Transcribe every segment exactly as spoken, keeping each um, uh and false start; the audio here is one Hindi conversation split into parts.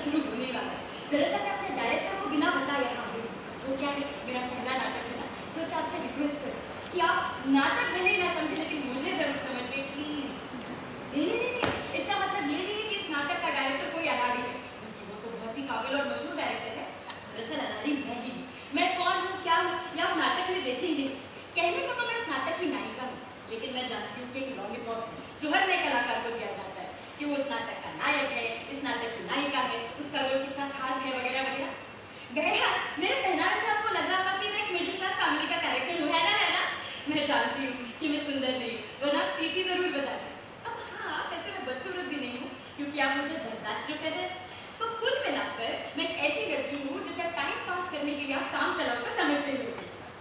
शुरू होने वाला है। दरअसल मैं अपने डायरेक्टर को बिना बताए यहाँ आई हूँ। वो क्या है, मेरा पहला नाटक है ना, सोचा आपसे रिक्वेस्ट करूँ कि आप नाटक भले ही ना समझे लेकिन मुझे जरूर समझिए प्लीज। नहीं नहीं नहीं, इसका मतलब ये नहीं है कि इस नाटक का डायरेक्टर कोई अनाड़ी है, क्योंकि वो तो बहुत ही काबिल और मशहूर डायरेक्टर है। दरअसल अनाड़ी मैं ही, मैं कौन हूँ क्या हूँ या आप नाटक में देखेंगे। कहने को तो मैं इस नाटक की नायिका हूँ, लेकिन मैं जानती हूँ कि एक लॉलीपॉप है जो हर नए कलाकार को दिया जाता है कि वो इस नाटक का नायक है, इस नाटक की नायिका है, उसका रोल कितना खास है वगैरह वगैरह। बहरहाल मेरे पहनावे से आपको लग रहा था कि मैं एक मिडिल क्लास फैमिली का कैरेक्टर हूँ, है ना है ना। मैं जानती हूँ कि मैं सुंदर नहीं हूँ, वरना आप सीटी जरूर बजाते। अब हाँ, वैसे मैं बदसूरत भी नहीं हूँ क्योंकि आप मुझे बर्दाश्त जो कहते हैं। तो कुल मिलाकर मैं एक ऐसी लड़की हूँ जिसे टाइम पास करने के लिए आप काम चलाओ तो समझते हो।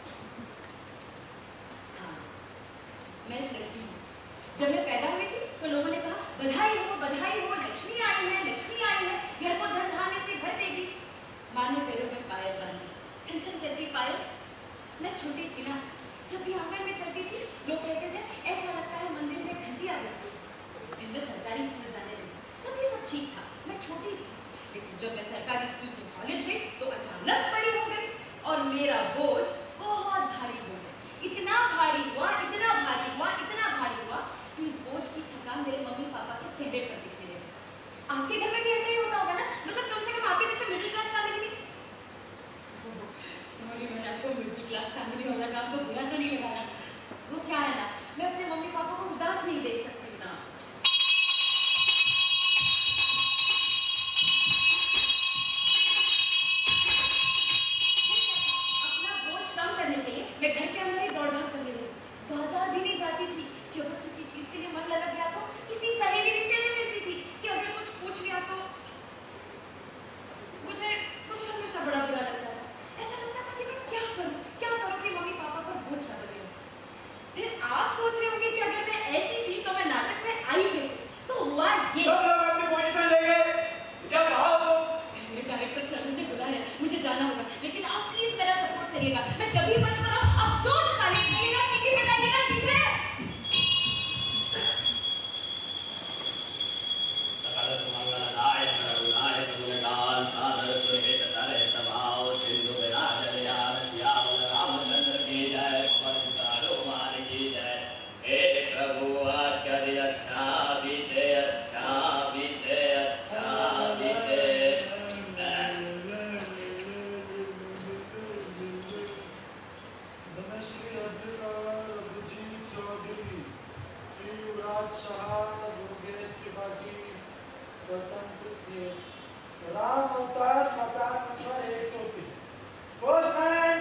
हाँ, मैं एक लड़की हूँ। जब मैं पैदा हुई थी तो लोगों ने कहा बधाई हो बधाई हो, लक्ष्मी आई है लक्ष्मी आई है, घर को धन धान्य से भर देगी। माँ ने पैरों में पायल बांधी, छन छन करती पायल। मैं छोटी थी ना, जब भी आंगन में चलती थी लोग कहते थे ऐसा लगता है मंदिर में घंटी आ बजती। फिर मैं सरकारी स्कूल जाने लगी, तब ये सब ठीक था, मैं छोटी थी। लेकिन जब मैं सरकारी स्कूल से कॉलेज गई तो अचानक बड़ी हो गई और मेरा बोझ बहुत भारी हो गया। इतना भारी हुआ इतना भारी हुआ इतना भारी हुआ कि उस बोझ की थकान मेरे मम्मी पापा के चेहरे पर दिखने लगी। आपके घर में भी ऐसा ही होता होगा ना, मतलब कम से कम आपके जैसे मिडिल क्लास फैमिली। सॉरी, मैंने आपको मिडिल क्लास फैमिली वाला काम तो बुरा तो नहीं लगाना। वो क्या है ना, मैं अपने मम्मी पापा को उदास नहीं देख सकती ना। अपना बोझ कम करने के लिए मैं घर के अंदर ही दौड़ भाग करने लगी। बाजार भी नहीं जाती थी कि अगर किसी चीज के लिए मन लग गया तो किसी सहेली से नहीं मिलती थी कि अगर कुछ पूछ लिया तो मुझे मुझे हमेशा बड़ा बुरा लगता था। ऐसा लगता था कि मैं क्या करूं क्या करूं कि मम्मी पापा को बोझ ना बने। फिर आप सोच रहे होंगे कि अगर मैं ऐसी थी तो मैं नाटक में आई कैसे। तो हुआ ये, सब लोग अपनी पोजीशन लेंगे, जब आओ तो मेरे डायरेक्टर सर मुझे बुला रहे हैं, मुझे जाना होगा, लेकिन आप प्लीज मेरा सपोर्ट करिएगा। मैं जब भी मंच पर आऊं आप जोर से ताली बजाइएगा, सीटी बजाइएगा, ठीक है। योगेश त्रिपाठी, राम अवतार, मकान नंबर एक सौ तीन। पोस्टमैन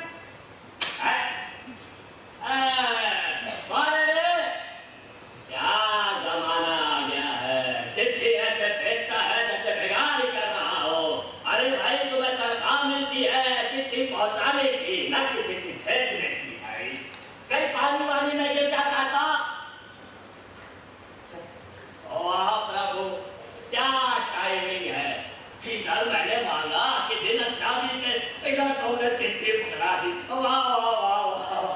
क्या जमाना आ गया है, चिट्ठी ऐसे फेंकता है जैसे भिखारी कर रहा हो। अरे भाई तुम्हें तनख्वाह मिलती है चिट्ठी पहुंचाने की, न कि चिट्ठी फेंकने की। भाई कहीं पानी वानी में गिर जाता था। वाह प्रभु, क्या टाइमिंग है। इधर मैंने मांगा कि दिन अच्छा बीते, इधर तुमने चिट्ठी पकड़ा दी। वाह वाह वाह वाह।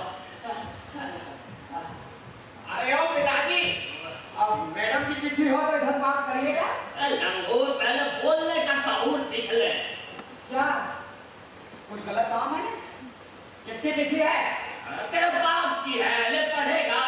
अरे ओ पिताजी, अब मैडम की चिट्ठी हो तो इधर पास करिएगा। लंगूर, पहले बोलने का शऊर सीख ले। क्या कुछ गलत काम है? किसकी चिट्ठी है? तेरे बाप की है, ले पढ़ेगा।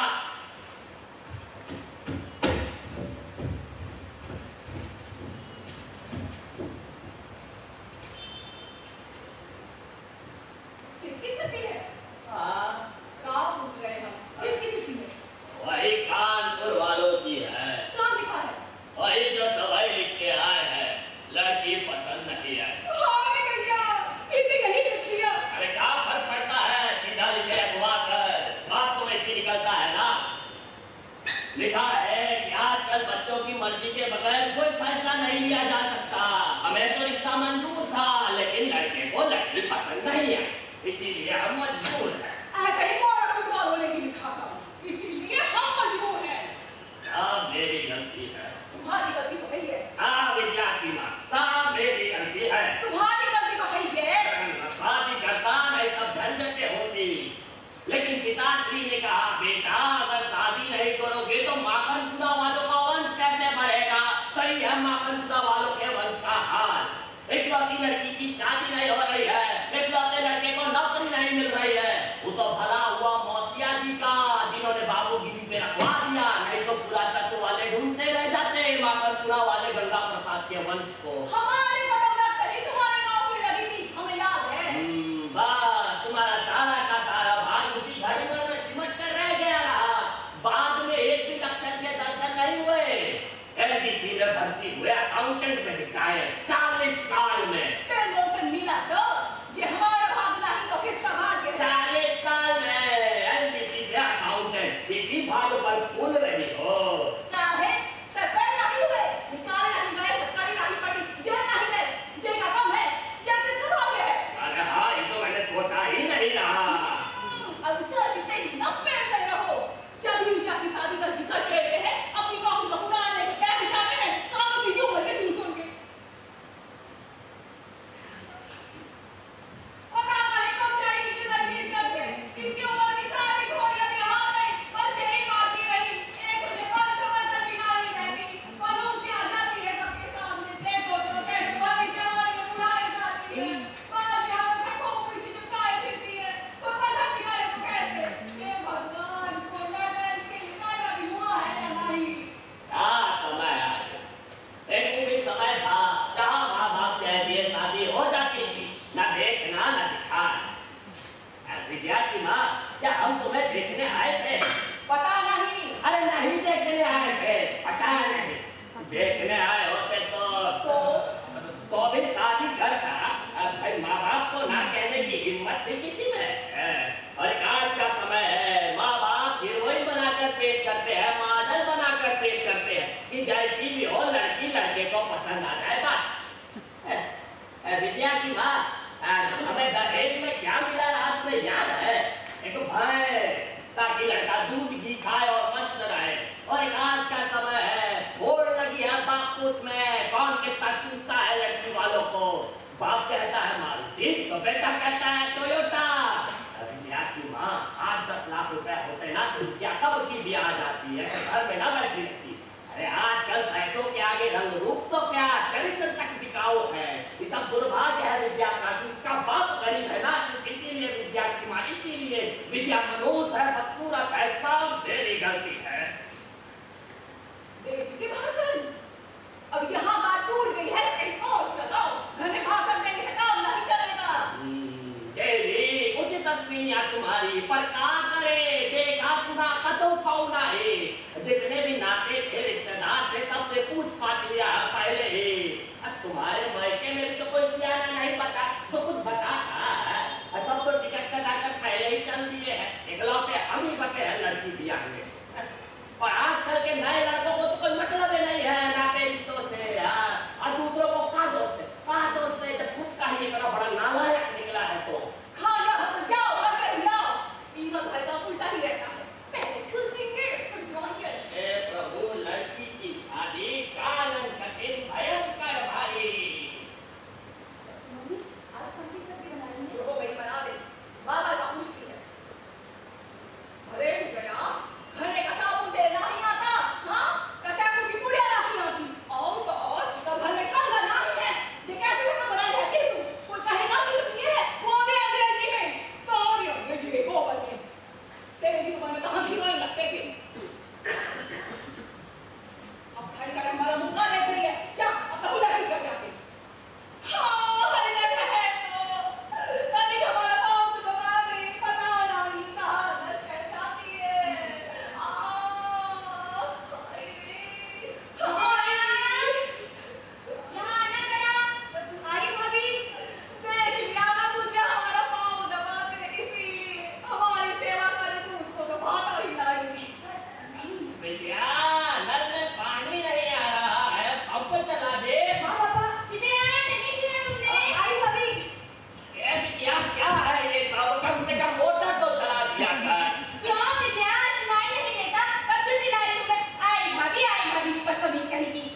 किसकी चिट्ठी है? हाँ, क्या पूछ रहे हैं हम? किसकी चिट्ठी है? वही कानपुर वालों की है। कहाँ लिखा है? वही जो दवाई लिख के आए हैं, लड़की पसंद नहीं है। हाँ भैया, सीधे यही लिख दिया। अरे क्या फर्क पड़ता है, सीधा लिखे अगवा कर, बात तो एक ही निकलता है ना। लिखा है कि आजकल बच्चों की मर्जी के बगैर कोई फैसला नहीं लिया जा सकता। हमें तो रिश्ता मंजूर था, लेकिन लड़के को लड़की पसंद नहीं है, इसीलिए हम मजबूर हैं। ऐसे ही मोरा कुटवा होने की लिखा था, इसीलिए हम मजबूर हैं। सब मेरी गलती है। तुम्हारी गलती तो है ही है। हाँ विद्या की माँ, सब मेरी गलती है। तुम्हारी गलती तो है ही है। शादी करता नहीं सब झंझटें होती, लेकिन पिताश्री ने कहा बेटा अगर शादी नहीं करोगे तो माखन खुदा वालों का वंश कैसे बढ़ेगा। सही है माखन खुदा वालों के वंश का हाल। को। हमारे फोटोग्राफ करी तुम्हारे गांव में लगी थी, हमें याद है। बस तुम्हारा सारा का सारा भाग उसी घड़ी में सिमट कर रह गया रहा। बाद में एक भी लक्षण के दर्शन नहीं हुए। एलडीसी में भर्ती हुए अकाउंटेंट में दिखाए चालीस साल में। पेड़ों से मिला तो ये हमारा भाग नहीं तो किसका भाग है? चालीस साल में एलडीसी से अकाउंटेंट, इसी भाग पर फूल रही हो। क्या है? सस्पेंड नहीं हुए, निकाल नहीं गए, कड़ी नहीं पड़ी, जेल नहीं गए, जेल का कम है, जेल किसका भाग है? अरे हाँ, ये तो मैंने सोचा ही नहीं रहा। अब सर इतने नब्बे से रहो, जब ही जाके शादी का जिक्र छेड़ते हैं, अपनी कौन को पुराने के पैर जाते हैं, काम की जो करके सुन सुन के। और काम नहीं कम जाएगी कि लड़की करके, इसकी उम्र की सारी घोड़ियां भी आ गई, बस यही बाकी रही, एक तुझे पर तो बंदर बीमारी रहती, मनुष्य आ जाती है सबके सामने, देखो तो कैसे बड़ी जवानी में बुलाई जाती है, बात यहाँ से खोपड़ी से चिपकाई फिरती है, तो पता निकाले तो कैसे? ये भगवान को लड़ने के इतना भी हुआ है या नहीं? क्या समय आ गया। एक भी समय था जहाँ माँ बाप कह दिए शादी हो जाती थी, न देखना न दिखाना। विजया की माँ, क्या हम तुम्हें देखने आए थे? पता नहीं। अरे नहीं देखने आए थे, पता नहीं। देखने आए होते तो तो तो भी शादी करता। अब भाई माँ बाप को ना कहने की हिम्मत थी किसी में। और एक आज का समय है, माँ बाप हीरोइन बनाकर पेश करते हैं, मॉडल बनाकर पेश करते हैं कि जैसी भी हो लड़की लड़के को पसंद आ जाए बस। विजया की माँ, हमें दहेज में क्या मिला रात में याद है? एक भैंस, ताकि लड़का दूध घी खाए और मस्त रहे। और एक आज का समय है, होड़ लगी है बाप पुत में, कौन कितना चूसता है लड़की वालों को। बाप कहता है मारुति तो बेटा कहता है टोयोटा। विजया की माँ, आठ दस लाख रुपए होते ना तो विजया कब की भी आ जाती है, घर में ना बैठी रहती। अरे आजकल पैसों के आगे रंग रूप तो क्या, चरित्र तक बिकाऊ है। ये सब दुर्भाग्य है विजया का, उसका बाप गरीब है ना, इसीलिए विजया की माँ, इसीलिए विजया मनोज है, बदसूरत है, सब मेरी गलती है। बेच के भाषण, अब यहाँ बात टूट गई है, कहीं और चलाओ, घर में भाषण देने से काम नहीं चलेगा। देवी उचित तस्वीर तुम्हारी पर का करे, देखा सुना कतो पाऊना है। जितने भी नाते थे रिश्तेदार थे सबसे पूछ पाछ लिया पहले ही। अब तुम्हारे मायके में भी तो कोई सियाना नहीं पता तो कुछ बताता है। सब तो टिकट कटाकर पहले ही चल दिए हैं, इकलौते हम ही बचे हैं लड़की ब्याह में। और आजकल के नए लड़कों को तो कोई मतलब ही नहीं है नाते रिश्तों से यार। और दूसरों को कहाँ दोस्त है, कहाँ दोस्त है जब खुद का ही इतना बड़ा नालायक निकला है तो। खाना हो तो जाओ, घर में जाओ, इनका घर का उल्टा ही रहता है। पहले ठूसेंगे, फिर जॉइंगे। हे प्रभु, लड़की की शादी कालन कठिन भयंकर भारी। मम्मी, आज कौन सी सब्जी बना रही है? वो वही बना दे, बाबा का मुश्किल है। अरे जया, घर में कसा मुझे नहीं आता, हाँ? कसा की पुड़िया नहीं आती, और तो और तो घर में खाना नहीं है, ये कैसे खाना बनाई जाती है? कोई कहेगा कि तुम ये है, वो भी अंग्रेजी में, सॉरी अंग्रेजी में वो बने। तेरे भी तुम्हारे कहाँ हीरोइन लगते थे? अब घर का हमारा मुद्दा देख रही है, जा अब तो बुला कर जाते। हाँ, हरी लड़का है तो, कभी हमारा पाँव तो लगा दे, पता नहीं कहाँ लड़के जाती है। आह, हाय, यहाँ आना जरा, आई भाभी, देख लिया ना तुझे हमारा पाँव दबा दे, इसीलिए हमारी सेवा करे तू उसको तो भाता ही नहीं। विजया, नल में पानी नहीं आ रहा है, पंप चला दे। हाँ पापा, विजया नहीं किया तुमने? आई भाभी। ये विजया क्या है ये सब, कम से कम मोटर तो चला दिया कर। क्यों विजया, सुनाई नहीं देता? कब से चिल्ला रही हूँ मैं? आई भाभी, आई भाभी, बदतमीज कहीं की।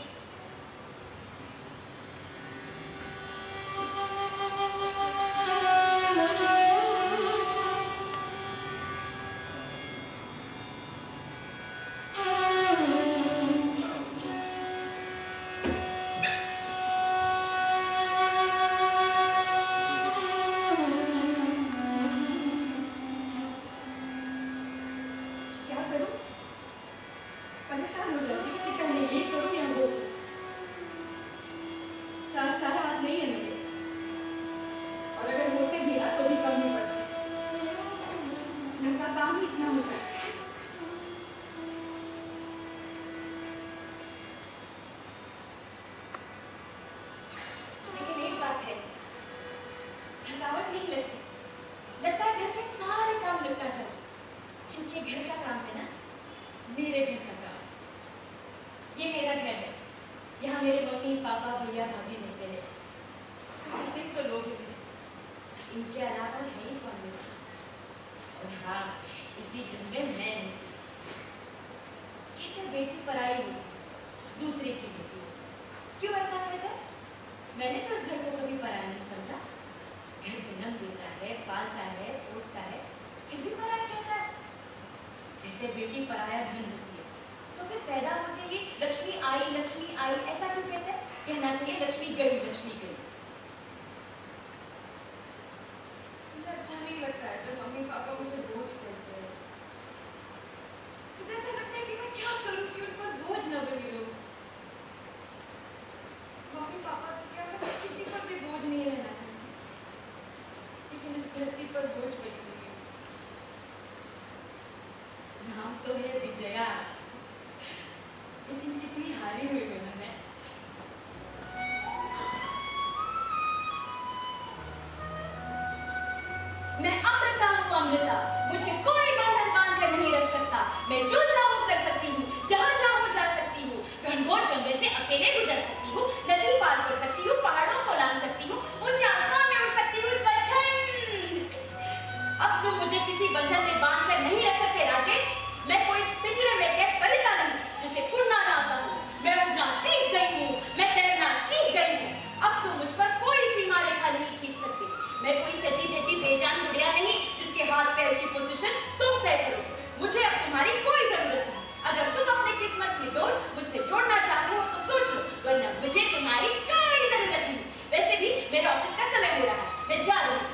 क्या करूं? परेशान हो जाती हूँ कि करने ये करूं या वो। चार चार हाथ नहीं है मेरे, और अगर होते भी ना तो भी कम नहीं पड़ते। घर का काम ही इतना होता है। लेकिन एक बात है, थकावट नहीं लगती, लगता है घर के सारे काम निपटा कर, क्योंकि घर का काम है ना मेरे घर का काम। ये मेरा घर है, यहाँ मेरे मम्मी पापा भैया भाभी रहते हैं, सिर्फ तो लोग हैं, इनके अलावा नहीं कौन होगा। और हाँ, इसी घर में मैं कहते बेटी पराई हो, दूसरे की बेटी हो। क्यों ऐसा कहते हैं? मैंने तो इस घर को कभी पराया नहीं समझा। घर जन्म देता है, पालता है, पोसता है, फिर भी पराया कहता है। कहते बेटी पराया धन होती है, तो फिर पैदा होते ही लक्ष्मी आई लक्ष्मी आई ऐसा क्यों कहते हैं? कहना चाहिए लक्ष्मी गई लक्ष्मी गई। मुझे अच्छा नहीं लगता है जब मम्मी पापा मुझे बोझ कहते हैं। मुझे ऐसा लगता है कि मैं क्या करूं कि उन पर बोझ न बने लोग। मम्मी पापा तो क्या, मैं किसी पर भी बोझ नहीं रहना चाहती, लेकिन इस धरती पर बोझ बन गई। नाम तो है विजया, लेकिन कितनी हारी हुई हूँ मैं। मैं अमृता हूँ अमृता, मुझे कोई बंधन बांध कर नहीं रख सकता। मैं जो चाहूँ कर सकती हूँ, जहाँ चाहूँ जा सकती हूँ, घनघोर जंगल से अकेले गुजर सकती हूँ, नदी पार कर सकती हूँ, पहाड़ों को लांग सकती हूँ, ऊंचे आसमान में उड़ सकती हूँ स्वच्छंद। अब तुम मुझे किसी बंधन में बांध कर नहीं रख सकते राजेश। मैं कोई पिंजरे में कैद परिंदा नहीं जिसे उड़ना ना आता हूँ। मैं उड़ना सीख गई हूँ, मैं तैरना सीख गई हूँ। अब तुम मुझ पर कोई सीमा रेखा नहीं खींच सकते। मैं कोई सची धजी बेजान गुड़िया नहीं जिसके हाथ पैर की पोजीशन तुम तय करो। मुझे अब तुम्हारी कोई जरूरत नहीं। अगर तुम अपनी किस्मत की डोर मुझसे जोड़ना चाहते हो तो सोच लो, वरना मुझे तुम्हारी कोई जरूरत नहीं। वैसे भी मेरा ऑफिस का समय हो रहा है, मैं जा रही हूँ।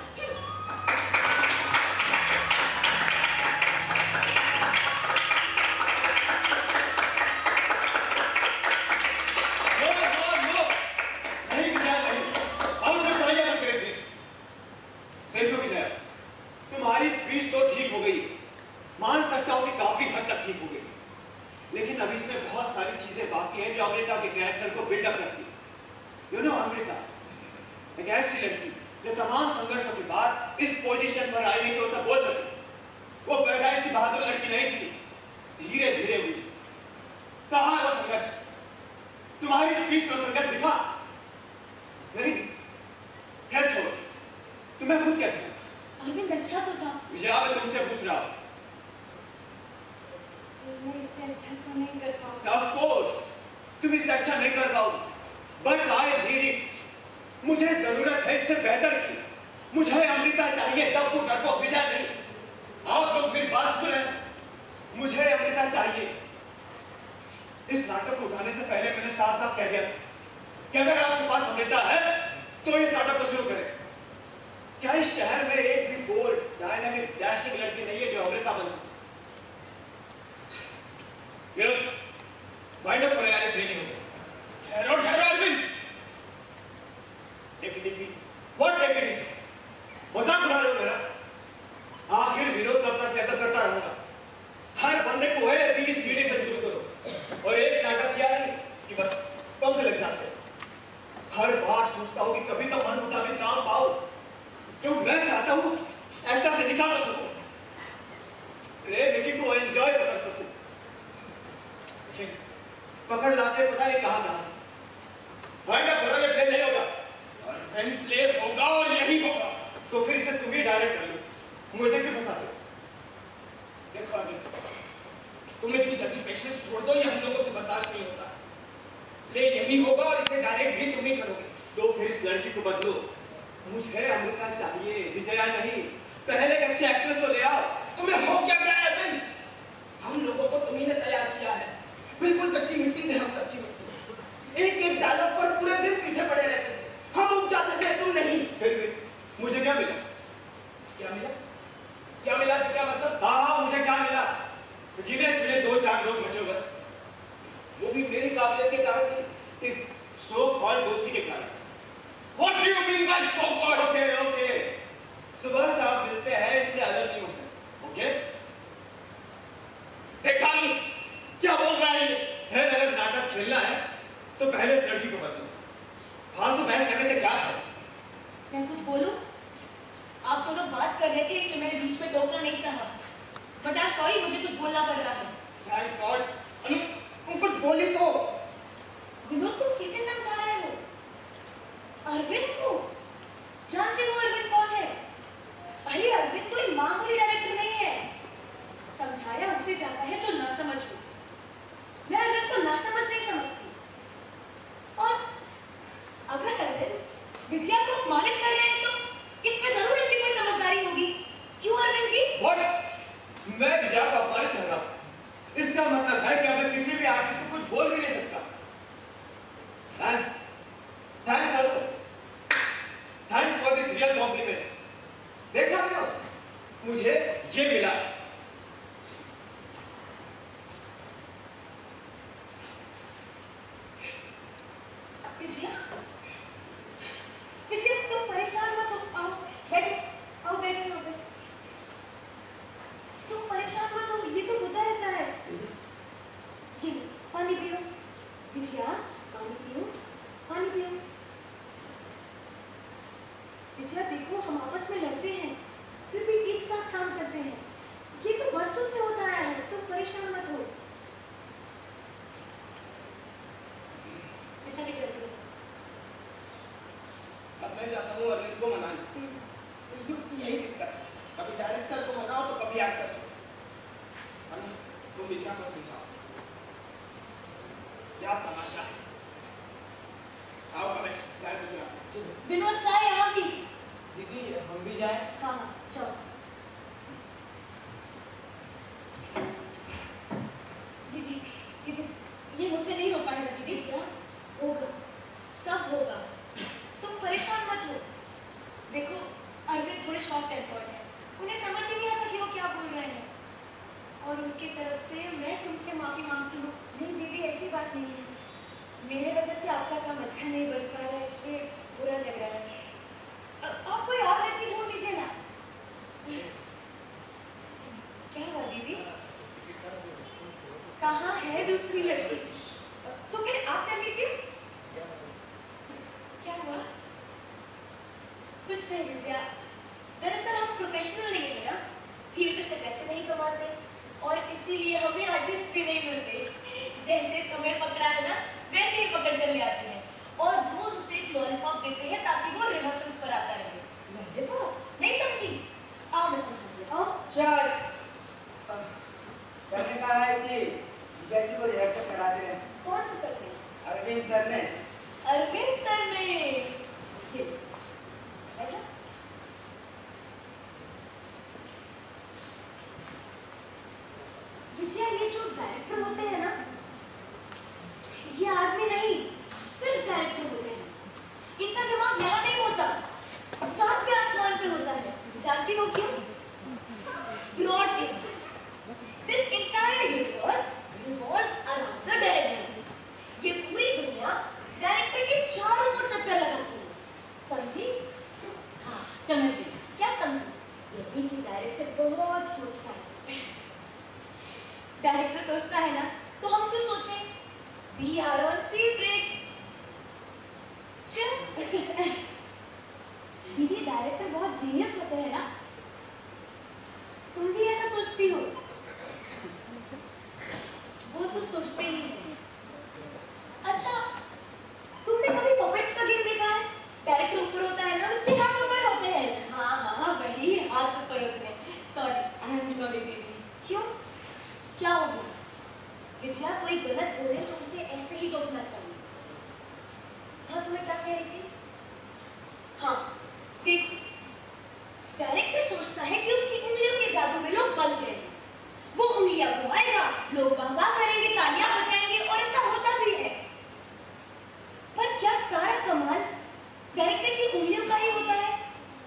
तुम्हारी स्पीच तो ठीक हो गई, मान सकता हूं कि काफी हद तक ठीक हो गई, लेकिन अभी इसमें बहुत सारी चीजें बाकी हैं जो अमृता के कैरेक्टर को बिल्डअप करती है। यू नो अमृता एक ऐसी लड़की जो तमाम संघर्षों के बाद इस पोजीशन पर आई है तो उसे बोल सके वो पैदाइश सी बहादुर लड़की नहीं थी, धीरे धीरे हुई। कहाँ है वो संघर्ष? तुम्हारी स्पीच में संघर्ष दिखा नहीं? खैर छोड़ो, तुम्हें खुद कैसे लगा? अरविंद अच्छा तो था। विजया मैं तुमसे पूछ रहा हूँ। मैं इससे अच्छा तो नहीं कर पाऊंगा। Of course, तुम इससे अच्छा नहीं कर पाओगे, but I need it. मुझे जरूरत है इससे बेहतर की। मुझे अमृता चाहिए, दबू डरपोक विजय नहीं। आप लोग मेरी बात सुन रहे हैं? मुझे अमृता चाहिए। इस नाटक को उठाने से पहले मैंने साफ साफ कह दिया कि अगर आपके पास अमृता है तो इस नाटक को शुरू करें। क्या इस शहर में एक भी बोल्ड, डायनामिक, डैशिंग लड़की नहीं है जो अमृता बन सकती? वाइंड अप करो यार, ट्रेनिंग हो। ठहरो ठहरो Arvind, take it easy. What take it easy? मजाक उड़ा रहे हो मेरा? आखिर विरोध कब तक कैसा करता रहूंगा? हर बंदे को है बी सीढ़ी से शुरू करो, और एक नाटक किया नहीं कि बस पंख लग जाते। हर बार सोचता हूँ कि कभी तो मन मुताबिक काम पाओ, जो मैं चाहता हूँ एक्टर से दिखा कर सकूं, प्ले मेकिंग को एंजॉय कर सकूं। पकड़ लाते पता नहीं कहां कहां से। वाइंड अप करोगे, प्ले नहीं होगा। और फिर प्ले होगा और यही होगा, तो फिर इसे तुम ही डायरेक्ट कर लो। मुझे क्यों फंसाते हो? देखो अरविंद, तुम इतनी जल्दी पेशेंस छोड़ दो, ये हम लोगों से बर्दाश्त नहीं होता। प्ले यही होगा और इसे डायरेक्ट भी तुम ही करोगे। तो फिर इस लड़की को बदलो। मुझे अमृता चाहिए, विजया नहीं। पहले एक अच्छे एक्ट्रेस तो ले आओ। तुम्हें हो क्या क्या है अरविंद? हम लोगों को तुम्ही ने तैयार किया है, बिल्कुल कच्ची मिट्टी में। हम कच्ची मिट्टी, एक एक डायलॉग पर पूरे दिन पीछे पड़े रहते थे। हम उग जाते थे, तुम नहीं। फिर भी मुझे क्या मिला? क्या मिला? क्या मिला से क्या मतलब? हाँ हाँ, मुझे क्या मिला? गिने चुने दो चार लोग बचे बस, वो भी मेरी काबिलियत के कारण नहीं, इस सो कॉल्ड दोस्ती के कारण। you guys forgot. Okay, okay. सुबह शाम मिलते हैं इसलिए अलग नहीं हो सकते. Okay? देखा नहीं क्या बोल रहा है ये? है अगर नाटक खेलना है तो पहले इस लड़की को बदलो. फालतू बहस करने से क्या है? मैं कुछ बोलूं? आप दोनों बात कर रहे थे इसलिए मैंने बीच में टोकना नहीं चाहा. बट आई एम सॉरी, मुझे कुछ बोलना पड़ रहा है. Thank God. अनु, तुम कुछ बोली तो. विनोद, तुम किसे समझा रहे हो? अरविंद को? जानते हो अरविंद कौन है? अरे अरविंद कोई मामूली डायरेक्टर नहीं है. समझाया उसे जाता है जो ना समझ हो. मैं अरविंद को ना समझ नहीं समझती. और अगर अरविंद विजया को अपमानित कर रहे हैं तो इसमें जरूर इनकी कोई समझदारी होगी. क्यों अरविंद जी? What? मैं विजया को अपमानित कर रहा हूँ. इसका मतलब है कि अब मैं किसी भी आर्टिस्ट को कुछ बोल भी नहीं सकता. Thanks. Thanks sir. Thanks for this real compliment. देखा नहीं हो? मुझे ये मिला. विजया, विजया तुम परेशान मत हो. आओ बैठो, आओ बैठो यहाँ पे. तुम परेशान मत हो, ये तो होता रहता है. ये पानी पियो. विजया, पानी पियो, पानी पियो. विजया देखो, हम आपस में लड़ते हैं फिर भी एक साथ काम करते हैं. ये तो बरसों से होता आया है. तुम परेशान मत हो. अच्छा नहीं करती. अब मैं चाहता हूँ अरविंद को मनाने. इस ग्रुप की यही दिक्कत है. कभी डायरेक्टर को मनाओ तो कभी एक्टर से. तुम विचार को समझाओ. क्या तमाशा है. आओ कमेश, चाय पीजिए. विनोद, चाय यहाँ की. दीदी हम भी जाए. हाँ हाँ चलो. दीदी दीदी ये मुझसे नहीं हो पाएगा. दीदी क्या होगा? सब होगा. तुम परेशान मत हो. देखो अरविंद थोड़े शॉर्ट टेम्पर्ड है. उन्हें समझ ही नहीं आता कि वो क्या बोल रहे हैं. और उनकी तरफ से मैं तुमसे माफी मांगती हूँ. नहीं दीदी ऐसी बात नहीं है. मेरे वजह से आपका काम अच्छा नहीं बन पा रहा है इसलिए बुरा लग रहा है. आप कोई और लड़की ढूंढ लीजिए ना. क्या हुआ दीदी? कहाँ है दूसरी लड़की? तो फिर आप कर लीजिए. क्या हुआ? कुछ नहीं विजया. दरअसल हम प्रोफेशनल नहीं है ना. थिएटर से पैसे नहीं कमाते और इसीलिए हमें आर्टिस्ट भी नहीं मिलते. जैसे तुम्हें पकड़ा है ना वैसे ही पकड़ कर ले आते हैं और रोज उसे एक लॉलीपॉप देते हैं ताकि वो रिहर्सल्स पर आता रहे. लॉलीपॉप नहीं समझी? आओ मैं समझाती हूँ. चाय. सर ने कहा है कि विजय जी को रिहर्सल कराते हैं. कौन सा सर ने? अरविंद सर ने. अरविंद सर ने. जी बैठो. विजया, ये जो डायरेक्टर होते हैं ना ये आदमी नहीं सिर्फ डायरेक्टर होते हैं. इनका दिमाग यहाँ नहीं होता, सातवें आसमान पे होता है. जानती हो क्यों? Broad think. This entire universe revolves around the director. ये पूरी दुनिया डायरेक्टर के चारों ओर चक्कर लगाती है. समझी? हाँ समझ गई. क्या समझी? यही कि डायरेक्टर बहुत सोचता है. डायरेक्टर सोचता है ना तो हम क्यों सोचें? We are on tea break. Cheers. दीदी डायरेक्टर बहुत जीनियस होते हैं ना. तुम भी ऐसा सोचती हो? वो तो सोचते ही हैं. अच्छा तुमने कभी पपेट्स का गेम देखा है? डायरेक्टर ऊपर होता है ना उसके हाथ ऊपर होते हैं. हाँ हाँ वही हाथ ऊपर होते हैं. सॉरी आई एम सॉरी दीदी. क्यों? क्या हो गया? विजया कोई गलत बोले तो उसे ऐसे ही टोकना चाहिए. हाँ तुम्हें क्या कह रही थी? हाँ देखो डायरेक्टर सोचता है कि उसकी उंगलियों के जादू में लोग बंद गए. वो उंगलियां घुमाएगा, लोग वाह करेंगे, तालियां बजाएंगे और ऐसा होता भी है. पर क्या सारा कमाल डायरेक्टर की उंगलियों का ही होता है?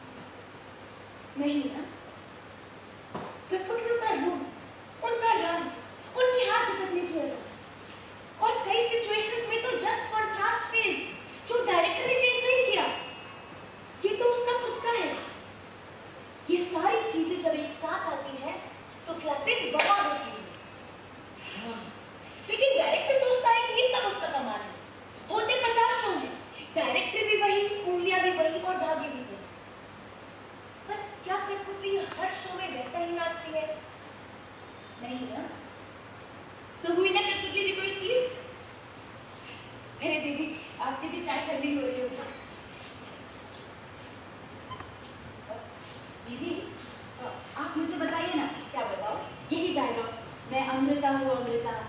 नहीं ना. कठपुतलियों का रूप, उनका रंग, उनके हाथ झपकने की आदत और कई सिचुएशंस में तो जस्ट कॉन्ट्रास्ट फेज जो डायरेक्टर ने चेंज नहीं किया.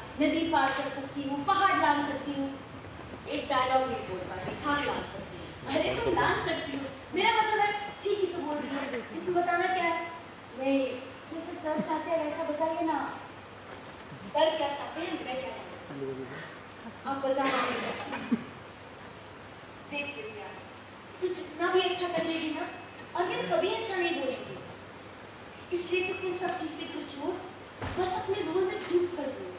नदी पार कर सकती हूँ, पहाड़ लांग सकती हूँ। एक डायलॉग नहीं बोल पा रही, खाक लांग सकती हूँ। अरे तुम लांग सकती हो, मेरा मतलब है ठीक ही तो बोल रही है। इसमें बताना क्या है? नहीं, जैसे सर चाहते हैं वैसा बताइए ना। सर क्या चाहते हैं, मैं क्या चाहती हूँ, आप बताना। देख लीजिए, तू जितना भी अच्छा कर लेगी ना, अगर कभी अच्छा नहीं बोलेगी, इसलिए तो इन सब की फिक्र छोड़, बस अपने रोल में डूब कर दो।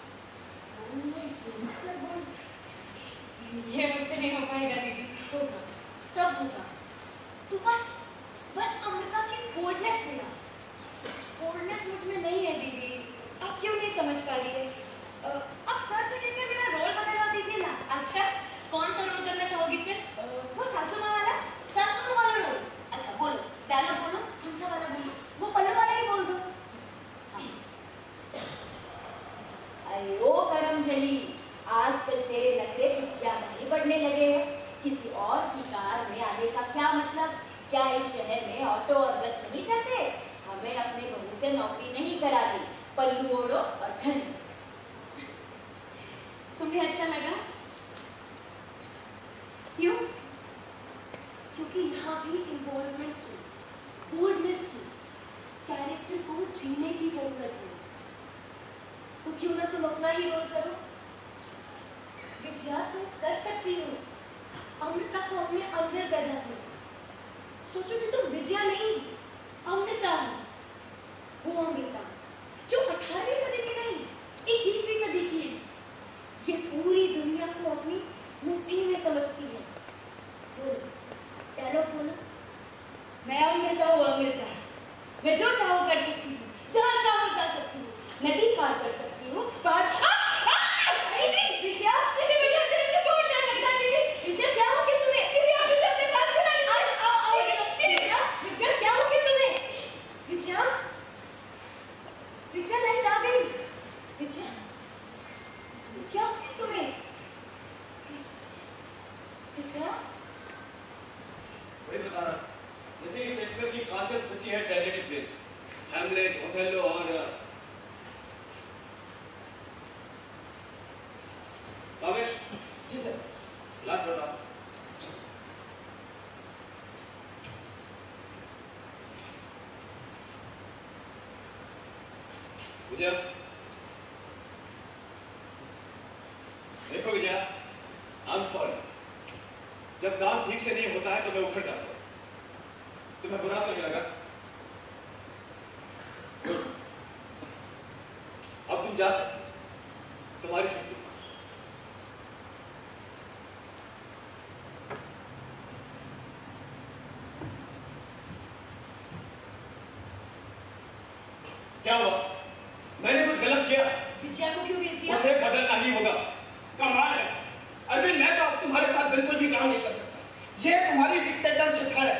ये मुझसे नहीं हो पाएगा दीदी। होगा, सब होगा। तू बस बस अमृता की बोल्डनेस में आ। बोल्डनेस मुझ में नहीं है दीदी, आप क्यों नहीं समझ पा रही है? आप सर से कहकर मेरा रोल बदलवा दीजिए ना। अच्छा, कौन सा रोल करना चाहोगी फिर? वो सासू माँ वाला, सासू माँ वाला रोल। अच्छा बोलो, डायलॉग बोलो, हंसा वाला बोलो, वो पल्लू वाला ही बोल दो। हाँ। अरे ओ करम जली, आजकल तेरे नखरे कुछ ज्यादा ही बढ़ने लगे हैं। किसी और की कार में आने का क्या मतलब? क्या इस शहर में ऑटो और बस नहीं चलते? हमें अपने बहू से नौकरी नहीं करानी, पल्लू ओढ़ो और घर। तुम्हें अच्छा लगा? क्यों? क्योंकि यहाँ भी इन्वॉल्वमेंट की, बोल्डनेस की, कैरेक्टर को जीने की जरूरत है। तो क्यों ना तुम अपना ही रोल करो? विजया तुम कर सकती हो, अमृता को अपने अंदर पैदा करो। सोचो कि तुम विजया नहीं, अमृता हो। वो अमृता जो अठारहवीं सदी की नहीं, इक्कीसवीं सदी की है। ये पूरी दुनिया को अपनी मुट्ठी में समझती है। बोलो, डायलॉग बोलो। मैं अमृता हूँ, अमृता। मैं जो चाहो कर सकती हूँ, जहाँ चाहो जा सकती हूँ, नदी पार कर सकती हूँ, पार। दीदी, विजया, दीदी, विजया, तेरे से बहुत डर लगता है दीदी। विजया, क्या हो गया तुम्हें? दीदी, आप इसे अपने पास बुला लीजिए। आओ, आओ, विजया, विजया, क्या हो गया तुम्हें? विजया, विजया लाइट आ गई। विजया, क्या हो गया तुम्हें? विजया, वही बता रहा, जैसे कि शेक्सपियर की खासियत होती है ट्रेजेडी प्लेस, हैमलेट, ओथेलो और कावेश। जी सर। लास्ट बता। विजय, देखो विजय, आई एम सॉरी। जब काम ठीक से नहीं होता है तो मैं उखड़ जाता हूँ। तुम्हें बुरा तो नहीं लगा? गुड। अब तुम जा सकते, तुम्हारी छुट्टी। क्या हुआ? मैंने कुछ गलत किया? विजया को क्यों भेज दिया? उसे बदलना ही होगा। कमाल है, अरविंद, मैं तो अब तुम्हारे साथ बिल्कुल भी काम नहीं कर सकता। ये तुम्हारी डिक्टेटरशिप है।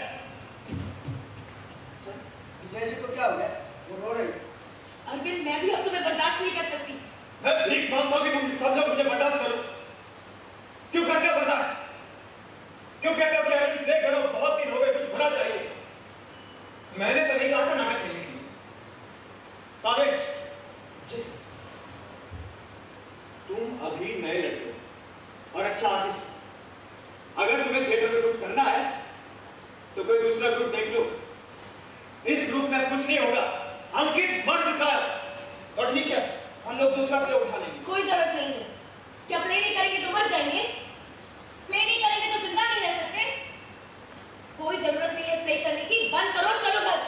सर, विजय जी को क्या हो गया? वो रो रही। अरविंद, मैं भी अब तुम्हें बर्दाश्त नहीं कर सकती। मैं भीख मांगता हूं कि तुम सब लोग मुझे बर्दाश्त करो। क्यों करते हो बर्दाश्त? क्यों कहते हो कि अरविंद प्ले करो, बहुत दिन हो गए, कुछ होना चाहिए? मैंने तो नहीं कहा था नाटक खेलने के लिए। कावेश, तुम अभी नए लड़के हो और अच्छा आर्टिस्ट। अगर तुम्हें थिएटर में कुछ करना है तो कोई दूसरा ग्रुप देख लो। इस ग्रुप में कुछ नहीं होगा। अंकित मर चुका है। और ठीक है, हम लोग दूसरा प्ले उठा लेंगे। कोई जरूरत नहीं है। क्या प्ले नहीं करेंगे तो मर जाएंगे? प्ले नहीं करेंगे तो जिंदा नहीं रह सकते? कोई जरूरत नहीं है प्ले करने की, बंद करो, चलो घर।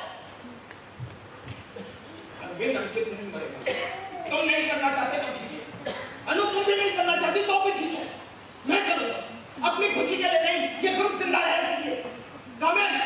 अरविंद, अंकित नहीं मरेगा। तुम नहीं करना चाहते तो ठीक है। अनु, तुम भी नहीं करना चाहती तो भी ठीक है, मैं करूंगा। अपनी खुशी के लिए नहीं, ये ग्रुप जिंदा है इसलिए। कामेश,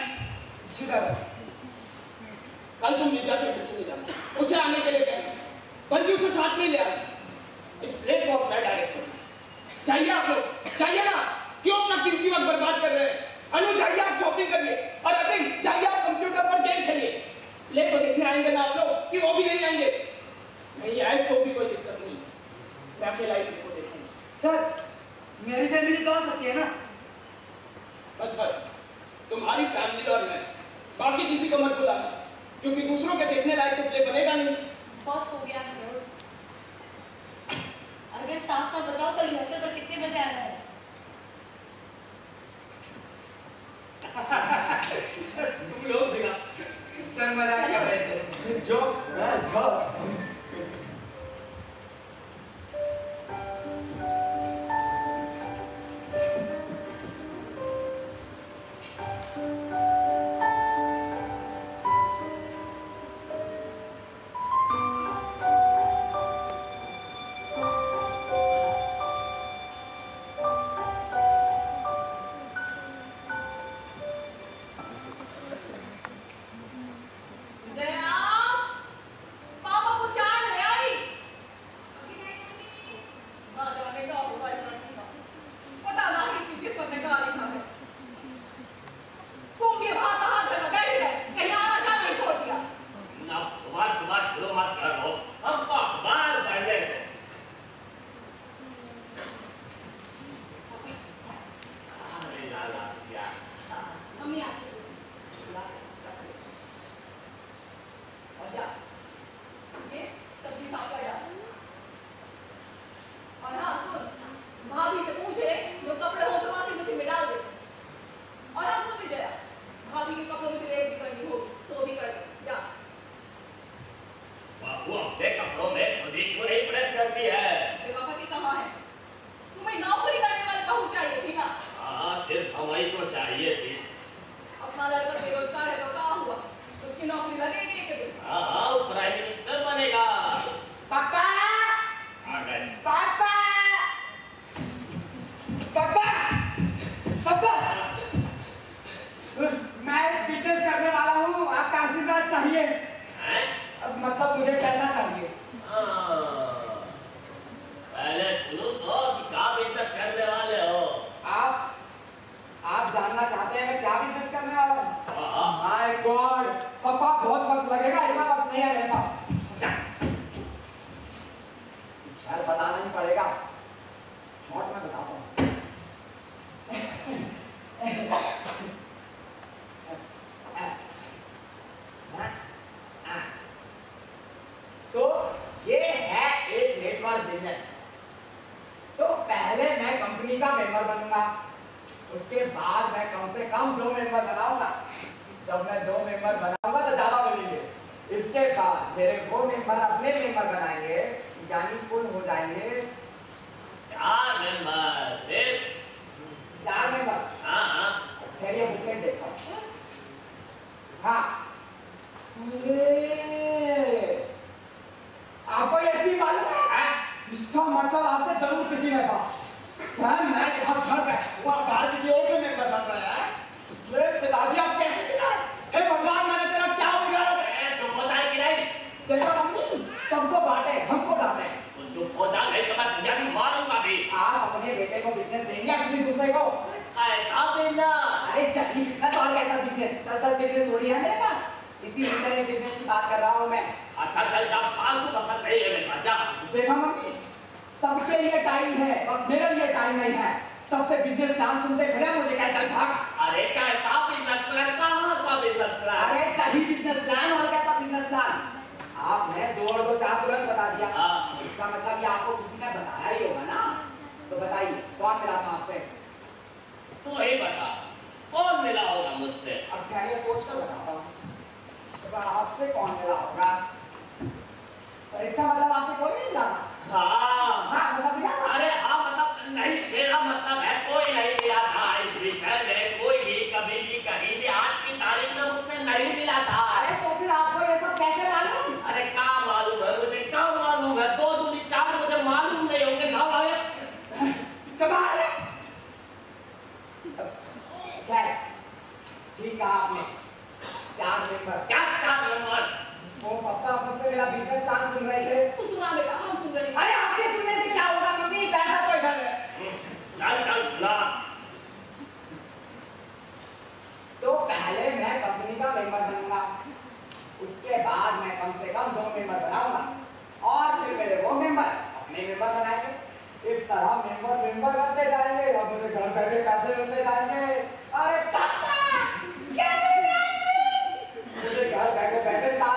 कल तुम ले जाके घर चले जाना, उसे आने के लिए कहना, बल्कि उसे साथ में ले आना। इस प्ले को मैं डायरेक्ट करूंगा। चाहिए आप लोग? चाहिए ना? क्यों अपना कीमती वक्त बर्बाद कर रहे हैं? अनु, चाहिए आप शॉपिंग करिए, और अरविंद, चाहिए आप कंप्यूटर पर गेम खेलिए। प्ले तो देखने आएंगे ना आप लोग, कि वो भी नहीं आएंगे? नहीं आए तो भी कोई दिक्कत नहीं, मैं अकेला ही को देखूंगा। सर, मेरी फैमिली तो आ सकती है ना? बस बस, तुम्हारी फैमिली और मैं, बाकी किसी को मत बुलाना, क्योंकि दूसरों के देखने लायक तो प्ले बनेगा नहीं। बहुत हो गया है। साफ साफ बताओ कल रिहर्सल पर कितने बजे आना है? तुम लोग भी ना सर मजाक कर रहे थे। जोक है जोक।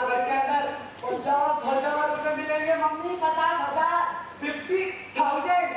पचास हजार फिफ्टी थाउजेंड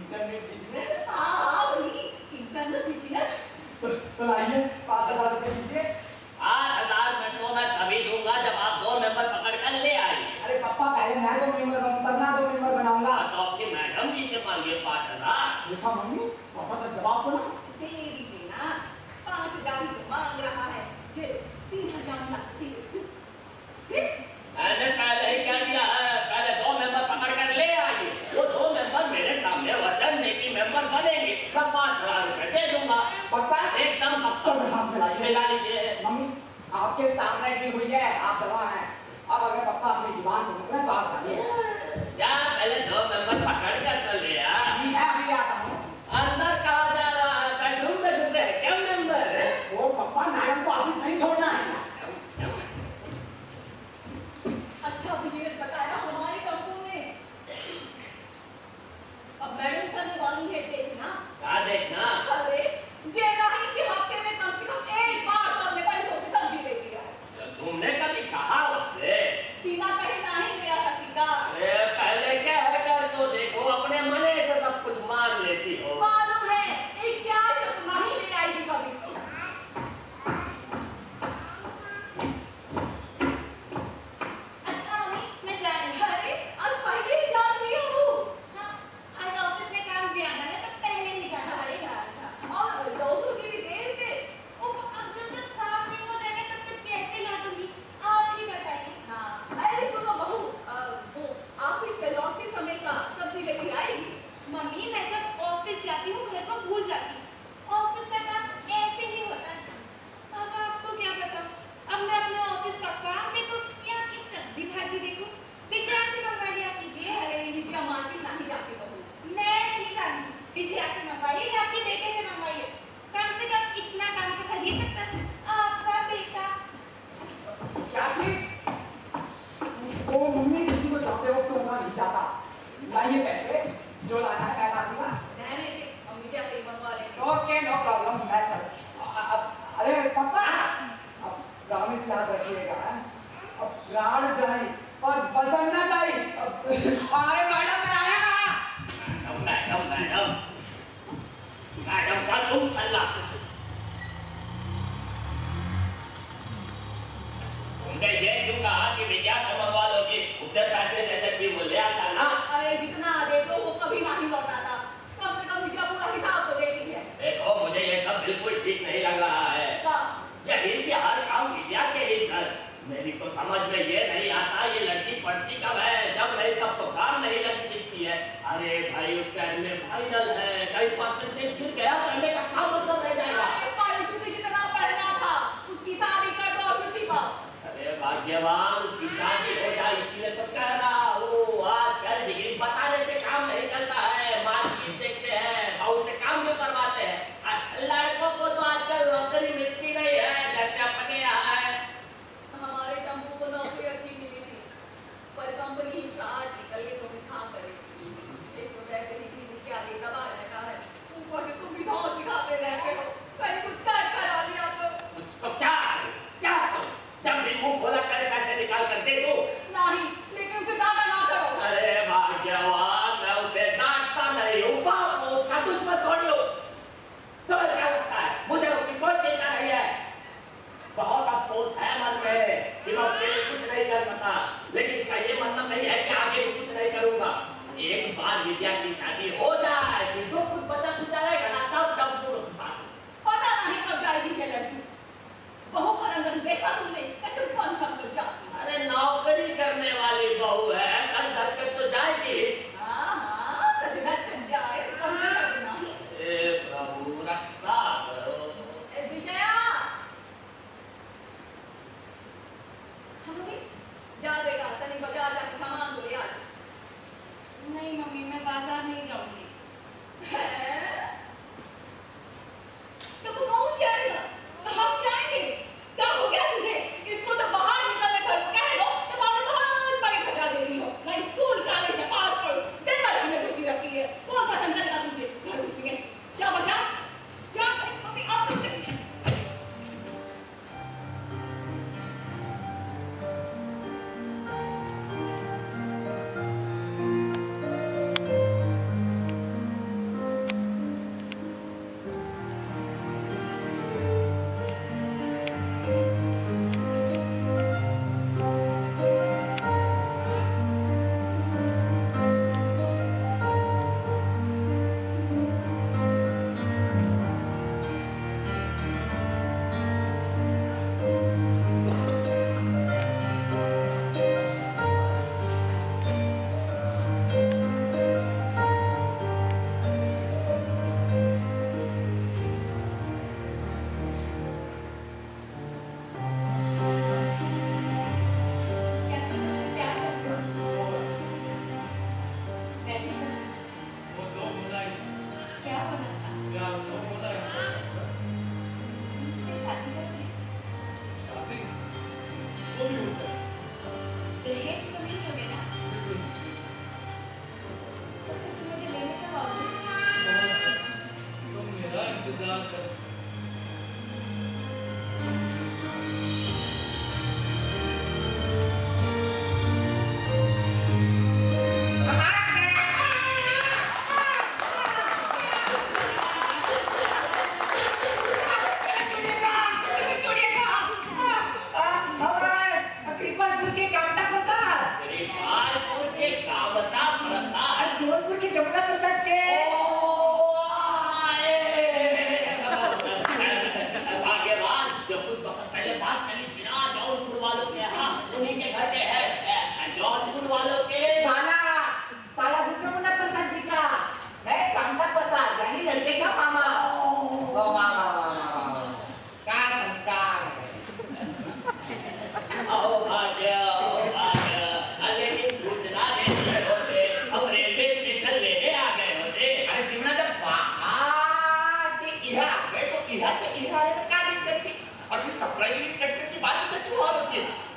इंटरनेट बिजनेस। हाँ हाँ वही इंटरनेट बिजनेस। तो लाइए पाँच हजार रुपये दीजिए। आठ हजार में तो मैं तभी दूंगा जब आप दो मेंबर पकड़ कर ले आइए। अरे पापा पहले मैं दो मेंबर बनूंगा तब ना दो मेंबर बनाऊंगा। तो अपनी मैडम जी से मांगिए पाँच हजार। देखा मम्मी पापा का जवाब सुना। दे दीजिए ना, पाँच हजार ही तो मांग रहा है, जे तीन हजार लगती है। मैंने पहले ही कह दिया है, पहले दो मेंबर पकड़ कर ले आइए। वो दो मेंबर मेरे सामने वचन दे कि मेंबर बनेंगे, सब पाँच हजार रुपए दे दूंगा। पक्का? एकदम पक्का। हाथ मिलाइए। मिला लीजिए। मम्मी आपके सामने की हुई है, आप दवा हैं। अब अगर पापा अपनी जुबान से निकले तो आप जानिए। या पहले दो मेंबर पकड़ कर तो ले आ। ठीक है अभी आता हूँ। अंदर कहा जा रहा है, बेडरूम में घुसे हैं, क्या मेंबर है? वो पापा मैडम को ऑफिस नहीं छोड़ना है। अच्छा बिजनेस बताया हमारी कंपनी ने। अब मैडम करने वाली है देखना। क्या देखना? अरे ये नहीं कि हफ्ते में कम से कम एक बार तो अपने पैसों से सब्जी लेती है। तुमने कभी कहा उससे? बिना कहे नहीं गया सकीका। अरे पहले कह कर तो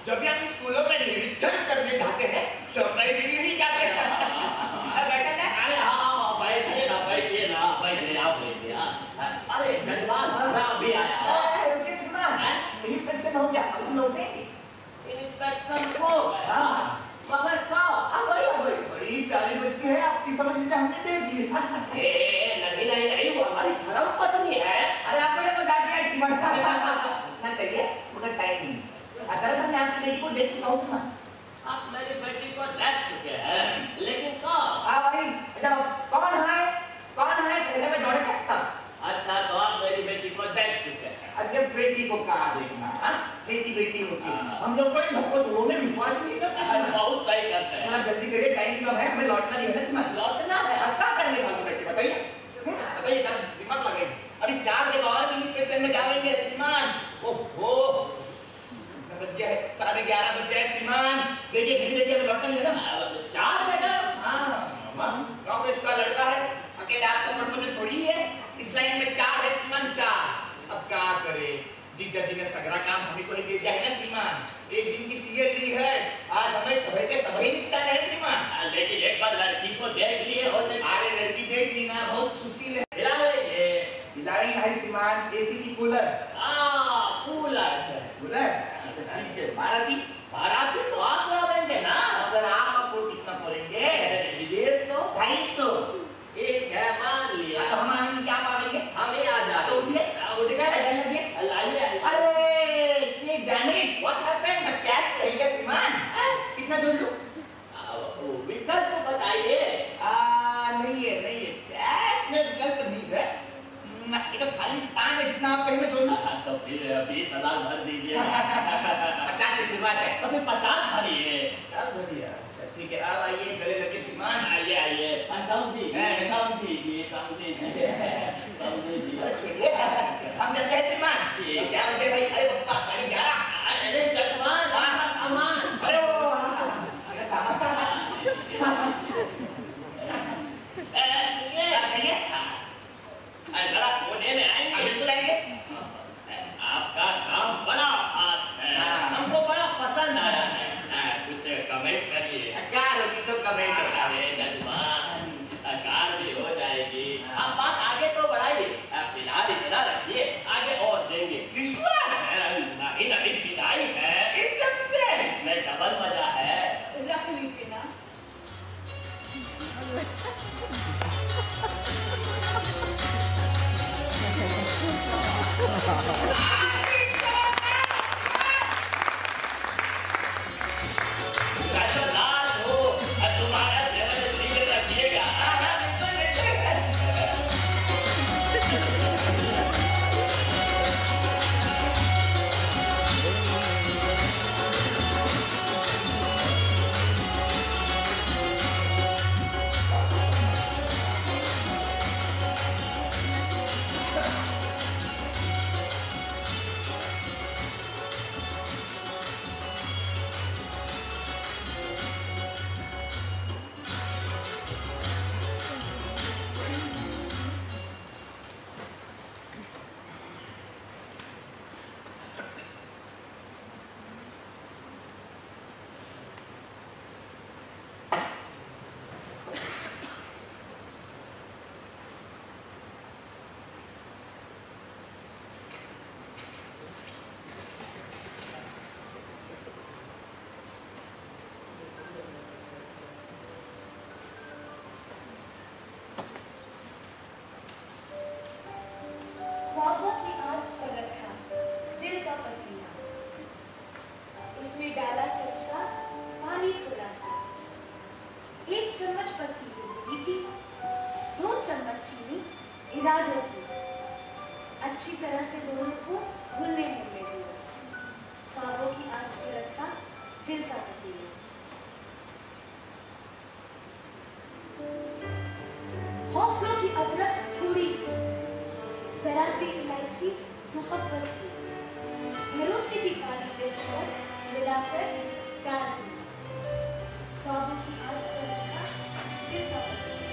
जब भी आप स्कूलों में निरीक्षण करने जाते हैं सरप्राइज ही जाते हैं। बैठा जाए। अरे हाँ बैठिए ना बैठिए ना बैठिए आप बैठिए। अरे जजमान मैं भी आया। इंस्पेक्शन हो गया अब हम लौटेंगे। इंस्पेक्शन हो गया मगर कब? बड़ी बड़ी प्यारी बच्ची है आपकी समझ लीजिए हमने दे दी। नहीं नहीं नहीं वो हमारी धर्म पत्नी है। अरे आपको ये मजाक किया ना चाहिए मगर टाइम नहीं। दरअसल मैं आपकी बेटी को देख चुका हूँ सुना। आप मेरी बेटी को देख चुके हैं लेकिन कब? हाँ भाई अच्छा कौन है कौन है कहने में दौड़े सकता। अच्छा तो आप मेरी बेटी को देख चुके हैं। अच्छा बेटी को कहा देखना हाँ बेटी बेटी होती है हम लोग को धक्को सुनो में विश्वास नहीं करते। बहुत सही करते हैं। थोड़ा जल्दी करिए टाइम कम है हमें लौटना नहीं है ना। लौटना है। अब क्या करेंगे बात बैठ के बताइए बताइए जरा दिमाग लगाइए। अभी चार जगह और भी स्टेशन में जाएंगे श्रीमान। ओहो बज गया है साढ़े ग्यारह बज गया है श्रीमान। देखिए घड़ी देखिए हमें लौटना नहीं है ना। चार जगह हाँ गाँव में इसका लड़का है अकेले आपका प्रपोजल थोड़ी है। इस लाइन में चार है श्रीमान चार। अब क्या करे जीजा जी ने सगरा काम हमें को ही दे दिया है ना श्रीमान। एक दिन की सीए ली है आज हमें सभी के सभी निपटाने हैं श्रीमान। लेकिन एक बार लड़की को देख लिए होते। अरे लड़की देख ली ना बहुत सुशील है। खिलाएंगे खिलाएंगे है श्रीमान एसी की कूलर। हाँ कूलर कूलर अच्छा ठीक है। बाराती बाराती तो आप लावेंगे ना। अगर आप आपको कितना करेंगे? डेढ़ सौ ढाई सौ। ठीक है मान लिया। तो हम आएंगे क्या पावेंगे? हम ही आ जाते। तो उठिए उठ गए लगे। लाइए। अरे snake damn it what happened? Cash रहेगा श्रीमान कितना जोड़ लूं? विकल्प तो बताइए। आ नहीं है नहीं है कैश में विकल्प नहीं है। एक खाली स्थान है जितना आप कहीं में जोड़ लूं। तो फिर बीस हजार भर दीजिए। पचास से शुरुआत है तो फिर पचास भरिए। चल भरिए अच्छा ठीक है अब आइए गले लगे श्रीमान। आइए आइए समझिए समझिए समझिए समझिए। छोड़िए हम चलते हैं श्रीमान। क्या बजे भाई? अरे बप्पा साढ़े ग्यारह। अरे जजमान आपका सामान। अरे वो अरे सामान जरा कोने में आएंगे। बिल्कुल आएंगे। आपका काम बड़ा फास्ट है हमको बड़ा पसंद आया है। कुछ कमेंट करिए। कार होगी तो कमेंट। अरे जजमान कार भी हो जाएगी। अब बात आगे तो बढ़ाइए। फिलहाल इतना रखिए आगे और देंगे। विश्वास नहीं नहीं विदाई है इस ढंग से इसमें डबल मजा है। रख लीजिए ना। राजदार हो तुम्हारा लेवल शीघ्र रखिएगा। ख्वाबों की आंच पर रखा दिल का पतीला, उसमें डाला सच का पानी थोड़ा सा। एक चम्मच पत्ती जिंदगी की, दो चम्मच चीनी इरादों की, अच्छी तरह से दोनों को घुलने मिलने दिया। ख्वाबों की आंच पर रखा दिल का पतीला। हौसलों की अदरक थोड़ी सी, जरा सी इलायची मोहब्बत की, भरोसे की काली मिर्च और मिलाकर डाल दी। ख्वाबों की आंच पर रखा दिल का पतीला।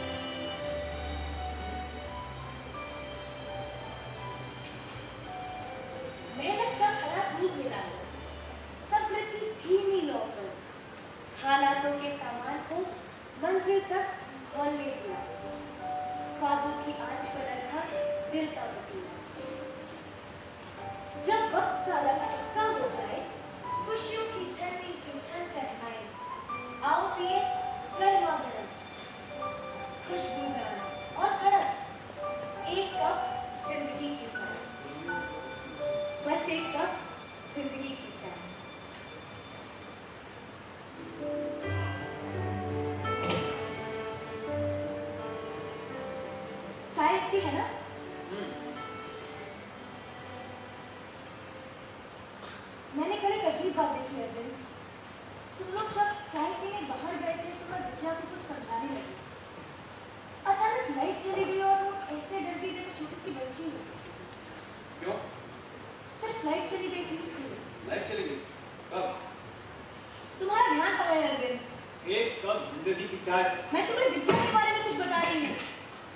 मेहनत का खरा दूध मिला लो, सब्र की चली धीमी लौकर, हालातों के सामान को मंजिल तक खोलने दिया, ख्वाबों की आंच पर रखा दिल का पतीला। जब वक्त का रंग पक्का हो जाए, खुशियों की झरनी से झल कर आए, आओ पिए गर्मा गर्म खुशबूदार और कड़क एक कप जिंदगी की चाय, बस एक कप जिंदगी की चाय। चाय अच्छी है ना? मैंने कल एक अजीब बात देखी है दिन। तुम लोग जब चाय पीने बाहर गए थे तो मैं विजया को कुछ समझाने लगी। अचानक लाइट चली गई और वो ऐसे डर गई जैसे छोटी सी बच्ची हो। क्यों? सिर्फ लाइट चली गई थी इसलिए। लाइट चली गई? कब? तुम्हारा ध्यान कहाँ है अरविंद? एक कप जिंदगी की चाय। मैं तुम्हें विजया के बारे में कुछ बता रही हूँ।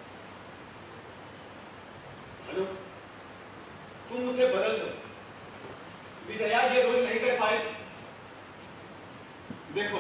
हेलो, तुम उसे बदल दो। विजया ये रोल नहीं कर पाए। देखो,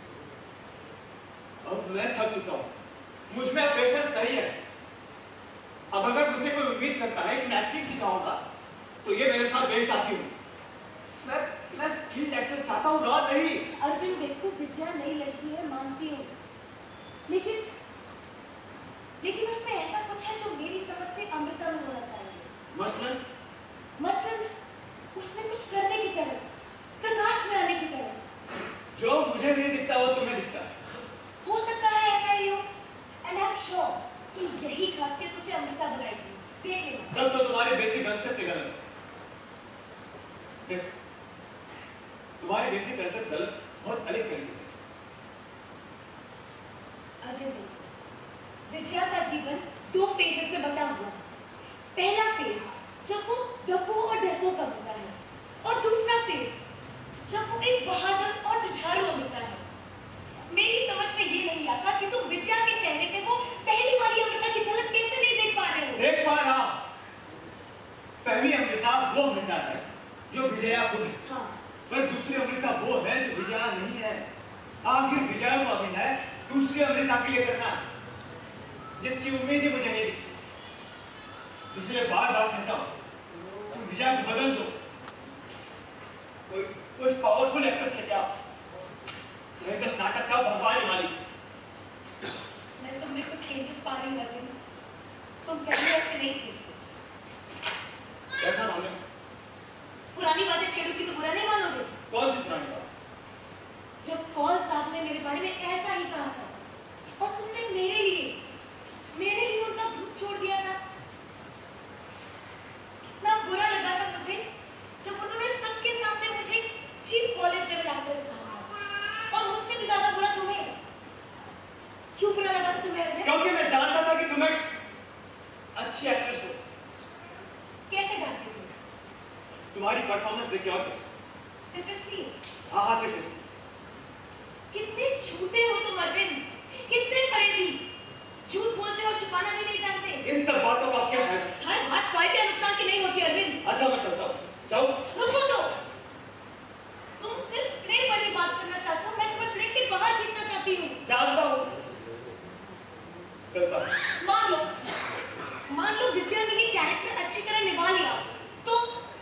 अब मैं थक चुका हूं, मुझ में अब पेशेंस नहीं है। अब अगर मुझसे कोई उम्मीद करता है कि मैं एक्टिंग सिखाऊंगा, तो ये मेरे साथ बेइंसाफी हुई। मैं मैं स्किल्ड एक्टर चाहता हूँ, रॉ नहीं। अरविंद देखो, विजया नई लड़की है, मानती हूँ, लेकिन लेकिन उसमें ऐसा कुछ है जो मेरी समझ से अमृता में होना चाहिए। मसलन? मसलन उसमें कुछ करने की तरह, प्रकाश में आने की तरह। जो मुझे नहीं दिखता वो तुम्हें दिखता है। हो सकता है ऐसा ही हो, एंड आई एम श्योर कि यही खासियत उसे अमृता बनाएगी। देख लेना। तब तो तुम्हारे बेसिक कंसेप्ट गलत है। देख, तुम्हारे बेसिक कंसेप्ट गलत बहुत अलग तरीके से। अरविंद, विजया का जीवन दो फेजेस में बटा हुआ। पहला फेज जब वो डब्बू और डरपोक का होता है, और दूसरा फेज जब वो एक बहादुर और जुझारू अमृता है। मेरी समझ में ये नहीं आता कि तुम विजया के चेहरे पे वो पहली वाली अमृता की झलक कैसे नहीं देख पा रहे हो। देख पा रहा। पहली अमृता वो अमृता है जो विजया खुद है। हाँ। पर दूसरी अमृता वो है जो विजया नहीं है। आखिर विजया को अभिनय दूसरी अमृता के लिए करना, जिसकी उम्मीद ही मुझे नहीं दिखी। इसलिए बार बार कहता हूँ, तुम विजया को बदल दो। कोई कोई पावरफुल एक्ट्रेस लेके आओ। नहीं तो नाटक का भगवान ही मालिक। मैं तुम में कुछ चेंजेस पा रही हूँ अरविंद। तुम पहले ऐसे नहीं थी। कैसा मालूम? पुरानी बातें छेड़ोगी तो बुरा नहीं मानोगे? कौन सी पुरानी बात? जब कौल साहब ने मेरे बारे में ऐसा ही कहा था, और तुमने मेरे लिए मेरे लिए उनका भूत छोड़ दिया था। कितना बुरा लगा था मुझे जब उन्होंने सबके सामने मुझे चीफ कॉलेज लेवल एक्ट्रेस कहा था, और मुझसे भी ज्यादा बुरा तुम्हें। क्यों बुरा लगा था तुम्हें? क्योंकि मैं जानता था कि तुम एक अच्छी एक्ट्रेस हो। कैसे जानते थे? तुम्हारी परफॉर्मेंस देख के और कैसे? सिर्फ इसलिए? हाँ हाँ सिर्फ इसलिए। कितने झूठे हो तुम अरविंद, कितने फरेबी। झूठ बोलते और छुपाना भी नहीं जानते। इन सब बातों का क्या फायदा? हर बात फायदे या नुकसान की नहीं होती अरविंद। अच्छा मैं चलता हूँ। जाओ। रुको तो। तुम सिर्फ प्ले पर ही बात करना चाहते हो, मैं तुम्हें प्ले से बाहर खींचना चाहती हूँ। जानता हूँ। चलता हूँ। मान लो, मान लो विजया ने ये कैरेक्टर अच्छी तरह निभा लिया, तो?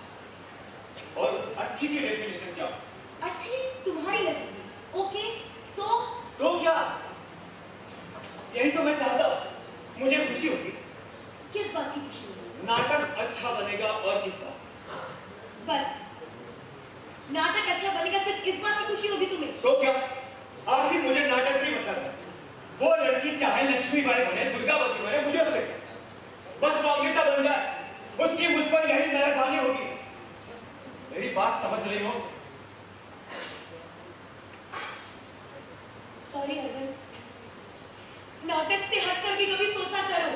और अच्छी की डेफिनेशन क्या? अच्छी तुम्हारी नजर में, ओके, तो? तो क्या? यही तो मैं चाहता हूँ। मुझे खुशी होगी। किस बात की खुशी होगी? नाटक अच्छा बनेगा और किस बात? बस नाटक अच्छा बनेगा, सिर्फ इस बात की खुशी होगी तुम्हें? तो क्या? आखिर मुझे नाटक से ही मतलब है। वो लड़की चाहे लक्ष्मीबाई बने, दुर्गावती बने, मुझे उससे क्या? बस वो अमृता बन जाए, उसकी मुझ पर यही मेहरबानी होगी। मेरी बात समझ रही हो? सॉरी अरविंद, नाटक से हटकर भी कभी सोचा करो।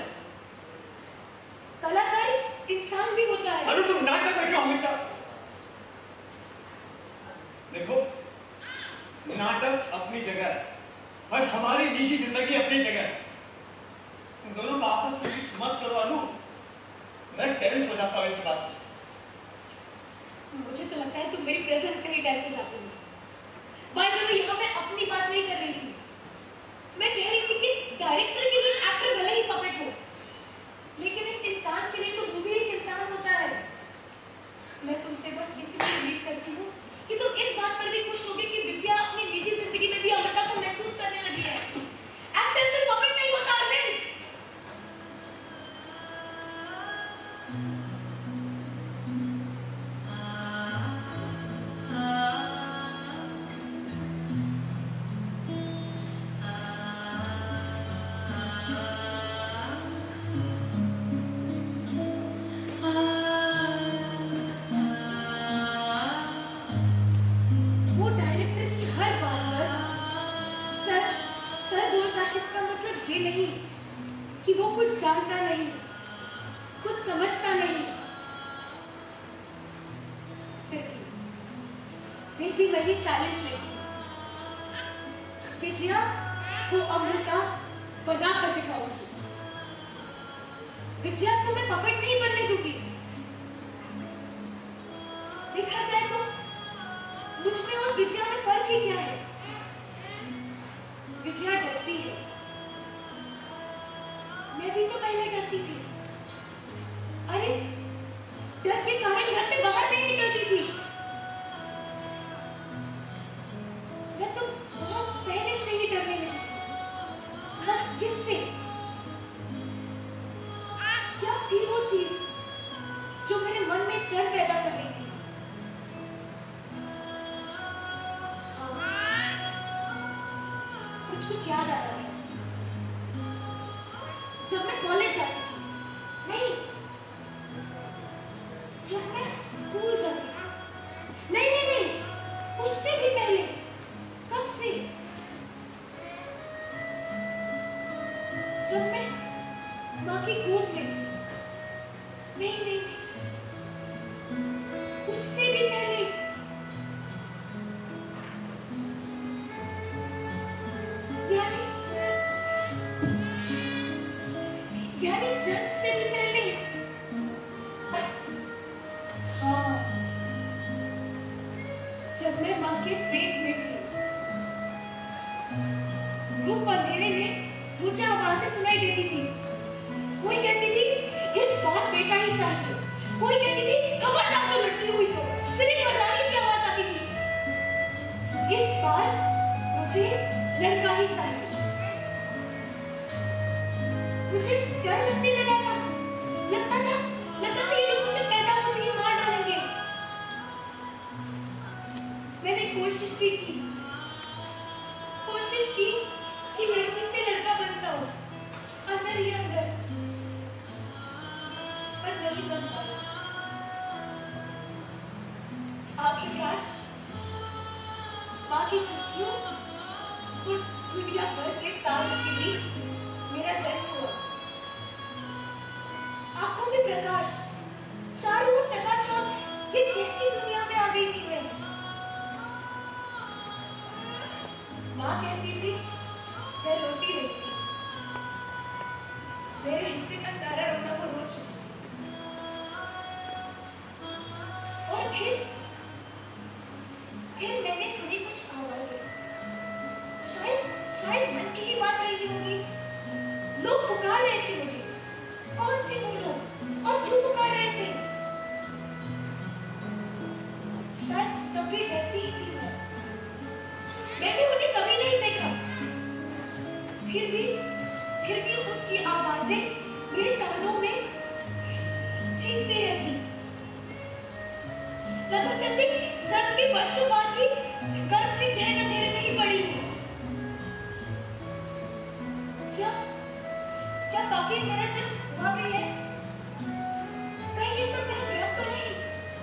कलाकार इंसान भी होता है। अनु तुम नाटक में क्यों हमेशा? देखो, नाटक अपनी जगह है और हमारी निजी जिंदगी अपनी जगह है। तुम दोनों का आपस में मिक्स मत करो अनु। मैं टेंस हो जाता हूँ इस बात से। मुझे तो लगता है तुम मेरी प्रेजेंस से ही टेंस हो जाती हो। की बात नहीं कर रही थी। मैं कह रही थी कि डायरेक्टर के लिए एक्टर भले ही पपेट हो, लेकिन एक इंसान के लिए तो वो भी एक इंसान होता है। मैं तुमसे बस इतनी उम्मीद करती हूँ कि तुम इस बात पर भी खुश होगी कि विजया अपनी निजी जिंदगी में भी अमृता को महसूस करने लगी है। एक्टर सिर्फ पपेट नहीं होता अरविंद। जानता नहीं, कुछ समझता नहीं, फिर भी फिर भी वही चैलेंज लेती विजया को अमृता बना कर दिखाऊंगी। विजया को मैं पपेट नहीं बनने दूंगी। देखा जाए तो मुझ में और विजया में फर्क ही क्या है? विजया डरती है, मैं भी तो पहले डरती थी। अरे डर के कारण घर से बाहर नहीं निकलती थी। मैं तो बहुत पहले से ही डरने लगी थी। हाँ, किससे? क्या थी वो चीज जो मेरे मन में डर पैदा कर रही थी? हाँ, कुछ कुछ याद आ रहा है। जब मैं कॉलेज जाती थी, नहीं, जब मैं स्कूल जाती थी, नहीं नहीं नहीं, उससे भी पहले, कब से? जब मैं माँ की गोद में थी, नहीं नहीं नहीं, उससे भी पहले, यानी यानी जन्म से भी पहले। हाँ, जब मैं माँ के पेट में थी, धूप अंधेरे में मुझे आवाजें सुनाई देती थी। कोई कहती थी इस बार बेटा ही चाहिए, कोई कहती थी खबरदार जो लड़की हुई हो। फिर एक मर्दानी सी आवाज आती थी, इस बार मुझे लड़का ही चाहिए। मुझे डर लगने लगा था, लगता था लगता था ये लोग मुझे पैदा होते ही मार डालेंगे। मैंने कोशिश भी की कोशिश की कि लड़की से लड़का बन जाऊं, अंदर ही अंदर, पर नहीं बन पाया। आखिरकार माँ की सस्तियों और दुनिया भर के तारों के बीच मेरा जन्म हुआ। आंखों में प्रकाश, चारों ओर चकाचौंध, ये कैसी दुनिया में आ गई थी मैं। माँ कहती थी मैं रोती रही थी, मेरे हिस्से का सारा रोना वो रो चुकी। और फिर फिर मैंने सुनी कुछ आवाजें, शायद शायद मन की ही बात रही होगी। लोग पुकार रहे थे मुझे। कौन थे वो लोग और क्यों पुकार रहे थे? शायद तभी डरती ही थी मैं। मैंने उन्हें कभी नहीं देखा, फिर भी फिर भी उनकी आवाजें मेरे कानों में चीखती रहती। लगा जैसे जन्म के वर्षों बाद भी गर्भ में गहन अंधेरे में ही पड़ी हूँ। क्या क्या बाकी मेरा जन्म हुआ भी है? कहीं ये सब मेरा भ्रम तो नहीं?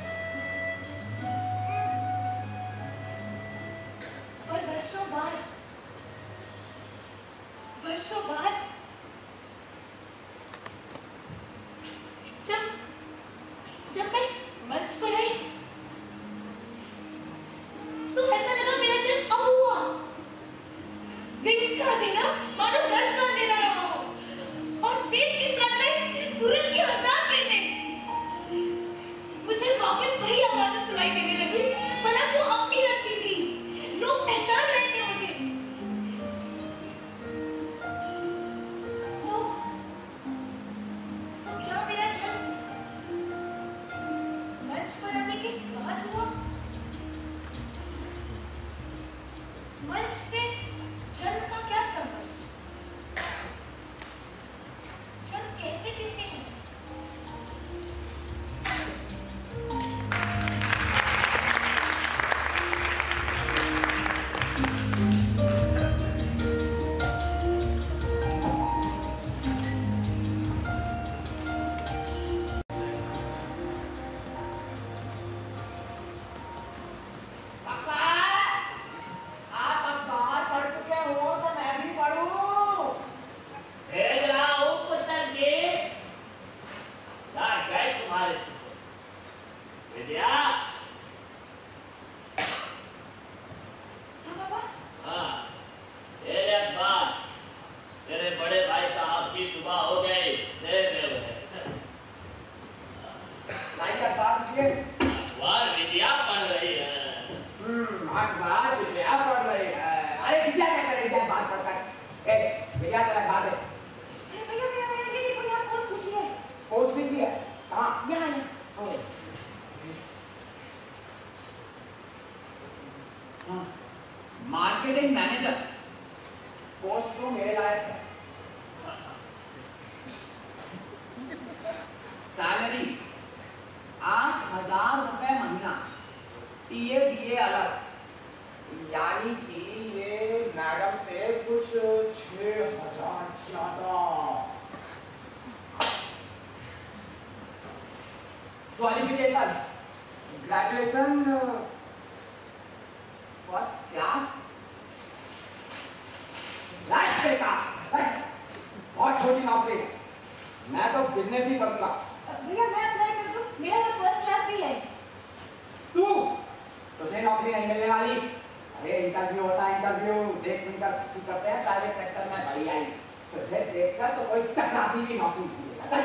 और वर्षों बाद वर्षों बाद जब जब मैं इस मंच पर आई तो ऐसा लगा मेरा जन्म अब हुआ। विंग्स का अंधेरा मानो गर्भ का अंधेरा रहा हो और स्टेज की फ्लडलाइट्स सूरज की हजार करने। मुझे वापस वही आवाजें सुनाई देने लगी, भला वो अपनी लगती थी। लोग पहचान रहे थे मुझे। मंच से जल का क्या संबंध? जल कहते किसे हैं? मार्केटिंग मैनेजर पोस्ट तो मेरे लायक है। सैलरी आठ हजार रुपए महीना, टीए बीए अलग, यानी कि ये मैडम से कुछ छह हजार ज्यादा। Qualification graduation first class. बहुत छोटी नौकरी, मैं तो बिजनेस ही करूंगा। भैया मैं अप्लाई कर दूं, मेरा तो फर्स्ट क्लास ही है। तू तुझे नौकरी नहीं मिलने वाली। अरे इंटरव्यू होता है, इंटरव्यू देख सुनकर करते हैं प्राइवेट सेक्टर में। बड़ी आई तुझे देखकर तो कोई चपरासी भी नौकरी नहीं मिलेगा। चल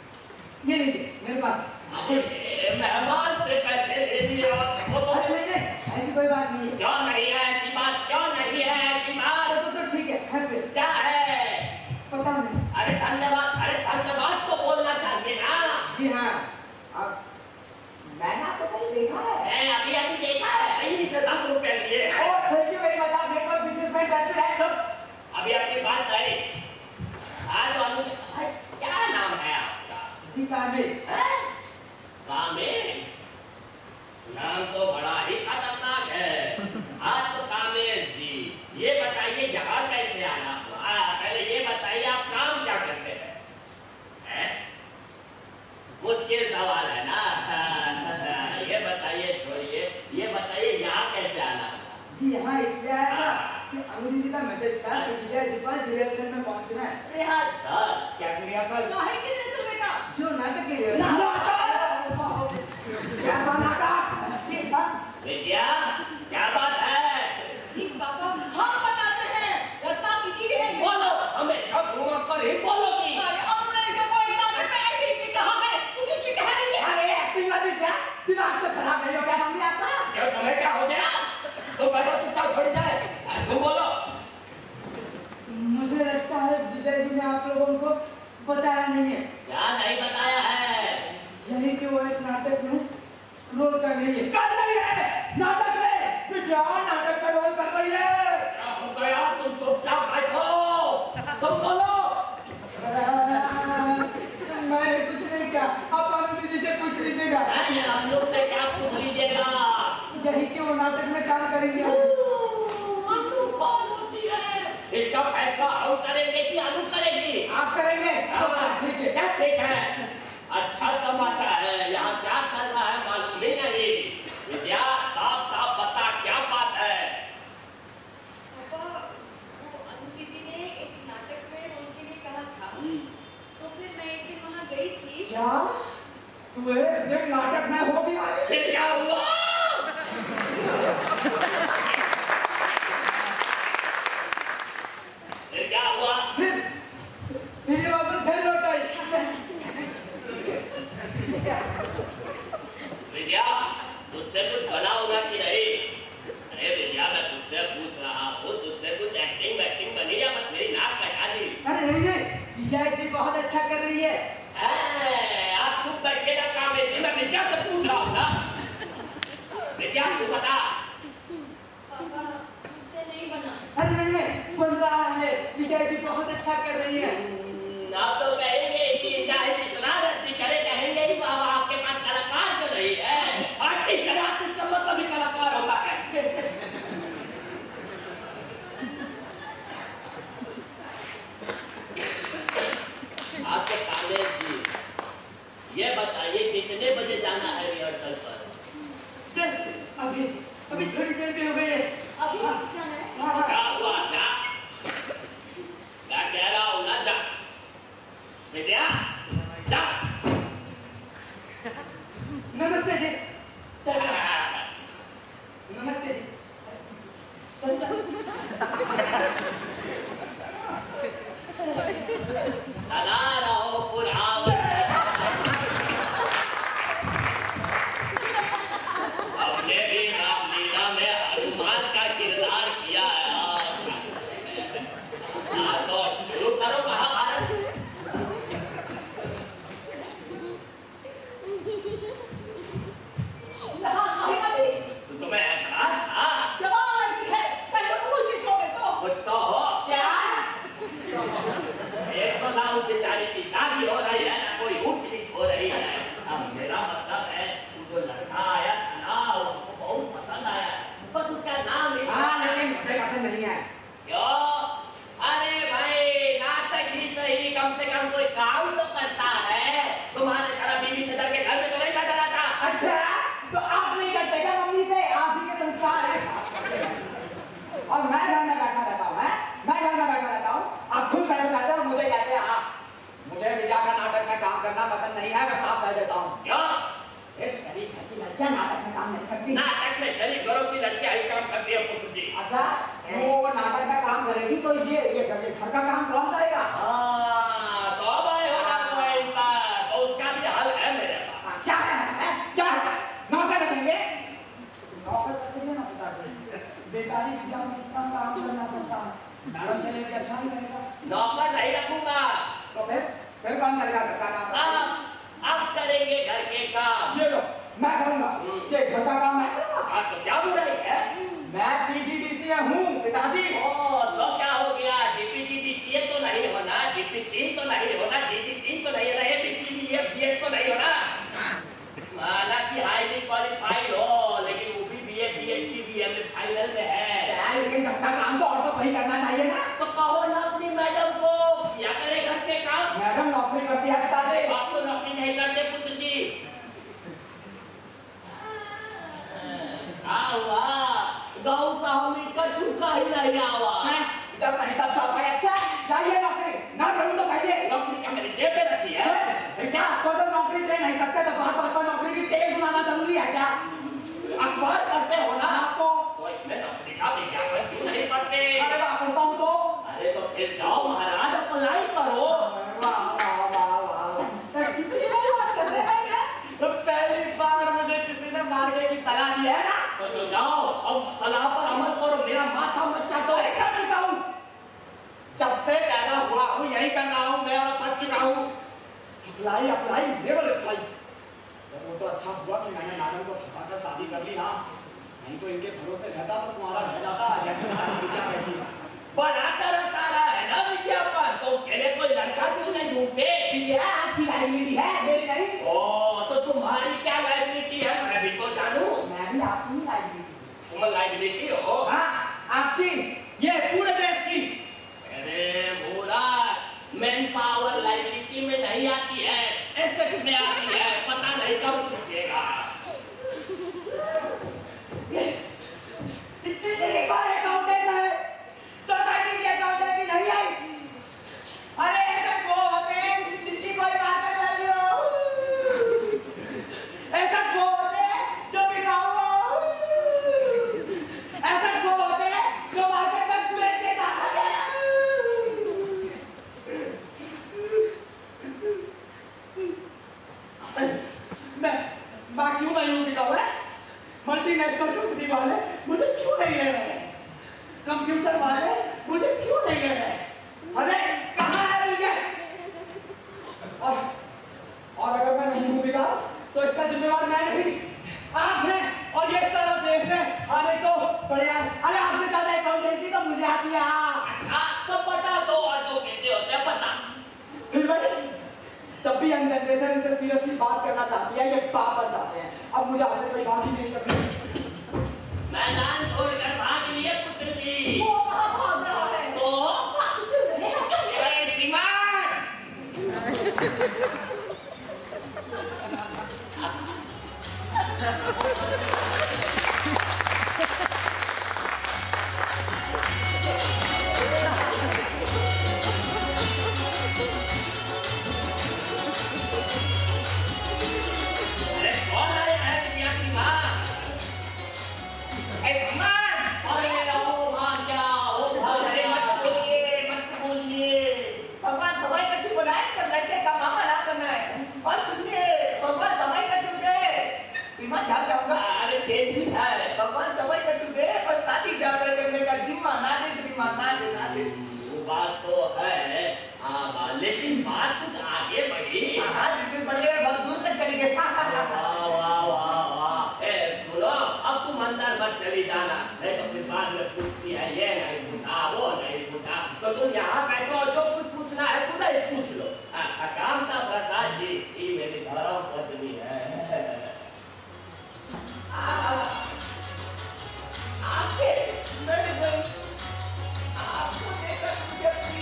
मेहमान से पैसे ले लिए और वो तो कोई बात नहीं है। क्यों नहीं है ऐसी बात, क्यों नहीं है ऐसी बात? तो तो ठीक है, है फिर क्या है? पता नहीं। अरे धन्यवाद, अरे धन्यवाद तो बोलना चाहिए ना। जी हाँ, अब मैंने आपको कहीं देखा है। मैं अभी अभी देखा है, कहीं से दस रुपए लिए हैं। Oh thank you very much, आप नेटवर्क बिजनेस में इंटरेस्टेड है तो अभी अपनी बात करें। हाँ तो अनु, क्या नाम है आपका? जी कामेश। कामेश, नाम तो बड़ा ही खतरनाक है। आज तो कामेश जी, ये बताइए यहाँ कैसे आना हुआ? पहले ये बताइए आप काम क्या करते हैं? हैं? मुश्किल सवाल है ना। ये बताइए, छोड़िए, ये बताइए यहाँ कैसे आना हुआ? जी यहाँ इसलिए आया था कि अनुजी जी का मैसेज था कि विजय जी पास रिहर्सल में पहुंचना है। रिहर्सल? कैसे रिहर्सल? काहे की रिहर्सल बेटा? जो नाटक की रिहर्सल। कैसा नाटक? जी हाँ। विजया, क्या बात है? जी पापा, हम बताते हैं। रत्ना की टीवी है। बोलो, हमेशा घूम कर ही बोलोगी। अरे हमने इसे कोई नाटक में एक्टिंग भी कहा है, उसे भी कह रही है। अरे एक्टिंग वाली क्या? दिमाग तो खराब है, यो क्या मम्मी आपका? क्यों, तुम्हें क्या हो गया? तो बैठो चुपचाप, छोड़ जाए। तुम बोलो। मुझे लगता है विजय जी ने आप लोगों को बताया नहीं है। क्या नहीं बताया है? यही कि वो एक नाटक में रोल कर रही है। कर रही है नाटक में। विजया नाटक का रोल कर रही है। क्या हो गया? तुम चुपचाप बैठो। तुम बोलो। मैंने कुछ नहीं कहा, आप अनुजी जी से पूछ लीजिएगा। नहीं, हम लोग से क्या पूछ लीजिएगा? यही कि वो नाटक में काम करेंगे। अनु कौन होती है? इसका फैसला हम करेंगे कि अनु करेगी? आप करेंगे? हाँ, ठीक है। क्या ठीक है? अच्छा तमाशा है, यहाँ क्या चल रहा है मालूम भी नहीं। विजया, साफ साफ बता, क्या बात है? पापा, वो अनुजी जी ने एक नाटक में रोल के लिए कहा था, तो फिर मैं एक दिन वहाँ गई थी। क्या? तू एक दिन नाटक में हो गया? फिर क्या हुआ? फिर क्या हुआ? फिर फिर ये वापस घर लौट आई। विजया, तुझसे कुछ बना होगा कि नहीं? अरे विजया, मैं तुझसे पूछ रहा हूँ, तुझसे कुछ एक्टिंग वैक्टिंग बनी या बस मेरी नाक कटा दी? अरे नहीं नहीं, विजय जी बहुत अच्छा कर रही है। ए, आप चुप बैठिएगा कामेश जी, मैं विजया से पूछ रहा हूँ ना। विजया, तू बता। पापा, मुझसे नहीं बना। अरे नहीं नहीं, बन रहा है। विजय जी बहुत अच्छा कर रही है। आप तो कहेंगे कि चाहे जितना गलती करे, कहेंगे ही बाबा आपके पास कलाकार क्यों नहीं है? आर्टिस्ट है, आर्टिस्ट का मतलब ही कलाकार होता है। आपके कामेश जी, ये बताइए कितने बजे जाना है रिहर्सल पर? जस्ट अभी अभी थोड़ी देर में हो गई है। अभी जाना है? हाँ, हाँ। क्या हुआ? जा, मैं कह रहा हूँ ना, जा। विजया, जा। नमस्ते जी। नमस्ते जी। सदा रहो पुरावन। अपने भी रामलीला में हनुमान का किरदार किया है। हाँ, तो शुरू करो महाभारत। तुम्हें ऐतराज था? जवान लड़की है, कहीं तो कुछ ही छोड़े तो। कुछ तो हो क्या? एक तो ना उस बेचारी की शादी हो रही है, ना कोई ऊंच नीच हो रही है। अब मेरा मतलब है, जो लड़का आया था ना, वो हमको बहुत पसंद आया, बस उसका नाम ही। हाँ लेकिन मुझे पसंद नहीं है। क्यों? अरे भाई, नाटक ही सही, कम से कम कोई काम तो करता है। तुम्हारे तरह बीवी से डर के घर में तो नहीं बैठा रहता। अच्छा, तो आप नहीं करते क्या मम्मी से? आप ही के संस्कार है। और मैं घर में बैठा रहता हूँ, हैं? मैं घर में बैठा रहता हूँ, आप खुद बैठ जाते हो, मुझे कहते हैं हाँ मुझे विजया का नाटक में काम करना पसंद नहीं है, मैं साफ कह देता हूँ। क्यों? ये शरीफ है कि लड़कियां नाटक में काम नहीं करती। नाटक में शरीफ घरों की लड़कियां ही काम करती है पुत्र जी। अच्छा, वो नाटक में काम करेगी तो ये ये घर का काम कौन करेगा? हाँ, तो अब आए हो ना पॉइंट पर, तो उसका भी हल है मेरे पास। क्या है? क्या है? नौकर रखेंगे? नौकर रखेंगे ना पिताजी। बेचारी भैया मैं इतना काम करना पड़ता है, मैडम के लिए भी अच्छा नहीं रहेगा। नौकर नहीं रखूंगा। तो फिर फिर कौन करेगा घर का काम? आप आप करेंगे घर के काम। ये लो मैं करूंगा, ये घर का काम मैं करूंगा। हाँ तो क्या बुराई है? मैं पीजीडीसीए हूँ पिताजी। ओ तो क्या हो गया? डीपीजीडीसीए तो नहीं होना, डीपीटी तो नहीं होना, डीपीटी तो नहीं होना, एबीसीडीएफजीएच तो नहीं होना। माना कि हाईली क्वालिफाइड हो, लेकिन वो भी बीए बीएससी बीएम में फाइनल में है। लेकिन घर का काम तो और तो वही करना चाहिए ना। तो कहो ना अपनी मैडम को क्या करे घर के काम। मैडम नौकरी करती है पिताजी। आप तो नौकरी नहीं करते पुत्र जी। आवा गाँव का हमी का चुका ही नहीं आवा। जब नहीं तब चौका अच्छा जाइए नौकरी ना करूँ तो कहिए। नौकरी क्या मेरी जेब पे रखी है? क्या तो जब नौकरी दे नहीं सकते तो बार बार नौकरी की टेस्ट सुनाना जरूरी है क्या? अखबार पढ़ते हो ना आपको? तो इसमें नौकरी का विज्ञापन क्यों नहीं पढ़ते? अरे वाह पढ़ता हूँ तो। अरे तो फिर जाओ महाराज अप्लाई करो। वाह वाह वाह वाह कितनी बड़ी बात कर रहे हैं। तो पहली बार मुझे किसी ने मारने की सलाह दी है ना। तो जो जाओ अब सलाह पर अमल करो, मेरा माथा मत चाटो। कर चुका हूँ, जब से पैदा हुआ हूँ यही कर रहा हूँ, मैं थक चुका हूँ। Apply apply never apply. वो तो अच्छा हुआ कि मैंने मैडम को फंसाकर शादी कर ली ना, नहीं तो इनके भरोसे रहता तो तुम्हारा रह जाता। जैसे बैठी बनाता रहता रहा है ना विज्ञापन, तो उसके लिए कोई लड़का क्यों नहीं ढूंढते? आपकी लाइबिलिटी है मेरी नहीं। ओ तो तुम्हारी क्या लाइबिलिटी है? मैं भी तो जानूं। मैं भी आपकी लाइबिलिटी। तुम लाइबिलिटी हो? हाँ आपकी, ये पूरे देश की। अरे भोला मैन पावर लाइबिलिटी में नहीं आती है, एसेट में आती है। पता नहीं कब छूटेगा। सोसाइटी की अकाउंटेंसी नहीं आई। अरे ऐसे वो होते हैं जिनकी कोई मार्केट वैल्यू हो, ऐसे वो होते हैं जो बिकाऊ हो, ऐसे वो होते हैं जो मार्केट में बेचे जा सके। मैं मैं क्यों नहीं हूँ बिकाऊ है? मल्टीनेशनल कंपनी वाले मुझे क्यों नहीं ले रहे हैं? कंप्यूटर वाले मुझे क्यों नहीं ले रहे? अरे कहाँ है और, और अगर मैं नहीं हूँ बिगाड़ तो इसका जिम्मेवार मैं नहीं, आप हैं। और ये सारा देश है। अरे तो बढ़िया। अरे आपसे ज्यादा अकाउंटेंसी तो मुझे आती है। अच्छा तो पता दो और दो कहते होते हैं पता। फिर भाई जब भी यंग जनरेशन इनसे सीरियसली बात करना चाहती है ये बात बन जाते हैं। अब मुझे आपसे कोई बात ही नहीं करनी। मैदान छोड़कर भाग लिए पुत्र जी। वो वहाँ भाग रहा है। तो ए श्रीमान अरे कौन आए हैं विद्या की माँ? ए श्रीमान अरे ओ भाग्या ओ अरे भाग्या। मत बोलिए मत बोलिए। भगवान समय का चुप बनाए पर लड़के का मामा ना करना है। और सुनिए भगवान समय का चुप गए। श्रीमान ध्यान जाऊंगा। अरे तेजी है। भगवान समय का चुप गए पर शादी जाकर करने का जिम्मा ना दे श्रीमान, ना दे ना दे। वो बात तो है। हाँ लेकिन बात कुछ आगे बढ़ी। हाँ बिल्कुल बढ़िया, बहुत दूर तक चली गई। वाह वाह वाह वाह। ए सुनो अब तुम अंदर मत चली जाना, नहीं तो फिर बाद में पूछती है ये नहीं पूछा वो नहीं पूछा। तो तुम यहाँ बैठो, जो कुछ पूछना है खुद ही पूछ लो। कामता प्रसाद जी ये मेरी धर्म पत्नी है। आपके मेरे भाई आपको देखकर मुझे अपनी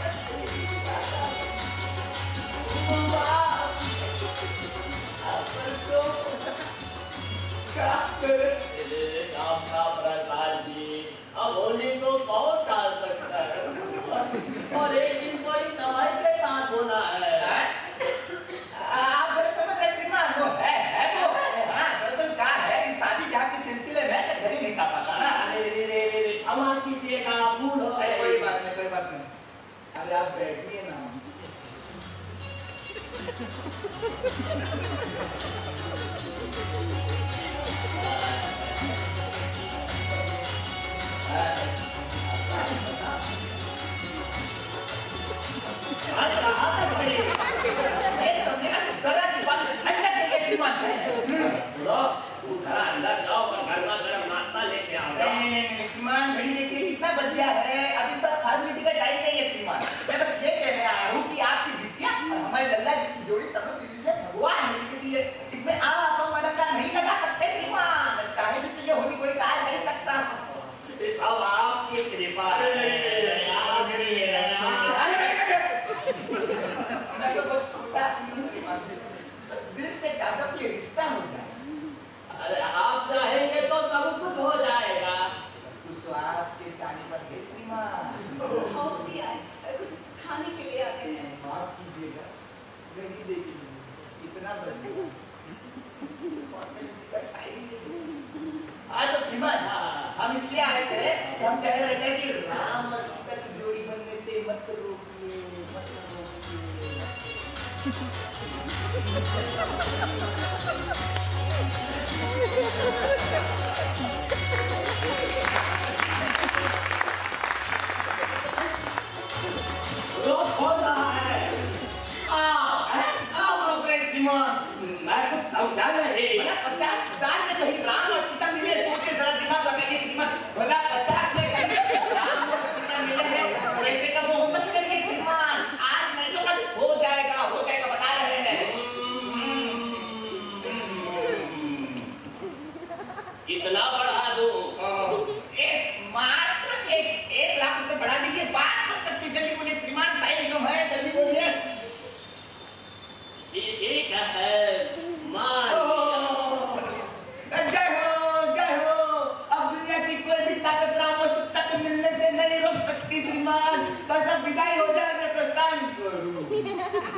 कामता प्रसाद जी अब होली को कौन टाल सकता है? और एक दिन कोई समय के साथ होना है। आप गलत समझ रहे श्रीमान, वो है है वो। हाँ दरअसल क्या है इस शादी ब्याह के सिलसिले में मैं घर ही नहीं खा पाता ना। अरे रे रे रे रे क्षमा कीजिएगा भूल हो गई। कोई बात नहीं कोई बात नहीं। अरे आप बैठिए ना। इसमें आप और मदद नहीं लगा सकते श्रीमान, चाहे भी तुझे होली कोई कार्य नहीं सकता। सब आपकी कृपा है। मैं तो बहुत छोटा श्रीमान, दिल से चाहता हूँ कि रिश्ता हो जाए। अरे आप चाहेंगे तो सब कुछ हो जाएगा। कुछ तो आपके चाहने पर है श्रीमान। हम भी आए, कुछ खाने के लिए आते हैं। माफ कीजिएगा, नहीं देखिए इतना बदला आज तो श्रीमान हम इसलिए आए थे, हम कह रहे थे कि राम और सीता की जोड़ी बनने से मत रोकिए, मत रोकिए। रोज हो रहा है। मैं कुछ समझा नहीं। भला पचास हजार में कहीं राम और सीता मिले, सोचे जरा दिमाग लगाइए श्रीमान। भला पचास में कहीं राम और सीता मिले हैं, वैसे का मोहब्बत करिए श्रीमान। आज नहीं तो कल हो जाएगा, हो जाएगा बता रहे हैं। कितना बढ़ा दूं? एक मात्र एक एक लाख रुपए बढ़ा दीजिए, बात कर सकते। जल्दी बोलिए श्रीमान, टाइम कम है, जल्दी बोलिए। ठीक है, मान जय हो, जय हो। अब दुनिया की कोई भी ताकत राम और सीता को मिलने से नहीं रोक सकती श्रीमान। बस अब विदाई हो जाए, मैं प्रस्थान करूं।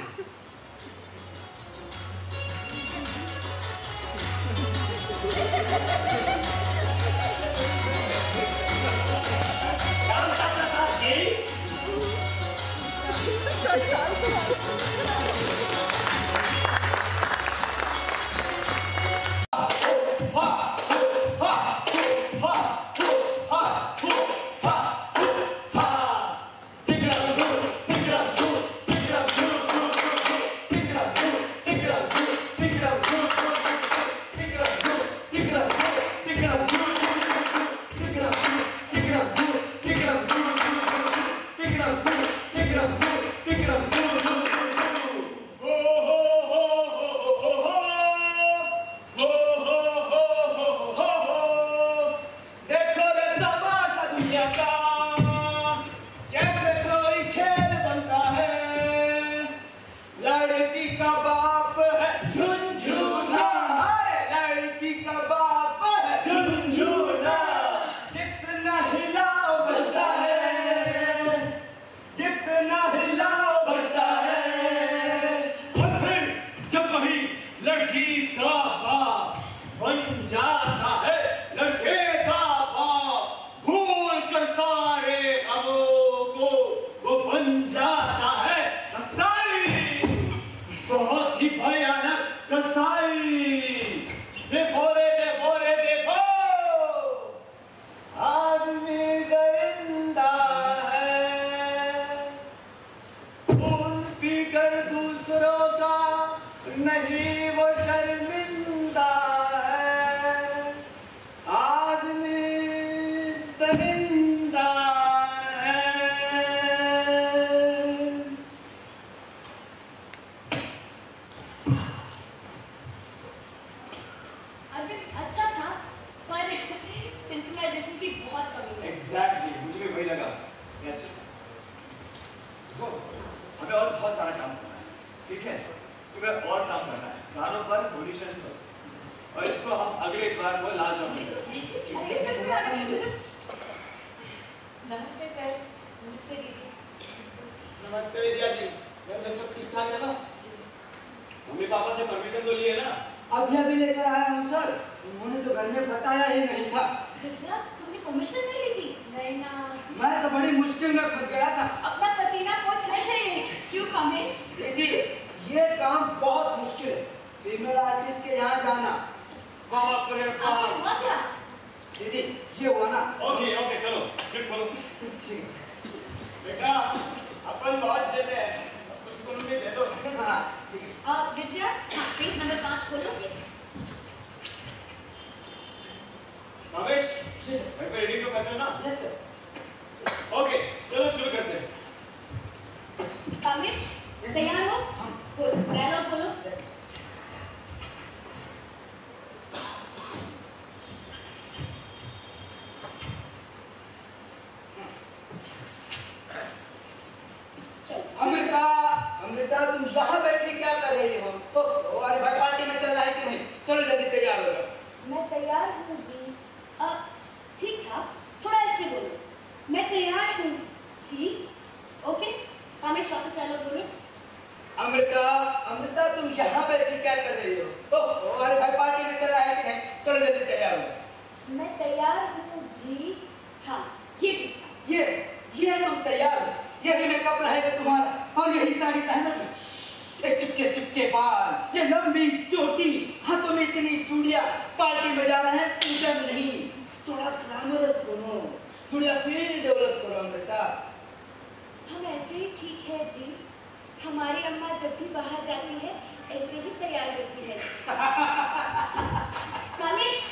जी हाँ, ये ठीक था। ये ये तुम तैयार हो, यही मेकअप रहेगा तुम्हारा और यही साड़ी पहनोगी। ये चुपके चुपके बाल, ये लंबी चोटी, हाथों में इतनी चूड़ियां, पार्टी में जा रहे हैं पूजा में नहीं। थोड़ा ग्लैमरस बनो, थोड़ा फील डेवलप करो अमृता। हम ऐसे ही ठीक है जी। हमारी अम्मा जब भी बाहर जाती है ऐसे ही तैयार होती है। कनिष्क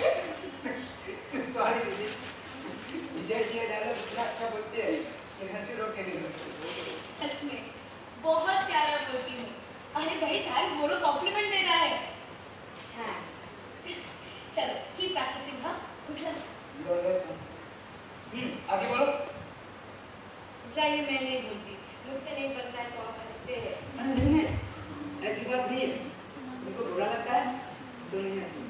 सॉरी दीदी, विजय जी डायलॉग इतना अच्छा बोलते हैं कि हंसी रोके नहीं होती। सच में बहुत प्यारा बोलती हूँ। अरे भाई थैंक्स बोलो, कॉम्प्लीमेंट दे रहा है। थैंक्स। चलो कीप प्रैक्टिसिंग। हाँ गुड लक। हम्म आगे बोलो। जाइए, मैं नहीं बोलती, मुझसे नहीं बनता है तो आप हंसते हैं। नहीं नहीं ऐसी बात नहीं है, तुमको बुरा लगता है तो नहीं हंसी।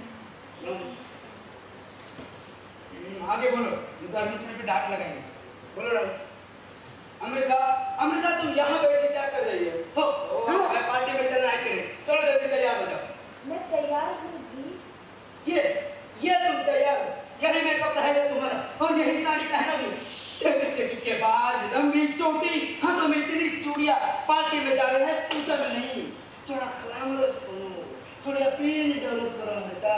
आगे बोलो, तो एडमिशन पे डांट लगाएंगे। बोलो डांट। अमृता, अमृता तुम यहाँ बैठ के क्या कर रही हो? हो हाँ। पार्टी में चलना है कि नहीं? चलो जल्दी तैयार हो जाओ। मैं तैयार हूँ जी। ये ये तुम तैयार हो, यही मेकअप रहेगा तुम्हारा और यही साड़ी पहनोगी। चुपके चुपके बाल, लंबी चोटी, हाथों में इतनी चूड़ियां, पार्टी में जा रहे हैं पूजा में नहीं। थोड़ा ग्लैमरस बनो, थोड़ा अपील डेवलप करो अमृता।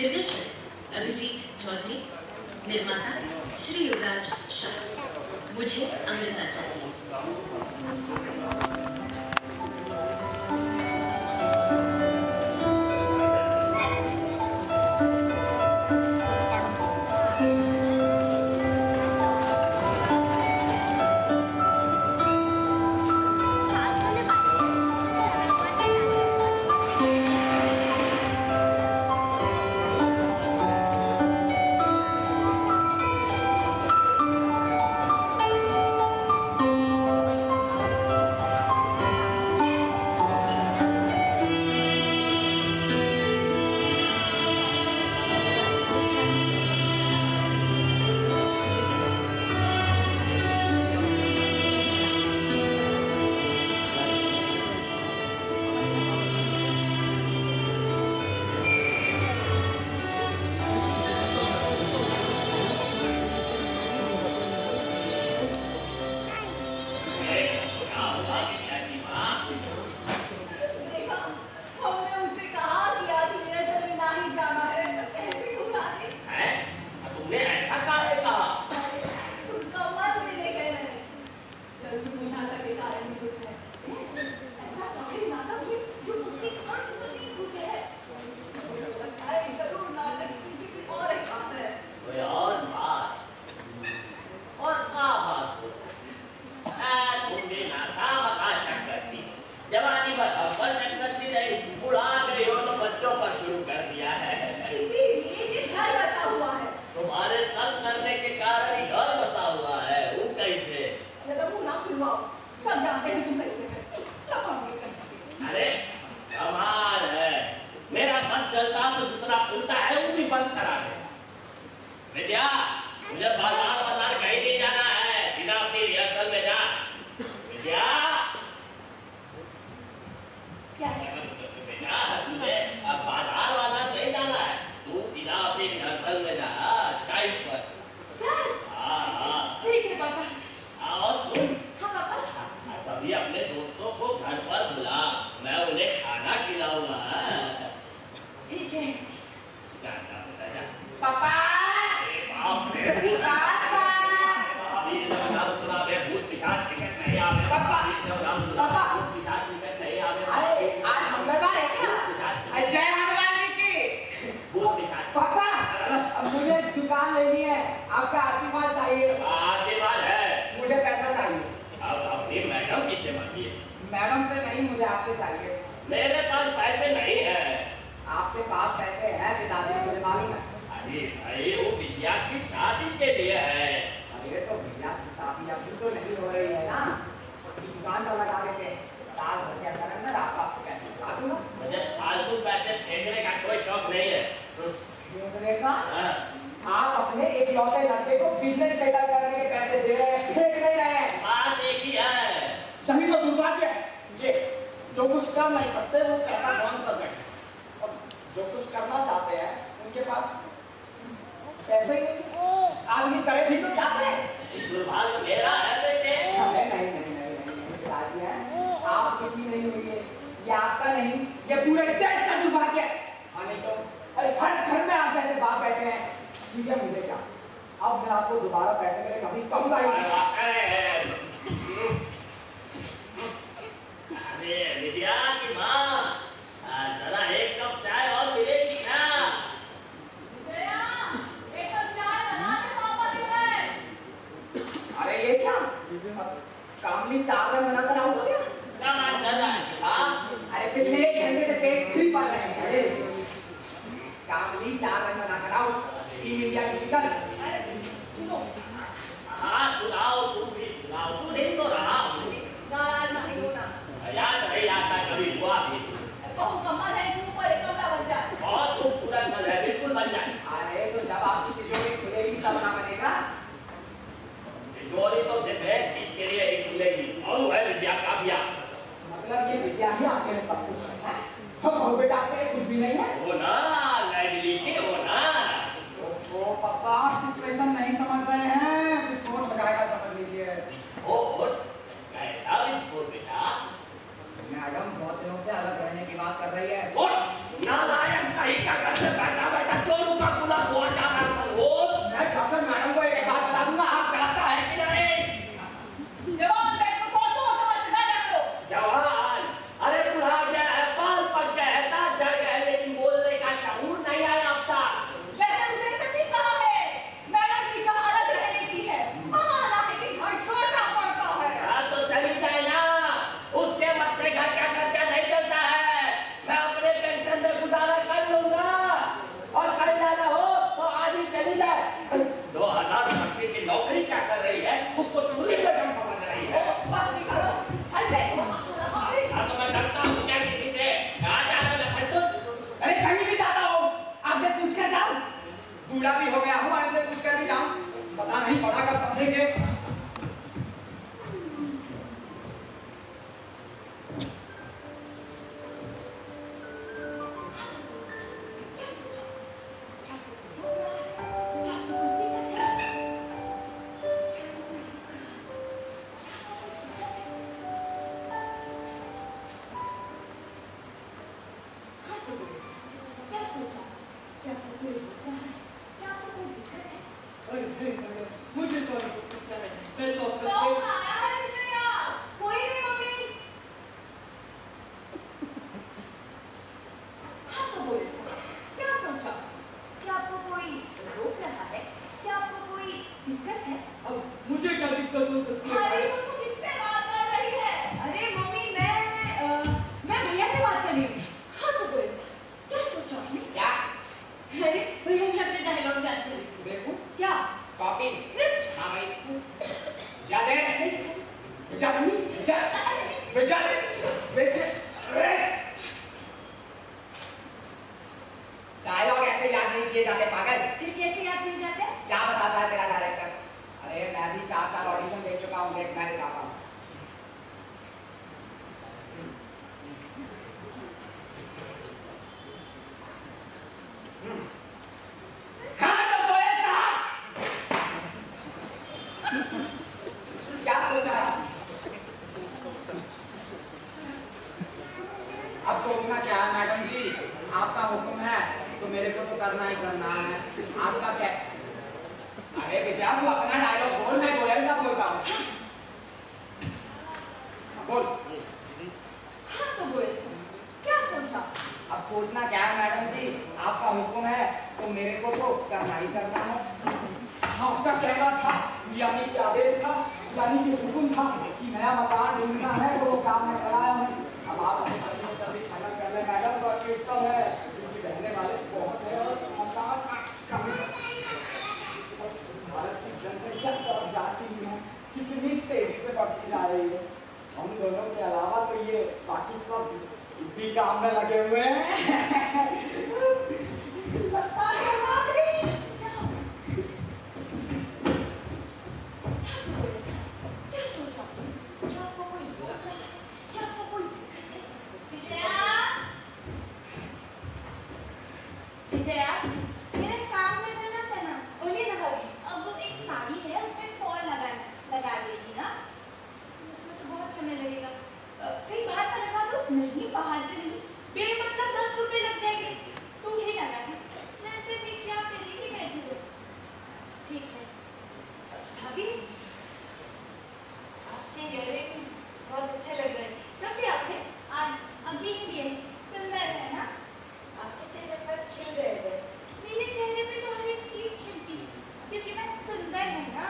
निर्देशक अभिजीत चौधरी, निर्माता श्री युवराज शाह। मुझे अमृता चाहिए। नालायक कहीं का घर से बैठा बैठा चोरी कोई रोक रहा है? क्या आपको कोई दिक्कत है? अरे नहीं मैडम, मुझे तो नहीं हो सकता है। मैं तो आपका कौन से- आया है मुझे यार? कोई नहीं मम्मी। हाँ तो बोले सर, क्या सोचा? क्या आपको कोई रोक रहा है? क्या आपको कोई दिक्कत है? अब मुझे क्या दिक्कत हो सकती है? अरे वो तो किससे बात कर रही है? अरे मम्मी मैं अ, मैं भैया से बात कर रही हूँ। हाँ तो बोले सर, क्या सोचा आपने? क्या? अरे भैया मैं अपने डायलॉग याद कर रही हूँ। देखो क्या? Copy script? हाँ भाई जा दे जा जा बेचा दे बेचे अरे डायलॉग ऐसे याद नहीं किए जाते पागल। फिर कैसे याद नहीं जाते? क्या बताता है तेरा डायरेक्टर? अरे मैं भी चार चार ऑडिशन दे चुका हूँ, देख मैं दिखाता हूँ। हाँ तो बोले साहब, क्या सोचा? अब सोचना क्या है मैडम जी, आपका हुक्म है तो मेरे को तो करना ही करना है। आपका क्या? अरे बेचा तू अपना डायलॉग बोल, मैं गोयल का बोलता हूँ। बोल। हाँ तो बोले सर, क्या सोचा? अब सोचना क्या है मैडम जी, आपका हुक्म है तो मेरे को तो करना ही करना है। आपका कहना था यानी कि आदेश था यानी कि हुक्म था कि नया मकान ढूंढना है तो वो काम मैं कराया हूँ। अब आप अपनी जल्दी जल्दी खत्म कर ले मैडम, तो अच्छी उत्तम है क्योंकि रहने वाले बहुत है और मकान कमी भारत की जनसंख्या तो अब जाती ही है, कितनी तेजी से बढ़ती जा रही है। हम दोनों के अलावा तो ये बाकी सब इसी काम में लगे हुए हैं। लगता है बात नहीं। जाओ। हाँ तो बोले सर, क्या सोचा? क्या आपको कोई रोक रहा है? क्या आपको कोई दिक्कत है? विजया, विजया, मेरा काम कर देना था ना। बोलिए ना भाभी। अब वो एक साड़ी है, उसमें फॉल लगा लगा देगी ना। उसमें तो बहुत समय लगेगा। अ, कहीं बाहर से लगा दो? नहीं, बाहर से नहीं, बेमतलब दस रुपए लग जाएंगे। तुम ही लगा दे, वैसे भी क्या करेगी बैठी हो। ठीक है। भाभी, आपके इयररिंग्स बहुत अच्छे लग रहे हैं। कब दिए आपने? आज अभी ही लिए, सुंदर है ना। आपके चेहरे पर खिल रहे थे। मेरे चेहरे पे तो हर एक चीज खिलती है क्योंकि मैं सुंदर है ना।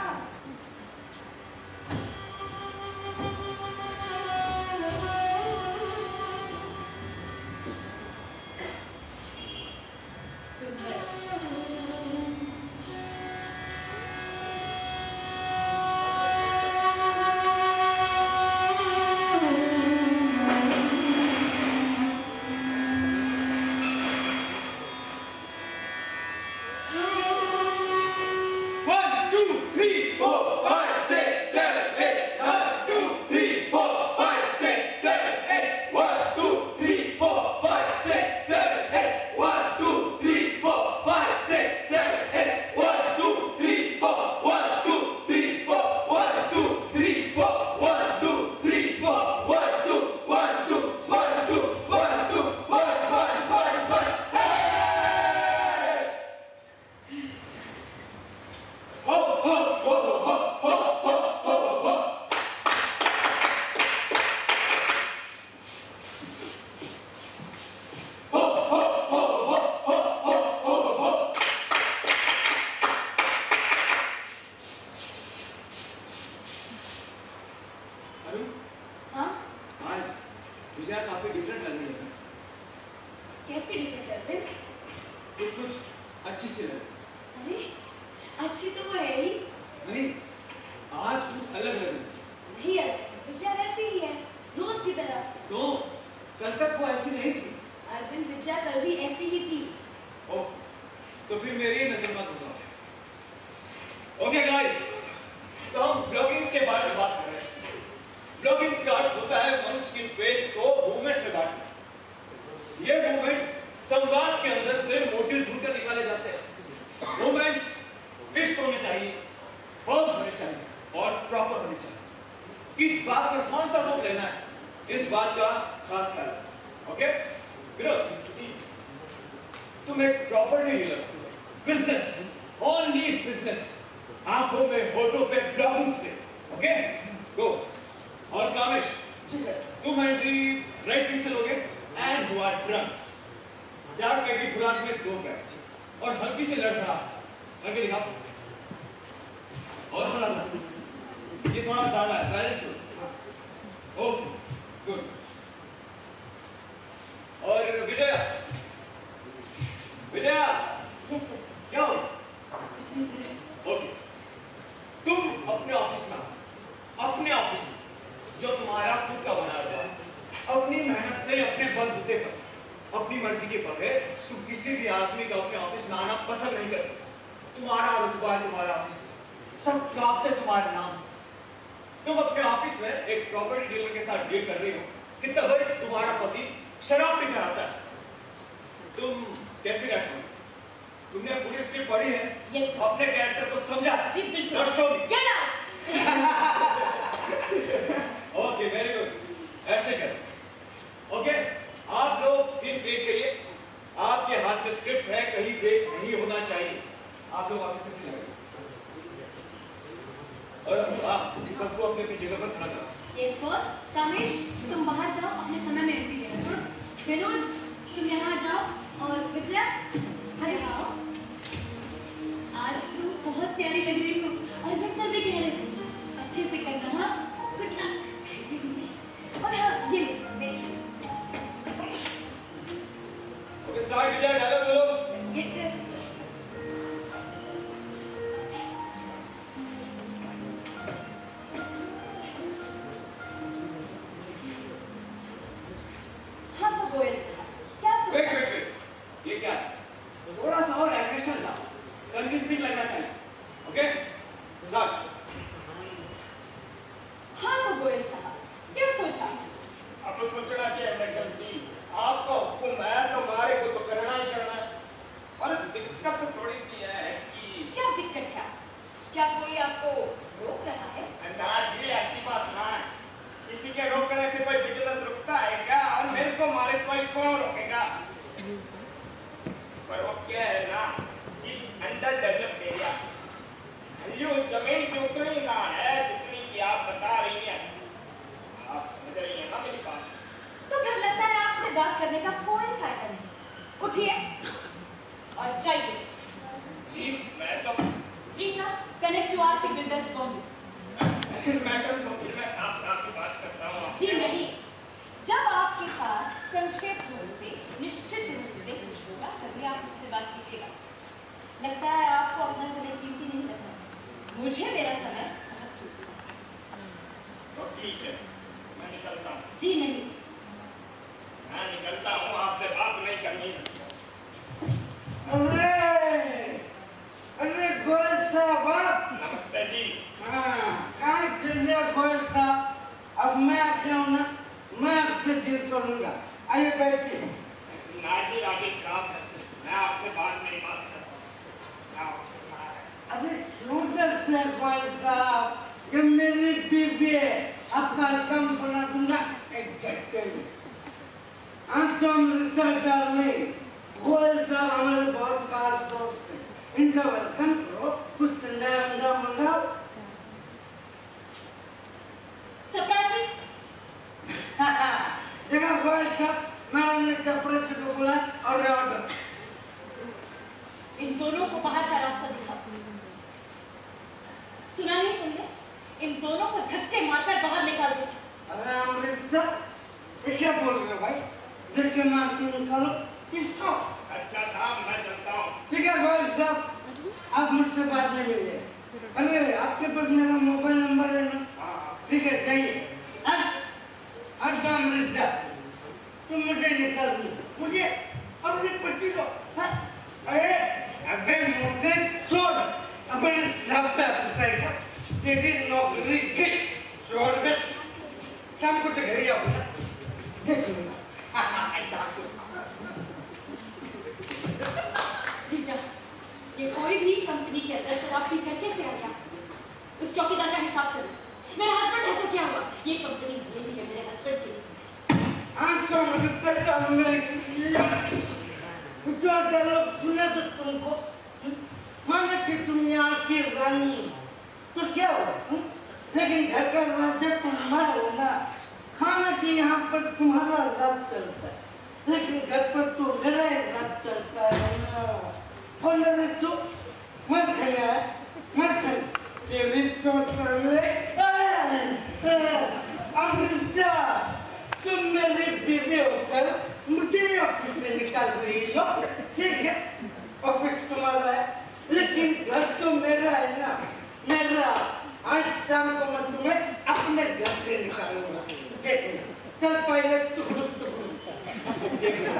One, two, three, four, five, six, seven, eight. One, two, three, four, five, six, seven, eight. One, two, three, four, five, six, seven, eight. One, two, three, four, five, six, seven, eight. One, two, three, four. One, two, three, four. One, two, three, four. One, two, three, four. One, two, one, two, one, two, one, two, one, one, one, one. Hey! Ho, ho, ho, ho, ho, ho, ho, ho. Ho, ho, ho, ho, ho, ho, ho, हो। अनु, हाँ? आज विजया काफी डिफरेंट लग रही है। कैसी डिफरेंट लग रही? कुछ कुछ अच्छी सी लग अरे, अच्छी तो वो है ही। नहीं, आज कुछ अलग लग रही है। नहीं है, विजया वैसी ही है, रोज की तरह। तो कल तक वो ऐसी नहीं थी। अरविंद, विजया कल भी ऐसी ही थी। ओह, तो फिर मेरी ही नजर मत होगा। ओके गाइस, तो हम ब्लॉगिंग्स के बारे में बात कर रहे हैं। ब्लॉगिंग्स का अर्थ होता है मनुष्य की स्पेस को मूवमेंट्स में बांटना। ये मूवमेंट्स संवाद के अंदर से मोटिव ढूंढकर निकाले जाते हैं। मूवमेंट्स फिक्स होने चाहिए, फर्म होने चाहिए और प्रॉपर होने चाहिए। इस बात पर कौन सा रूप लेना है, इस बात का खास ख्याल रखना। ओके विरोध, तुम एक property dealer, business, only business. आंखों में, होठों पे, ब्लॉगिंग्स पे, ओके? गो। और कामेश, जी सर। तुम एंट्री राइट विंग से लोगे एंड यू आर ड्रंक। चार पैक की खुराक में दो पैक और हल्की से लड़ रहा करके दिखाओ। और थोड़ा सा, ये थोड़ा ज्यादा है, बैलेंस करो। Okay, good. और विजया, विजया, यस सर। क्या हो? कुछ नहीं सर। ओके, तुम अपने ऑफिस में, अपने ऑफिस में जो तुम्हारा खुद का बना हुआ है, अपनी मेहनत से, अपने बलबूते पर, अपनी मर्जी के बगैर तुम किसी भी आदमी का अपने ऑफिस में आना पसंद नहीं करते। तुम्हारा रुतबा है तुम्हारा ऑफिस में, सब कांपते तुम्हारे नाम से। तुम अपने ऑफिस में एक प्रॉपर्टी डीलर के साथ डील कर रही हो कि तब तुम्हारा पति शराब पीकर आता है। तुम कैसे रहते हो? तुमने पूरी स्क्रिप्ट पढ़ी है? यस। अपने कैरेक्टर को समझा? जी बिल्कुल। दर्शो भी। Get out! Okay, very good. ऐसे करो। ओके, आप लोग सीन ब्रेक करिए। आपके हाथ में स्क्रिप्ट है, कहीं ब्रेक नहीं होना चाहिए। आप लोग ऑफिस में लगाइए और आप सबको अपने अपनी जगह पर खड़ा करो। Yes boss. कामेश, तुम बाहर जाओ, अपने समय में एंट्री लेना। विनोद, तुम यहाँ जाओ और विजया, अरे आओ। आज तुम बहुत प्यारी लग रही हो और हम सब भी कह रहे थे अच्छे से करना। हाँ, गुड लक। और हाँ, ये मेरी friends. Okay, start Vijay, dialogue बोलो। Yes sir. हाँ तो गोयल साहब, क्या सोचा? वेट वेट वेट, ये क्या है? थोड़ा सा और एग्रेशन लाओ, कन्विंसिंग लगना चाहिए। Okay, start. हाँ तो गोयल साहब, क्या सोचा? अब सोचना क्या है मैडम जी, आपका हुक्म है तो हमारे को तो करना ही करना है। और दिक्कत तो थोड़ी सी है कि क्या दिक्कत है? क्या कोई आपको रोक रहा है? ना जी, ऐसी बात ना है। किसी के रोकने से कोई बिजनेस रुकता है क्या? और मेरे को मारे कोई कौन रोकेगा? पर वो क्या है ना कि अंडर डेवलप एरिया, ये उस जमीन की उतनी ना है जितनी कि आप बता रही हैं। आप समझ रही हैं ना मेरी बात? तो फिर लगता है आपसे बात करने का कोई फायदा नहीं। उठिए और जाइए। जी मैं तो Rita, connect to R K builders Bombay. Madam तो फिर मैं साफ साफ की बात करता हूँ। जी नहीं, जब आपके पास संक्षेप रूप से, निश्चित रूप से कुछ होगा तभी आप मुझसे बात कीजिएगा। लगता है आपको अपना समय कीमती नहीं लगता। मुझे मेरा समय बहुत कीमती है। तो ठीक है, मैं निकलता हूँ। जी नहीं। मैं निकलता हूँ, आपसे बात नहीं करनी। अरे अरे गोयल साहब, नमस्ते जी। हाँ कहाँ चलिए गोयल साहब? अब मैं आपसे हूँ ना, मैं आपसे डील करूँगा। आइए बैठिए। नाजी राजीव साहब, मैं आपसे बाद में बात करता हूँ। अरे क्यों डरते हैं गोयल साहब? ये मेरी बीवी है, आपका काम बना दूंगा एक झटके में। आप तो अमृता डार्लिंग, गोयल साहब हमारे बहुत खास दोस्त हैं। इनका वेलकम करो, कुछ ठंडा ठंडा मंगाओ। चपरासी, देखा गोयल साहब, मैंने चपरासी को बोला और ऑर्डर। इन दोनों को बाहर का रास्ता दिखा। सुना नहीं तुमने? इन दोनों को धक्के मारकर बाहर निकाल दो। अरे अमृता, ये क्या बोल रहे हो भाई? धक्के मार के निकालो किसको? अच्छा साहब, मैं चलता हूँ। ठीक है गोयल साहब, आप मुझसे बाद में मिलिए। अरे आपके पास मेरा मोबाइल नंबर है ना? ठीक है, जाइए। अच्छा अमृता, तुम मुझे निकाल दो, मुझे और अपने पति को। हाँ? अरे अबे मुझे छोड़, अबे सब पे बताएगा तेरी नौकरी की छोड़ दे। शाम को तो घर ही आओ ना, देख लूंगा। रीटा, ये कोई भी कंपनी के अंदर शराब पी कर कैसे आ गया? उस चौकीदार का हिसाब करो। मेरा हस्बैंड है तो क्या हुआ? ये कंपनी मेरी है, मेरे हस्बैंड के लिए। आज तो मुझे तक जो डायलॉग सुना तो तुमको माना कि तुम यहाँ की रानी तो क्या हो, लेकिन घर का राजा तुम्हारा हो ना। खाना कि यहाँ पर तुम्हारा राज चलता है, लेकिन घर पर तो मेरा राज चलता है ना। और मेरे तो मत खाना है, मत खाना। तेरी तो चले अमृता, तुम मेरी बीवी होकर मुझे ऑफिस से निकाल रही हो, ठीक है? ऑफिस तुम्हारा है, लेकिन घर तो मेरा है ना, मेरा। आज शाम को मैं तुम्हें अपने घर से निकालूंगा, देखना। चल पहले टुकड़ू टुकड़ू देखना।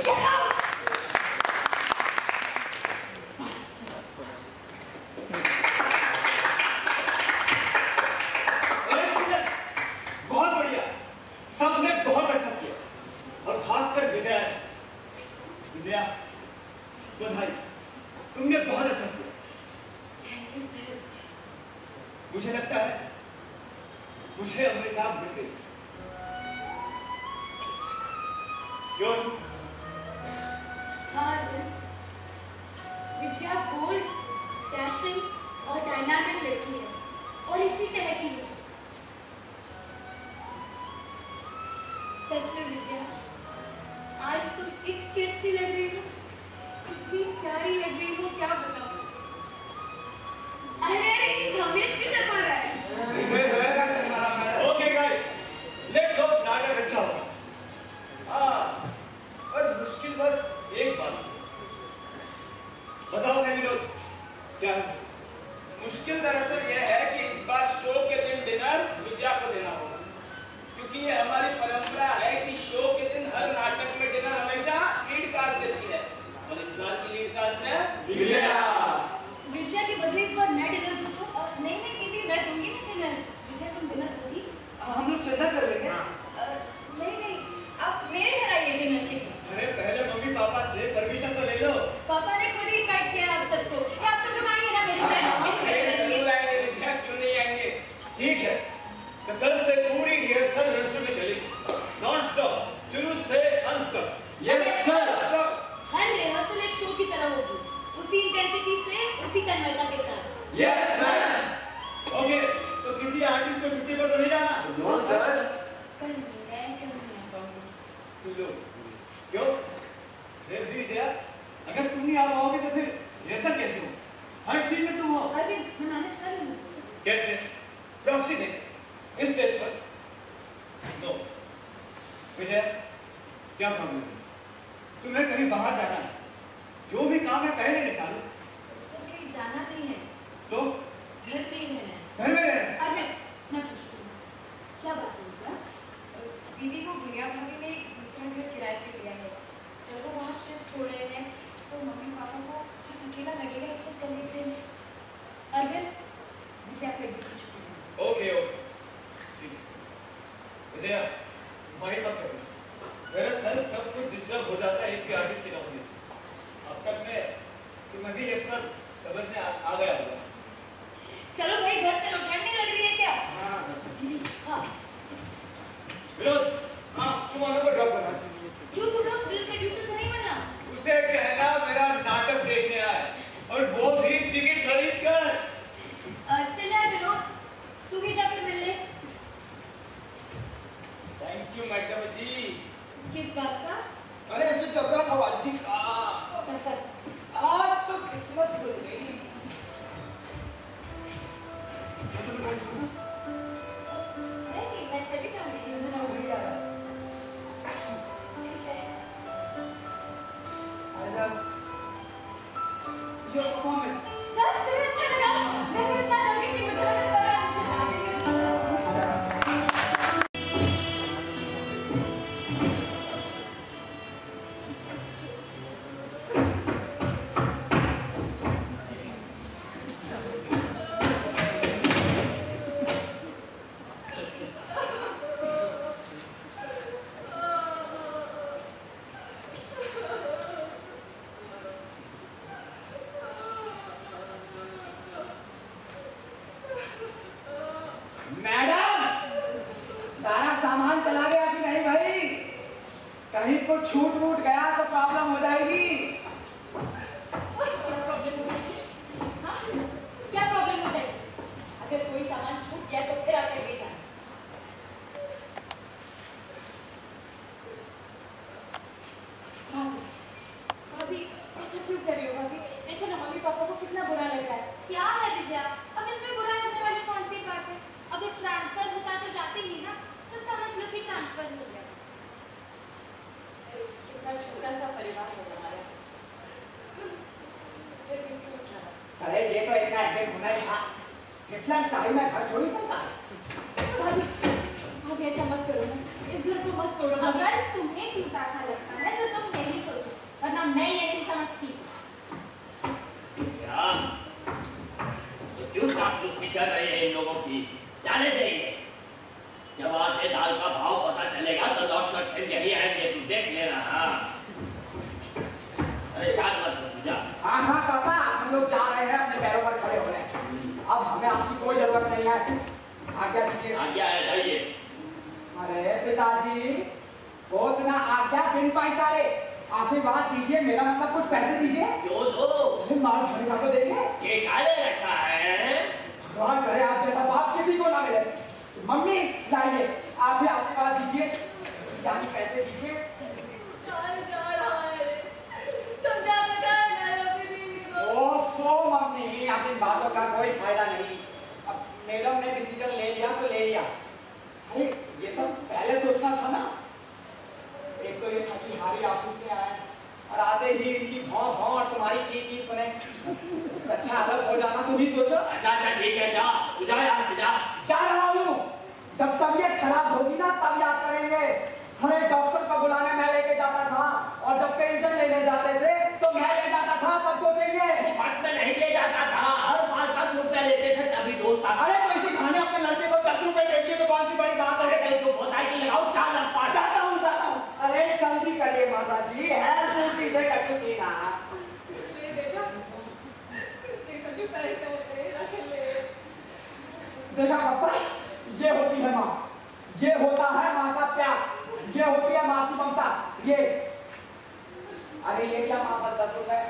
बहुत बढ़िया, सबने बहुत अच्छा किया, और खासकर विजया विजया बधाई, तुमने बहुत अच्छा किया। मुझे लगता है मुझे अमृता मिल गई। क्यों? हाँ, विजया बोल्ड, डैशिंग और डायनामिक लड़की है, और इसी शहर की है। सच में विजया, आज तुम इतनी अच्छी लग रही हो, इतनी प्यारी लग रही हो, क्या बताऊं। अरे अरे, रमेश भी शर्मा रहा है। ओके गाइस, लेट्स होप नाटक अच्छा हो। हाँ, और मुश्किल बस एक बात। बताओ मेरे लोग, क्या है? मुश्किल दरअसल यह है कि इस बार शो के दिन डिनर विजया को देना होगा, क्योंकि ये हमारी परंपरा है कि शो के दिन हर नाटक में डिनर हमेशा लीड कास्ट देती है, और इस बार की लीड कास्ट है विजया। विजया के बदले इस बार मैं डिनर दूं तो? नहीं नहीं दीदी, मैं दूंगी ना डिनर। विजया तुम डिनर दोगी? हम लोग चंदा कर लेंगे। नहीं नहीं, आप मेरे घर आइए डिनर के लिए। अरे पहले मम्मी पापा से परमिशन तो ले लो। पापा ने खुद ही इनवाइट किया आप सबको। क्या आप सब लोग आएंगे ना मेरे घर? जरूर आएंगे विजया, क्यों नहीं आएंगे। ठीक है, तो कल से पूरी रिहर्सल रंग में चलेगी, नॉन स्टॉप, शुरू से अंत तक। Yes sir. हर रिहर्सल एक शो की तरह होगी, उसी इंटेंसिटी से, उसी तन्मयता के साथ। Yes sir. ओके, तो किसी आर्टिस्ट को छुट्टी पर तो नहीं जाना? No sir. सर मैं क्यों नहीं आ पाऊंगी? सुन लो, क्यों? देव प्लीज यार, अगर तुम नहीं आ पाओगे तो फिर रिहर्सल कैसे हो? हर सीन में तुम हो। अभी मैं मैनेज कर लूंगी। कैसे? प्रॉक्सी दे, इस स्टेज पर। नो, विजय, क्या प्रॉब्लम है? तुम्हें कहीं बाहर जाना है, जो भी काम है पहले निकालो। सर कहीं जाना नहीं है, तो घर पे ही रहना है। घर में रहना? अरे मैं पूछती हूँ, क्या बात है विजया? दीदी को भैया भाभी ने एक दूसरा घर किराए पे लिया है, तो वो वहाँ शिफ्ट हो रहे हैं, तो मम्मी पापा को जो अकेला लगेगा इसको कर लेते हैं। अरविंद, विजया को एक दिन की छुट्टी दे। ओके ओके, ठीक है। विजया, माइंड मत करो। दरअसल सब कुछ डिस्टर्ब हो जाता है एक भी आर्टिस्ट के नौकरी से। अब तक मैं तुम्हें भी ये सब समझने आ, आ गया होगा। चलो भाई घर चलो, ठंड नहीं लग रही है क्या? हाँ। विनोद, हाँ तुम आने को ड्रॉप करना। क्यों तुम लोग फिल्म प्रोड्यूसर से नहीं बनना? उसे कहना मेरा नाटक देखने आए, और वो भी टिकट खरीद कर। चल यार विनोद, तू भी जाकर मिल ले। Thank you madam ji. किस बात का? अरे ऐसे चल रहा था बाजी का। आज तो किस्मत खुल गई। नहीं मैं चली जाऊंगी। ठीक है। I love your performance. Sir तुम्हें अच्छा लगा? मैं तो इतना डर गई थी, मुझे लगा सर आप मुझे हरा देंगे। कहीं को छूट वूट गया तो प्रॉब्लम हो जाएगी। बैठे होना ही था। हिटलर शाही में घर थोड़ी चलता है। भाभी, भाभी ऐसा मत करो ना, इस घर को मत तोड़ो। अगर तुम्हें क्यों ऐसा लगता है तो तुम यही सोचो, वरना मैं ये नहीं समझती। क्या? तो क्यों चापलूसी कर रहे हैं इन लोगों की? जाने देंगे। जब आटे दाल का भाव पता चलेगा तो लौट कर फिर यही आएंगे, तू देख लेना। हाँ, अरे शाद मत हो, जा। हाँ हाँ पापा, हम लोग जा रहे हैं अपने पैरों पर खड़े होने। अब हमें आपकी कोई जरूरत नहीं है, आज्ञा दीजिए। आज्ञा है, जाइए। अरे पिताजी, वो इतना आज्ञा बिन पैसा रे, आशीर्वाद दीजिए, मेरा मतलब कुछ पैसे दीजिए। क्यों दो? माल खाने का तो देंगे। के काले रखा है? भगवान करे आप जैसा बाप किसी को ना मिले। मम्मी लाइए, आप भी आशीर्वाद दीजिए, यानी पैसे दीजिए। ओफो मम्मी, अब इन बातों का कोई फायदा नहीं। अब मैडम ने डिसीजन ले लिया तो ले लिया। अरे ये सब पहले सोचना था ना। एक तो ये थकी हारी ऑफिस से आए और आते ही इनकी भौं भौं और तुम्हारी की की सुने। इससे अच्छा अलग हो जाना तुम ही सोचो। अच्छा अच्छा ठीक है, जा तू जा यहाँ से, जा। जा रहा हूँ, जब तबीयत खराब होगी ना तब याद करेंगे। हरे डॉक्टर को बुलाने मैं लेके जाता था और जब पेंशन लेने जाते थे तो मैं ले जाता था, तब सोचेंगे। फट में नहीं ले जाता था, हर बार पाँच रुपया लेते थे तभी दो था। अरे तो इसी बहाने अपने लड़के को दस रुपए देती तो कौन सी बड़ी बात हो गई? जो बताई कि लगाओ चार लाख पाँच। जाता हूँ जाता हूँ। अरे जल्दी करिए माता जी, है सूटी से कचू चीना। देखा पापा, ये होती है माँ, ये होता है माँ का प्यार, ये होती है माँ की ममता। ये अरे ये क्या माँ, बस दस रुपए।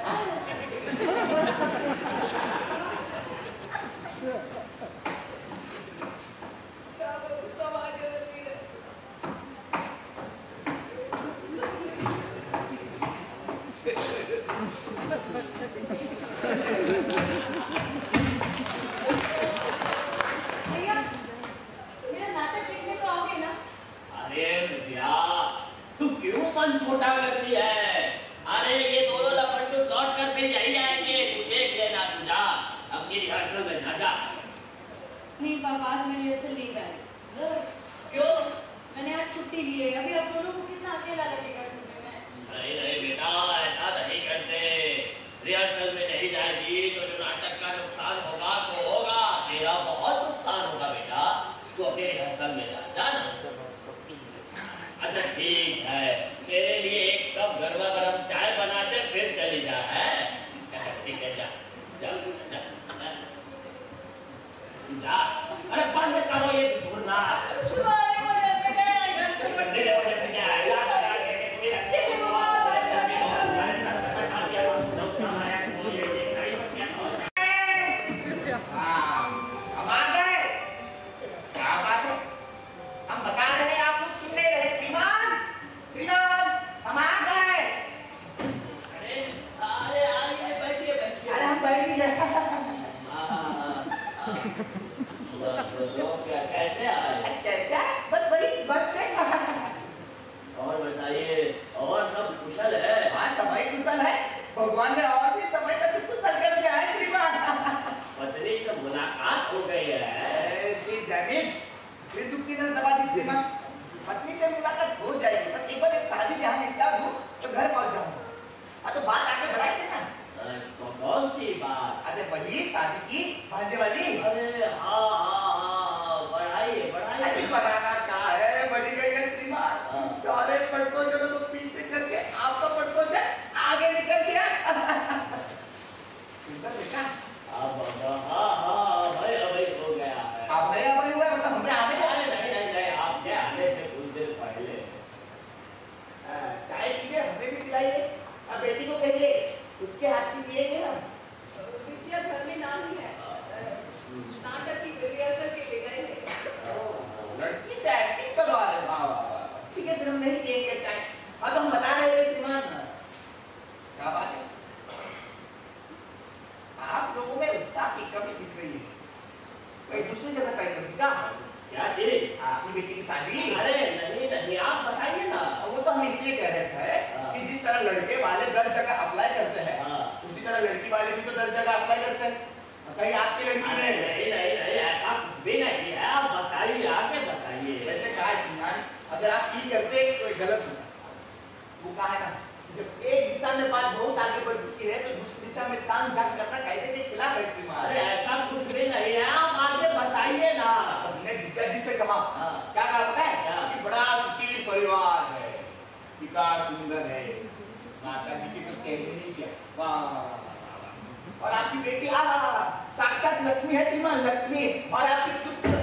भैया, मेरा नाटक देखने को आओगे ना? अरे मुझिया, तू क्यों मन छोटा करती है? अरे ये दोनों लपटू लौट कर फिर यही आएंगे, तू देख लेना। तू जा अपनी रिहर्सल में जा। जा नहीं पापा, आज मैं रिहर्सल नहीं जा रही। क्यों? मैंने आज छुट्टी ली है, अभी आप दोनों को कितना अकेला लगेगा घूमने में। नहीं नहीं बेटा, ऐसा नहीं करते। रिहर्सल में नहीं जाएगी तो जो नाटक का नुकसान होगा तो होगा, तेरा बहुत नुकसान होगा बेटा। तू अपने रिहर्सल में जा, जा ना। अच्छा ठीक है, तेरे लिए एक कप गर्मा गर्म चाय बनाते फिर चली जा। है ठीक है, जा जा जा जा। अरे बंद करो ये घूरना। कैसे आए? कैसा? बस वही बस में। और बताइए, और सब कुशल है? हाँ समय कुशल है, भगवान ने और भी समय का कुशल कर दिया है। श्रीमान पत्नी से मुलाकात हो गई है। ऐसी डैमेज फिर दुखती नजर दबा दी श्रीमान। पत्नी से मुलाकात हो जाएगी, बस एक बार शादी ब्याह निपटा दूं तो घर पहुंच जाऊंगा। हाँ तो बात आगे बढ़ाई श्रीमान। तो कौन सी बात? अरे वही शादी की भांजे वाली। अरे हाँ हाँ हाँ, बढ़ाइए बढ़ाइए। अरे बढ़ाना क्या है, बढ़ी गई है श्रीमान। सारे प्रपोजलों को पीछे करके आपका प्रपोजल आगे निकल गया। सुंदर बेटा। अब हाँ हाँ भाई अभी हो गया है। आप नए अभी हुए मतलब हमने आने नहीं नहीं नहीं नहीं, आपके आने से कुछ देर पहले। चाय पीजिए, हमें भी पिलाइए। अब बेटी को कहिए उसके हाथ की पिएंगे हम। बिटिया घर में नाम ही है, नाटक की रिहर्सल के लिए गए हैं। लड़की से एक्टिंग करवा रहे हैं। वाह वाह वाह, ठीक है फिर हम नहीं पिएंगे चाय। अब हम बता रहे थे श्रीमान, क्या बात है, आप लोगों में उत्साह की कमी दिख रही है। कोई दूसरी जगह पैर रखी क्या? क्या चीज? आपकी बेटी की शादी? अरे नहीं नहीं, आप बताइए ना। वो तो हम इसलिए कह रहे थे कि जिस तरह लड़के वाले दस जगह अप्लाई करते हैं, उसी तरह लड़की वाले भी तो दस जगह अप्लाई करते हैं। बताइए आपकी लड़की ने। नहीं नहीं नहीं ऐसा कुछ भी नहीं है, आप बताइए, आके बताइए। वैसे कहा है श्रीमान, अगर आप ये करते तो ये गलत होता। वो कहा है ना, जब एक दिशा में बात बहुत आगे बढ़ चुकी है तो दूसरी दिशा में तान झांक करना कायदे के खिलाफ है श्रीमान। अरे ऐसा कुछ भी नहीं है, आप आगे बताइए ना। हमने जीजा जी से कहा, हाँ। क्या कहा पता है? क्या? कि बड़ा सुशील परिवार है, पिता सुंदर है, माता जी की तो कहने नहीं किया। वाह, और आपकी बेटी आ साक्षात लक्ष्मी है श्रीमान, लक्ष्मी। और आपके पुत्र,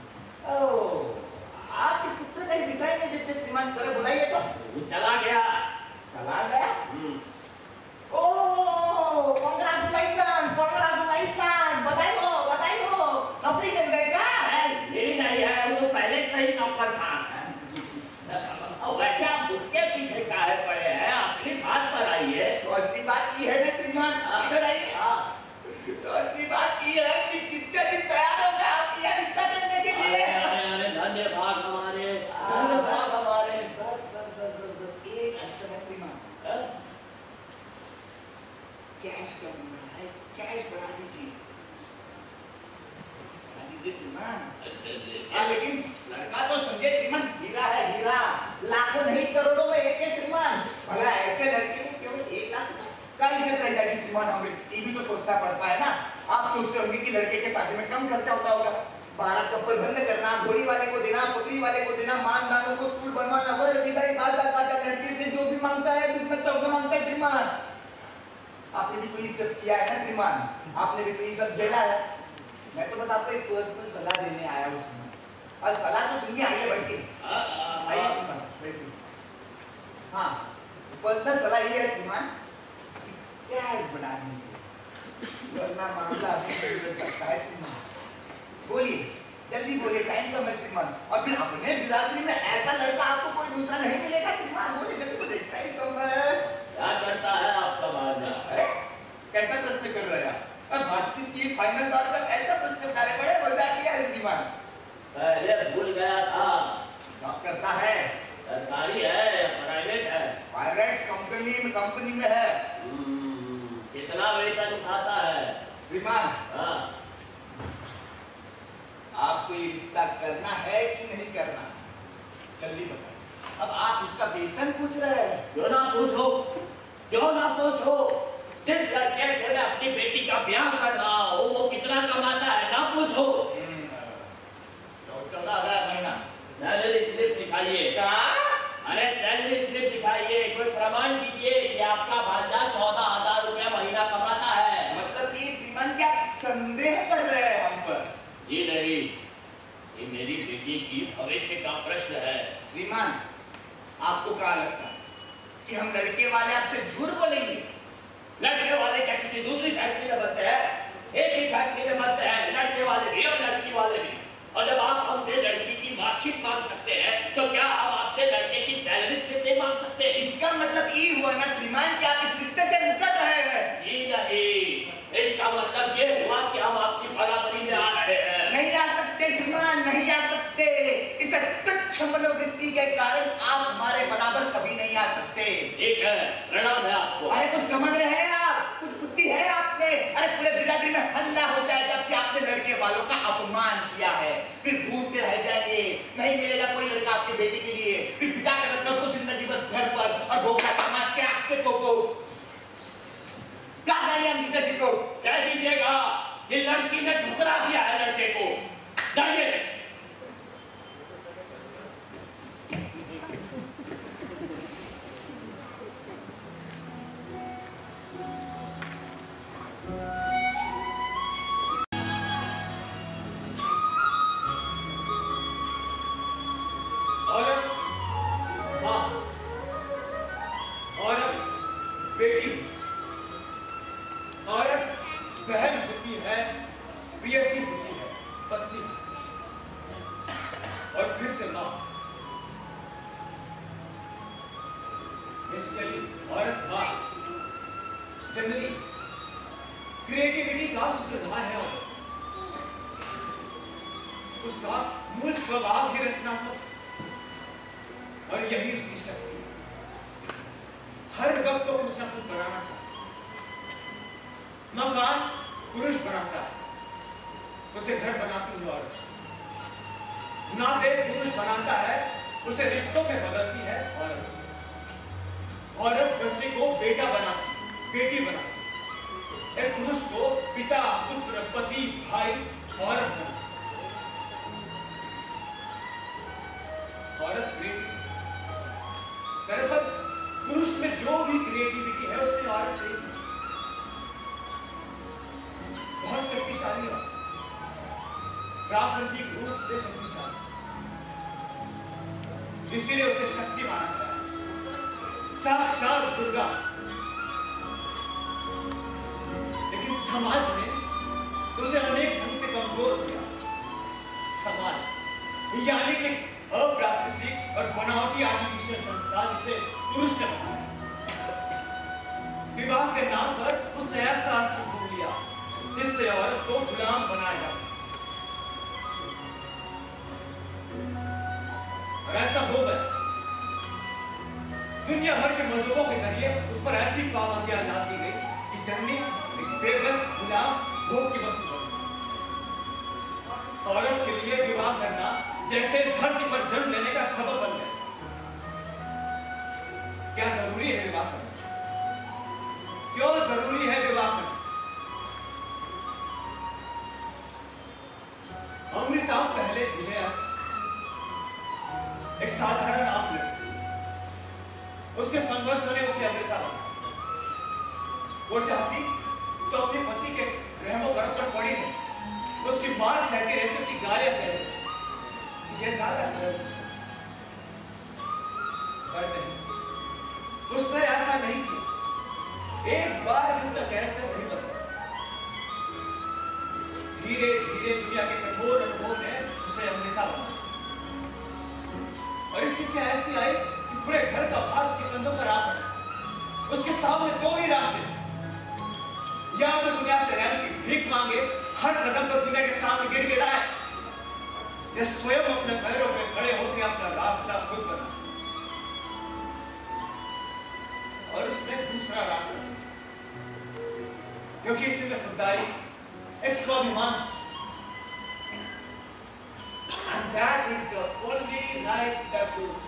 ओह आपके पुत्र कहीं दिखाई नहीं देते श्रीमान, जरा बुलाइए तो। वो चला गया। चला गया? ओह कांग्रेचुलेशन, कांग्रेचुलेशन, बधाई हो, बधाई हो, नौकरी मिल गई क्या? मेरी नहीं है, वो तो पहले से ही नौकर था। और वैसे आप उसके पीछे काहे पड़े हैं, असली बात पर आइए। तो असली बात ये है ना श्रीमान, इधर आइए। तो असली बात ये है कि चिच्चा जी तैयार हो गए आपकी यहाँ रिश्ता करने के लिए। अरे अरे धन्य भाग हमारे, धन्य भाग हमारे। बस बस बस बस बस एक अड़चन है श्रीमान, कैश करना है, कैश बढ़ा दीजिए, बढ़ा दीजिए श्रीमान। हाँ लेकिन लड़का तो समझे श्रीमान, हीरा है हीरा, लाखों नहीं करोड़ों में एक है श्रीमान। भला ऐसे लड़के को केवल एक लाख का इज्जत रह जाएगी श्रीमान। हमें ये भी तो सोचना पड़ता है ना। आप सोचते होंगे कि लड़के के शादी में कम खर्चा होता होगा, बारह कपल बंद करना, घोड़ी वाले को देना, पकड़ी वाले को देना, मानदानों को स्कूल बनवाना, वर विदाई, बाजा बाजा, लड़के से जो भी मांगता है दुख में चौदह मांगता है श्रीमान। आपने भी तो ये सब किया है ना श्रीमान, आपने भी तो ये सब झेला है। मैं तो बस आपको एक पर्सनल सलाह देने आया हूँ श्रीमान, और सलाह तो सुनिए, आइए बैठिए, आइए श्रीमान बैठिए। हाँ पर्सनल सलाह ये है श्रीमान, कैश बढ़ा दीजिए, वरना मामला अभी बिगड़ सकता है श्रीमान। बोलिए जल्दी बोलिए, टाइम कम है श्रीमान। और फिर अपने बिरादरी में ऐसा लड़का आपको कोई दूसरा नहीं मिलेगा श्रीमान। बोलिए जल्दी बोलिए, टाइम कम है। क्या करता है आपका बाजा? कैसा प्रश्न कर रहे हैं आप? बातचीत की फाइनल दौर पर ऐसा प्रश्न उठाने पड़े, मजाक किया है श्रीमान। पहले भूल गया था, जॉब करता है, सरकारी है या प्राइवेट है? प्राइवेट कंपनी में कंपनी में है। कितना वेतन उठाता है श्रीमान? हाँ, आपको ये रिश्ता करना है कि नहीं करना, जल्दी बताइए। अब आप उसका वेतन पूछ रहे हैं। क्यों ना पूछो, क्यों ना पूछो। जिस लड़के से मैं अपनी बेटी का ब्याह कर रहा हूँ वो कितना कमाता है, ना पूछो। चौदह हजार महीना। सैलरी स्लिप दिखाइए। क्या? अरे सैलरी स्लिप दिखाइए, कोई प्रमाण दीजिए कि आपका भांजा चौदह हजार रुपया महीना कमाता है। मतलब ये श्रीमान क्या संदेह कर रहे हैं हम पर? जी नहीं, ये मेरी बेटी की भविष्य का प्रश्न है। श्रीमान आपको क्या लगता है कि हम लड़के वाले आपसे झूठ बोलेंगे? लड़के वाले क्या किसी दूसरी फैक्ट्री में बनते हैं? एक ही फैक्ट्री में बनते हैं, लड़के वाले भी और लड़की वाले भी। और जब आप हमसे लड़की की मार्कशीट मांग सकते हैं तो क्या हम आपसे लड़के की सैलरी स्लिप नहीं मांग सकते? इसका मतलब ये हुआ ना श्रीमान कि आप इस रिश्ते से मुकर रहे हैं। जी नहीं, इसका मतलब ये हुआ कि हम आपकी बराबरी में आ रहे हैं। नहीं आ सकते श्रीमान, नहीं आ सकते। इस तुच्छ मनोवृत्ति के कारण आप हमारे बराबर कभी नहीं आ सकते। ठीक है, प्रणाम है आपको। अरे कुछ समझ रहे हैं आप? कुछ बुद्धि है आप में? अरे पूरे बिरादरी में हल्ला हो जाएगा कि आपने लड़के वालों का अपमान किया है, फिर ढूंढते रह जाएंगे, नहीं मिलेगा कोई लड़का आपके बेटे के लिए, फिर पिता का रखना उसको जिंदगी भर घर पर और भोगना समाज के आंख से को कहा गया अंकिता जी को कह दीजिएगा कि लड़की ने ठुकरा दिया है लड़के को। जाइए। औरत माँ, औरत बेटी, औरत बहन होती है, प्रियसी होती है, पत्नी, और फिर से माँ। बेसिकली औरत माँ जनरली क्रिएटिविटी का सूत्रधार है। औरत उसका मूल स्वभाव ही रचनात्मक और यही उसकी शक्ति है। हर वक्त को कुछ ना कुछ बनाना चाहिए। मकान पुरुष बनाता है, उसे घर बनाती है औरत। नाते पुरुष बनाता है, उसे रिश्तों में बदलती है औरत। औरत बच्चे को बेटा बनाती, बेटी बनाती, एक पुरुष को पिता, पुत्र, पति, भाई, औरत बनाती। औरत क्रिएटिव, दरअसल पुरुष में जो भी क्रिएटिविटी है उसने औरत से बहुत शक्तिशाली है, प्राकृतिक रूप से शक्तिशाली, इसीलिए उसे शक्ति माना जाता है, साक्षात दुर्गा। लेकिन समाज ने उसे अनेक ढंग से कमजोर किया। समाज यानी कि अप्राकृतिक और बनावटी आर्टिफिशियल संस्था जिसे पुरुष ने बनाया। विवाह के नाम पर उसने ऐसा अस्त्र ढूंढ लिया जिससे औरत को गुलाम बनाया जा सके। और ऐसा हो गया। दुनिया भर के मजहबों के जरिए उस पर ऐसी पाबंदियां लगा दी गई कि जननी एक बेबस गुलाम भोग की वस्तु बन गई। औरत के लिए विवाह करना जैसे इस धरती पर जन्म लेने का सबब बन गया। क्या जरूरी है विवाह करना? क्यों जरूरी है विवाह करना? अमृता पहले विजया एक साधारण आम लड़की, उसके संघर्षों ने उसे अमृता बनाया। वो चाहती तो अपने पति के रहमो करम पर पड़ी नहीं, उसकी मार सहती रहती, उसकी गालियां सहती। ये ज्यादा सरल पर नहीं, उसने ऐसा नहीं किया। एक बार उसका कैरेक्टर नहीं बदला। धीरे धीरे दुनिया के कठोर अनुभव ने उसे अमृता बनाया। और स्थिति ऐसी आई कि पूरे घर का भार उसके कंधों पर आ पड़ा। उसके सामने दो ही रास्ते, या तो दुनिया से रहने की भीख मांगे, हर कदम पर दुनिया के सामने गिड़गिड़ाए, या स्वयं अपने पैरों पे खड़े होकर अपना रास्ता खुद बना। और उसने दूसरा रास्ता, क्योंकि इसमें खुददारी, एक स्वाभिमान, and that is the only right approach.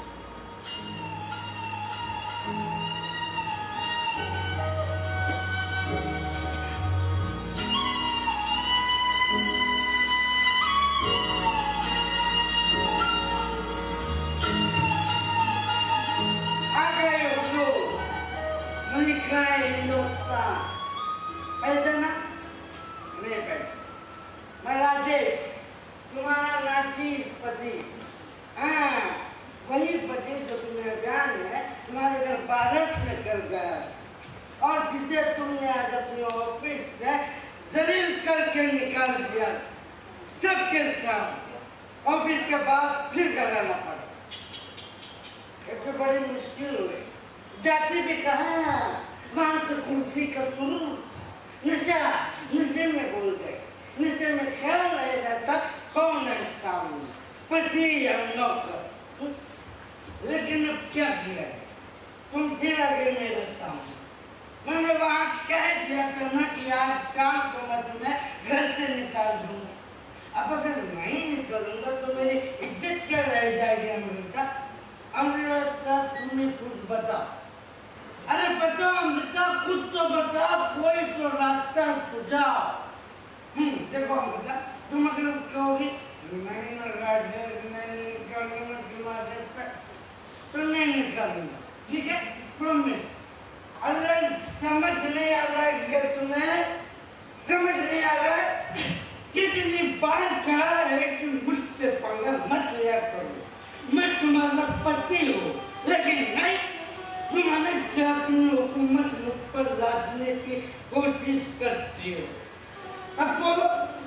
Hindustan पहचाना? नहीं पहचाना। मैं राजेश, तुम्हारा राजेश पति। हाँ, वही पति जो तुम्हें ज्ञान है तुम्हारे घर भारत लेकर गया और जिसे तुमने आज अपने ऑफिस से जलील करके निकाल दिया सबके सामने। ऑफिस के बाद फिर घर आना पड़ा। एक तो बड़ी मुश्किल हुई, जाती भी कहा, वहां तो कुर्सी का सुरूर, नशा, नशे में भूल गए, नशे में ख्याल नहीं रहता कौन है सामने, पति या नौकर। लेकिन अब क्या किया, तुम फिर आ गए मेरे सामने। मैंने वहां कह दिया था ना कि आज शाम को मैं तुम्हें घर से निकाल दूंगा। अब अगर नहीं निकलूंगा तो मेरी इज्जत क्या रह जाएगी अमृता? अमृता तुम्हें कुछ बताओ। अरे बताओ अमृता, कुछ तो बताओ, कोई तो रास्ता सुझाओ। हम्म देखो अमृता, तुम अगर कहोगी नहीं ना राजे, नहीं निकालूंगा तुम्हारे पे, तो नहीं निकालूंगा, ठीक है? प्रॉमिस। अरे समझ नहीं आ रहा है क्या तुम्हें? समझ नहीं आ रहा है? कितनी बार कहा है कि मुझसे पंगा मत लिया करो, मैं तुम्हारा पति हूँ, लेकिन नहीं, तुम हमेशा अपनी हुकूमत मुझ पर लादने की कोशिश करती हो। अब बोलो,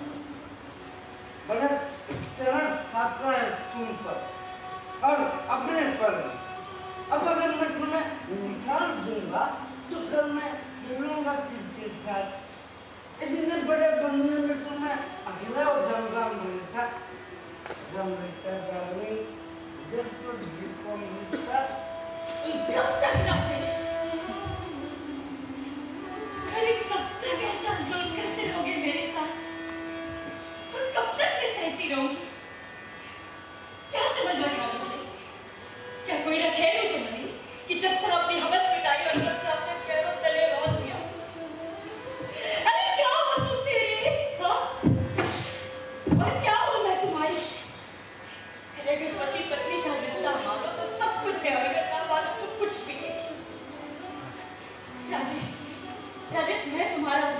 बड़ा तरस खाता है तुम पर और अपने पर। अब अगर मैं तुम्हें निकाल दूंगा तो फिर मैं खेलूंगा किसके साथ? इतने बड़े बंगले में तो मैं अकेला हो जाऊंगा अमृता। अमृता डार्लिंग, जब तो देखो अमृता, कब तक राजेश? अरे कब तक ऐसा जुल्म करते रहोगे मेरे साथ? और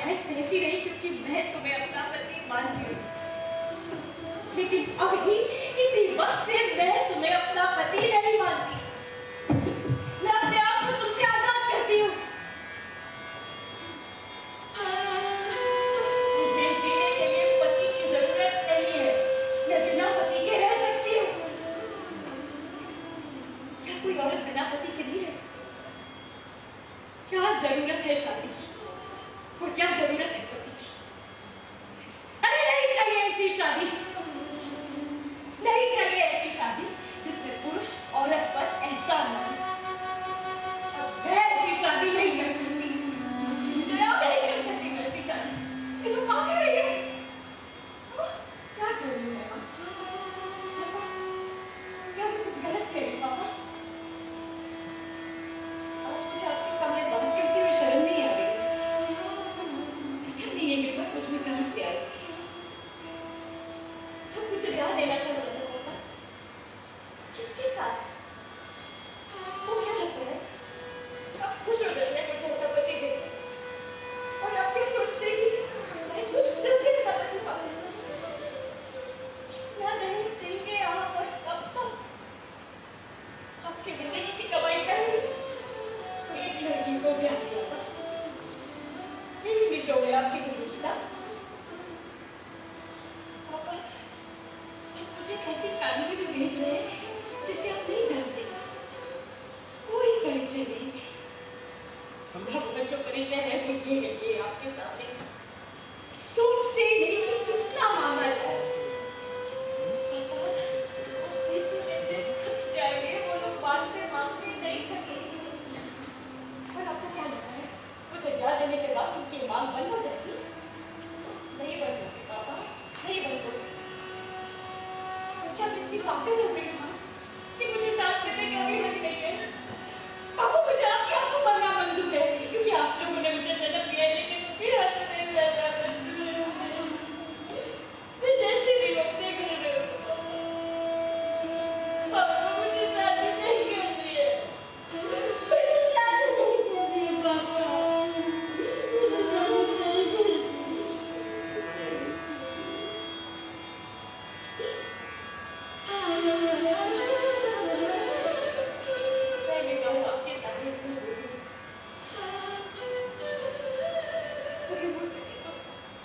यातनाएं सहती रही क्योंकि मैं तुम्हें अपना पति मानती हूँ। लेकिन अभी इसी वक्त से मैं तुम्हें अपना पति नहीं मानती। मैं अपने आप को तुमसे आजाद करती हूँ। मुझे जीने के लिए पति की जरूरत नहीं है। मैं बिना पति के रह सकती हूँ। क्या कोई औरत बिना पति के नहीं रह सकती? क्या जरूरत है शादी की और क्या जरूरत है पति की? अरे नहीं चाहिए ऐसी शादी, नहीं चाहिए ऐसी शादी जिसमें पुरुष औरत पर एहसान माने। मैं ऐसी शादी नहीं कर सकती, नहीं कर सकती मैं ऐसी शादी। ये तो कहाँ कह रही है? क्या कर रही हूँ मैं? क्या मैं कुछ गलत कह रही हूँ पापा? आज मुझे आपके सामने बात करते हुए शर्म नहीं आ रही। पता नहीं ये हिम्मत मुझ में कहाँ से आई। अब मुझे ब्याह देना चाह रहे थे पापा। किसके साथ? वो क्या लगता है? आप खुश हो जाते हैं मुझे ऐसा पति देख और आप क्या सोचते हैं कि मैं खुश हो जाती हूँ ऐसा पति पाने में? मैं नहीं देंगे आप और कब तक? आपकी जिंदगी की कमाई करेंगे? एक लड़की को ब्याह दिया बस, यही निचोड़ है आपकी जिंदगी का। पापा, आप मुझे कैसी फैमिली में भेज रहे हैं जिसे आप नहीं जानते, कोई परिचय नहीं। हमारा जो परिचय है वो ये है, ये आपके सामने। सोचते ही नहीं कि कितना मांगा जाए। पापा, आप देते देते जाएंगे, वो लोग मांगते मांगते नहीं थकेंगे। और आपको क्या लगता है मुझे ब्याह देने के बाद उनकी मांग बंद हो जाएगी? नहीं बंद होगी पापा, नहीं बंद होगी। क्या मैं इतनी पागल हो गई हूँ कि मुझे सांस लेने का भी हक नहीं है? पापा, मुझे आपकी आंखों पर ना मंजूर है क्योंकि आप लोगों ने मुझे जन्म दिया है, लेकिन उनके हाथ में नहीं रहता। मैं जैसे भी अपने घर में हूँ पापा, मुझे शादी नहीं करनी है। मुझे शादी नहीं करनी है पापा। मैंने कहा आपके सामने भूल गई। अगर मुझसे नहीं तो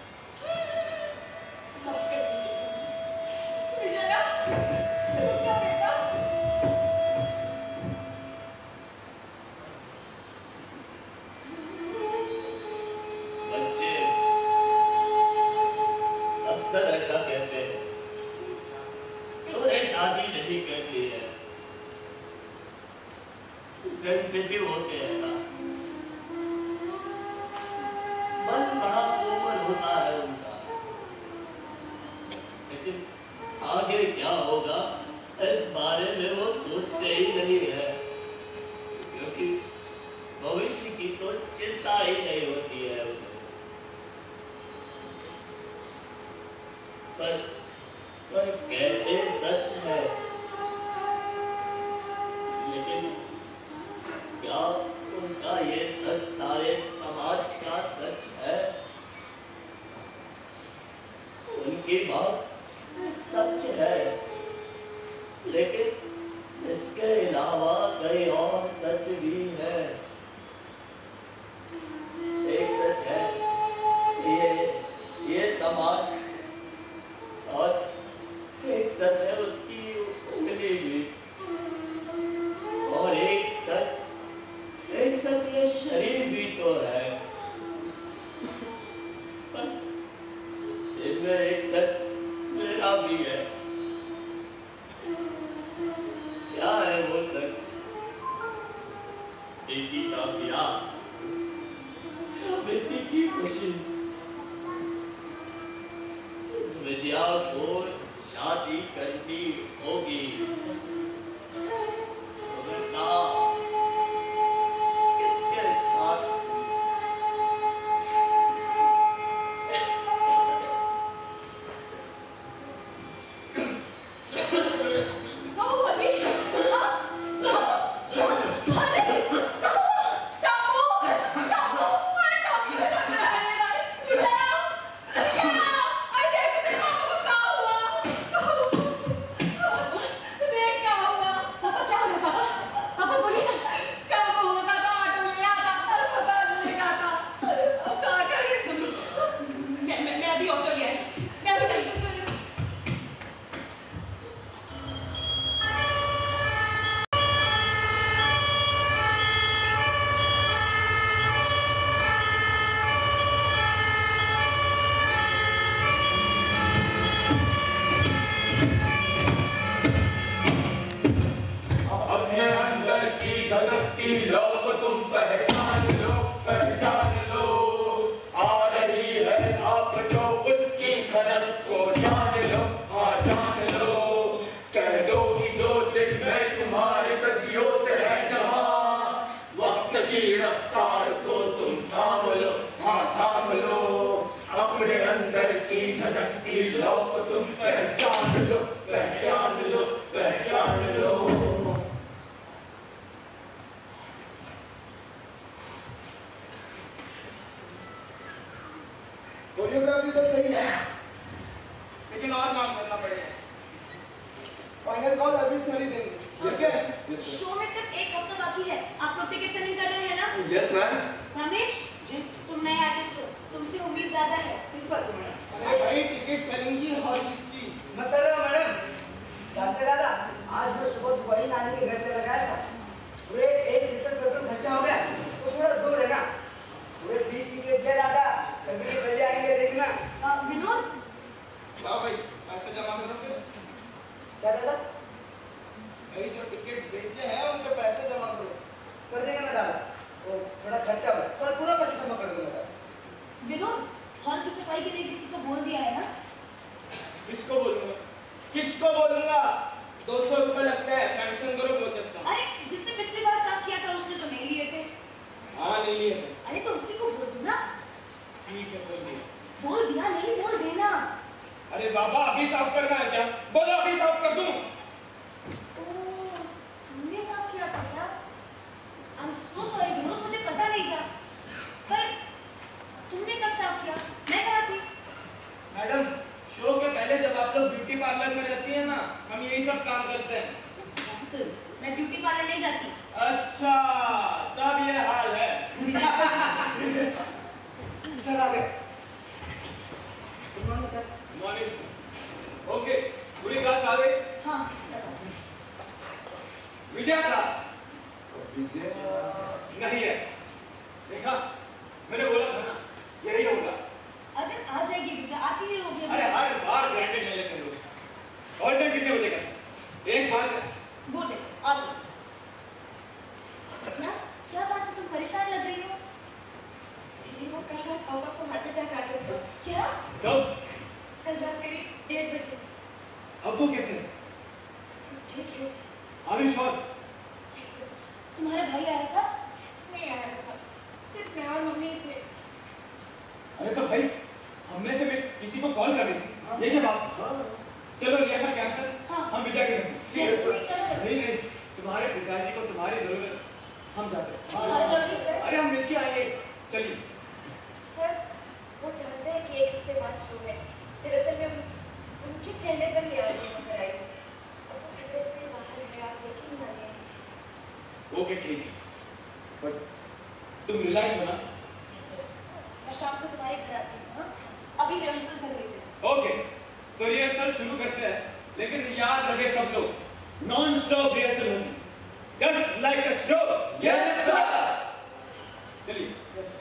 माफ कर दीजिए। मुझे ना क्या बेटा? बच्चे अक्सर ऐसा कहते हैं, तूने शादी नहीं करनी है, सेंसिटिव होते हैं ना, मन बड़ा कोमल होता है उनका। लेकिन आगे क्या होगा इस बारे में वो सोचते ही नहीं है, क्योंकि भविष्य की तो चिंता ही नहीं होती है उन्हें। पर पर कहते सच है, लेकिन क्या उनका ये सच सारे समाज का सच है? उनकी बात सच है, लेकिन इसके अलावा कई और सच भी है। एक सच है ये ये समाज, और एक सच है उसकी उंगली भी, और एक सच एक सच ये शरीर भी तो है। पर इनमें एक सच मेरा भी है। क्या है वो सच? बेटी का ब्याह, बेटी की खुशी। विजया को शादी करनी होगी। अमृता किसके साथ? अरे धड़कती लौ को तुम पहचान लो, पहचान लो। आ रही है आप जो उसकी खनक को जान लो, हाँ जान लो। कह दो कि जो दिल में तुम्हारे सदियों से है जहां, वक्त की रफ्तार को तुम थाम लो, हाँ थाम लो। अपने अंदर की धड़कती लौ को तुम पहचान लो, पहचान लो, पहचान लो। कोरियोग्राफी तो सही है, लेकिन और काम करना पड़ेगा। फाइनल कॉल अभी थोड़ी देंगे। ठीक है? शो में सिर्फ एक हफ्ता बाकी है। आप लोग टिकट सेलिंग कर रहे हैं ना? Yes ma'am. रमेश जी, तुम नए आर्टिस्ट हो, तुमसे उम्मीद ज्यादा है। इस बात को मैडम। अरे भाई टिकट सेलिंग की और इसकी मत करो मैडम। जानते दादा, आज मैं सुबह सुबह ही नानी के घर चला गया था। पूरे एक लीटर पेट्रोल खर्चा हो गया, तो थोड़ा दूर है ना। पूरे बीस टिकट दे दादा, कभी चले जाएंगे देखना। विनोद, लाओ भाई पैसे जमा करो फिर। क्या दादा? भाई जो टिकट बेचे हैं उनके पैसे जमा करो। कर देंगे ना दादा, वो थोड़ा खर्चा हो, पर पूरा पैसा जमा कर दूंगा दादा। विनोद, हॉल की सफाई के लिए किसी को बोल दिया है ना? किसको बोलूंगा? किसको बोलूंगा? दो सौ रुपए लगते हैं, सैंक्शन करो बोल देता हूँ। अरे जिसने पिछली बार साफ किया था उसने तो नहीं लिए थे। हाँ नहीं लिए थे। अरे तो उसी को बोल दो ना। ठीक है बोल दिया। बोल दिया नहीं, बोल देना। अरे बाबा अभी साफ करना है क्या? बोलो अभी साफ कर दूं। ओह, तुमने साफ किया था क्या? I am so sorry Vinod, मुझे पता नहीं था। पर तुमने कब साफ किया? मैं कहाँ थी? मैडम शो के पहले जब आप लोग ब्यूटी पार्लर में रहती है ना, हम यही सब काम करते हैं। मैं ब्यूटी पार्लर नहीं जाती। अच्छा तब ये हाल है। सर आ गए। Good morning sir. Morning. Okay, पूरी क्लास आ गई? हाँ सर। विजय था? विजय नहीं है। देखा, मैंने बोला था ना यही होगा। अरे आ जाएगी विजय, आती ही होगी। अरे हर बार ग्रांटेड ले लेते लोग। और टाइम कितने बजे का? एक बार वो दे, आ गई। क्या क्या बात है, तुम परेशान लग रही हो? दीदी वो कल रात पापा को हार्ट अटैक आ गया था। क्या? कब? कल रात करीब डेढ़ बजे। अब वो कैसे? ठीक है। Are you sure? तुम्हारा भाई आया था? नहीं आया था, सिर्फ मैं और मम्मी थे। अरे तो भाई हम में से भी किसी को कॉल कर रही थी। ये क्या बात? चलो लिया कैंसर। हाँ। हम विजय के घर। Yes, चलो। नहीं नहीं, तुम्हारे पिताजी को तुम्हारी जरूरत, हम जाते हैं। हाँ, जल्दी सर। अरे हम मिलके आएंगे, चलिए। सर वो चाहते हैं कि एक हफ्ते बाद शो है। दरअसल मैं उनकी ठंडे पर ले आई हूँ आई हूँ। अब वो खतरे से बाहर है, आप देखें ना ये। ओके ठीक है, बट तुम रिलैक्स हो ना? मैं शाम को तुम्हारे घर आती हूँ। हाँ? अभी रिहर्सल कर लेते हैं। ओके, तो रिहर्सल शुरू करते हैं, लेकिन याद रखे सब लोग, नॉन स्टॉप रिहर्सल होगी, just like a show. Yes sir. चलिए।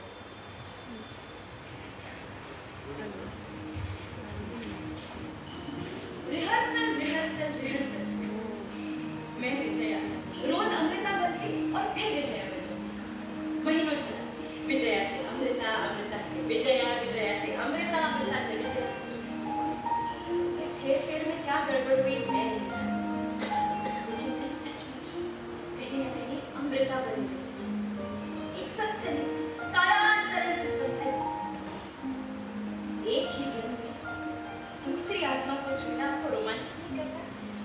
Rehearsal rehearsal rehearsal. मैं विजया, रोज अमृता बनती और फिर विजया बन जाती। महीनों चला, विजया से अमृता, अमृता से विजया, विजया से अमृता, अमृता से विजया। इस हेर फेर में क्या गड़बड़ हुई मैं नहीं जानती, लेकिन मैं सचमुच कहीं न कहीं अमृता बन गई। एक सत्संग, कालांतरण सत्संग। एक ही जन्म में दूसरी आत्मा को छूना आपको रोमांचित नहीं करता?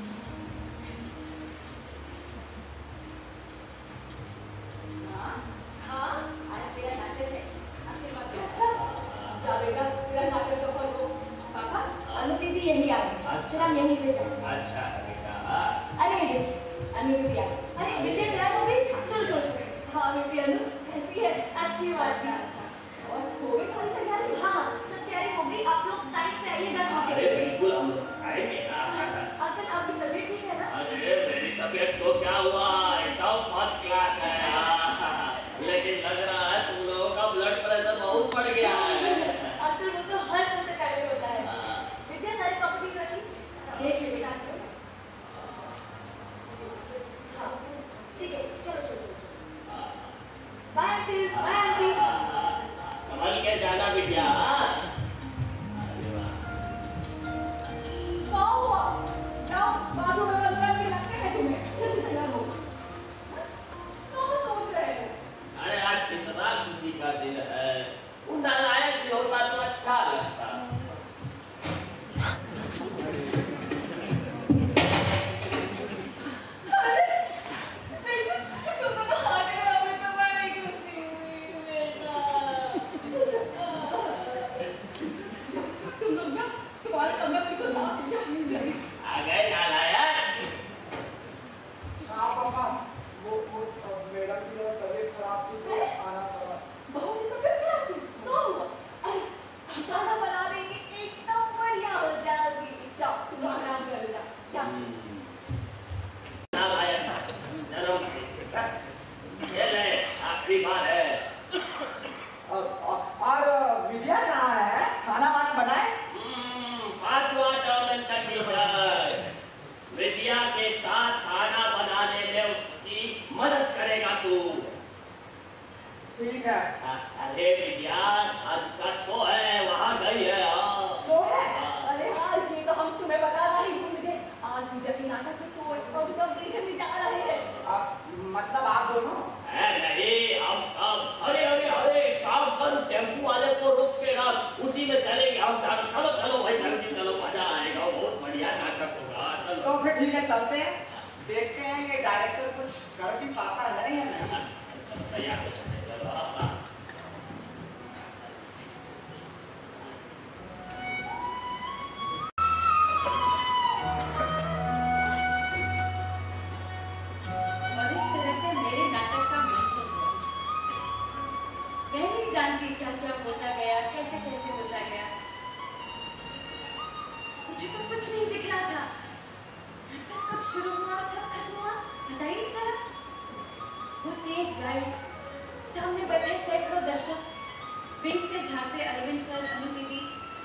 हाँ हाँ, आज मेरा नाटक है, आशीर्वाद दो। अच्छा क्या बेटा, तेरा नाटक तो खोलो। पापा अनु दीदी यही आ गई, फिर हम यहीं से जाएंगे। अच्छा बेटा। अरे ये देखिए अनु दीदी आ गई। अरे विजय तैयार हो गई? चलो चलो चलो। हाँ बेटी अनु कैसी है? अच्छी बात है। और हो गई सारी तैयारी? हाँ सब तैयारी हो गई। आप लोग टाइम पे आइएगा शो के अरे लिए। बिल्कुल हम आएंगे ना। अंकल आपकी तबीयत ठीक है ना? अरे मेरी तबीयत को क्या हुआ, एकदम फर्स्ट क्लास है। लेकिन लग रहा है तुम लोगों का ब्लड प्रेशर बहुत बढ़ गया है। अंकल वो तो हर शो से पहले होता है। विजय सारी प्रॉपर्टीज रखी? देख लीजिए। हाँ ठीक है चलो चलो। practice. I am weak. कमल के जाना बिटिया। क्या हुआ? जाओ बाथरूम में बंद करके लगते हैं तुम्हें। जल्दी तैयार हो। कहाँ सोच रहे हैं? अरे आज कितना खुशी का दिन है। वो नालायक भी होता तो अच्छा लगता। अरे बेटा, तुम तो हाथ लगा में तो बड़ी खुशी हुई बेटा। तुम लोग जाओ, तुम्हारा कमरा बिल्कुल साफ है। आ गए नालायक। हाँ पापा, वो वो मैडम की तबीयत खराब थी तो आना पड़ा। बहू की तबीयत खराब थी? क्या हुआ? अरे खाना बना देंगे, एकदम बढ़िया हो जाएगी। जाओ तुम लोग आराम कर लो, जाओ। नालायक, चलो बेटा। ये ले, आखिरी बार है। और और विजया कहाँ है? खाना वाना बनाए? हम्म, पांचवा टर्म का टीचर। विजया के साथ खाना बनाने में उसकी मदद करेगा तू। ठीक है। अरे विजया, आज उसका शो है, वहाँ गई है। सो है? अरे हाँ, ये तो हम तुम्हें बताना ही भूल गए। आज पूजा की नाटक के शो हम सब देखने जा रहे हैं। आप मतलब आप दोनों? है नहीं, हम सब। अरे अरे अरे, काम करो, टेम्पो वाले को रोक के रख, उसी में चलेंगे हम। चलो चलो चलो भाई, जल्दी चलो, मजा आएगा, बहुत बढ़िया नाटक होगा। चलो तो फिर ठीक है, चलते हैं, देखते हैं ये डायरेक्टर कुछ कर भी पाता है या नहीं। तैयार हो जाते, चलो आप। और इस तरह से मेरे नाटक का मंचन हुआ। मैं नहीं जानती क्या क्या होता गया, कैसे कैसे होता गया। मुझे तो कुछ नहीं दिख रहा था। नाटक कब शुरू हुआ, कब खत्म हुआ, पता ही नहीं चला। वो तेज लाइट्स, सामने बैठे सैकड़ों दर्शक, विंग से झांकते अरविंद सर, अनु दीदी।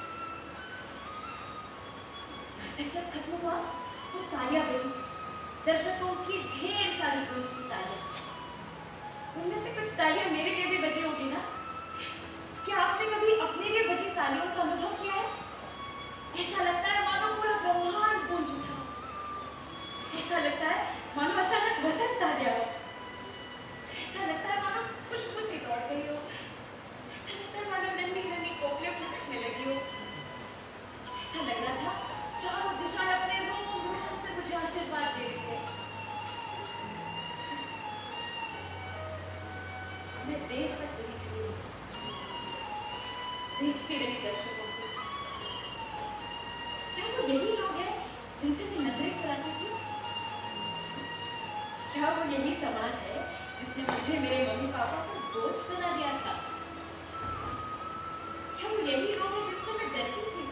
नाटक जब खत्म हुआ तो तालियां बजी, दर्शकों की ढेर सारी गूंजती तालियां। उनमें से कुछ तालियां मेरे लिए भी बजी होगी ना? क्या आपने कभी अपने लिए बजी तालियों का अनुभव किया है? ऐसा लगता है मानो पूरा ब्रह्मांड गूंज उठा। ऐसा लगता है मानो अचानक वसंत आ गया हो। ऐसा लगता है मानो खुशबू सी दौड़ गई हो। ऐसा लगता है मानो नन्ही नन्ही कोपलें फटकने लगी हो। ऐसा लग रहा था चारों दिशाएं अपने रोम रोम से मुझे आशीर्वाद दे रही है। मैं देर तक वहीं खड़ी रही, देखती रही दर्शकों को। क्या वो यही लोग हैं जिनसे मैं नजरें चुराती थी? क्या वो यही समाज है जिसने मुझे मेरे मम्मी पापा को बोझ बना दिया था? क्या वो यही लोग हैं जिनसे मैं डरती थी?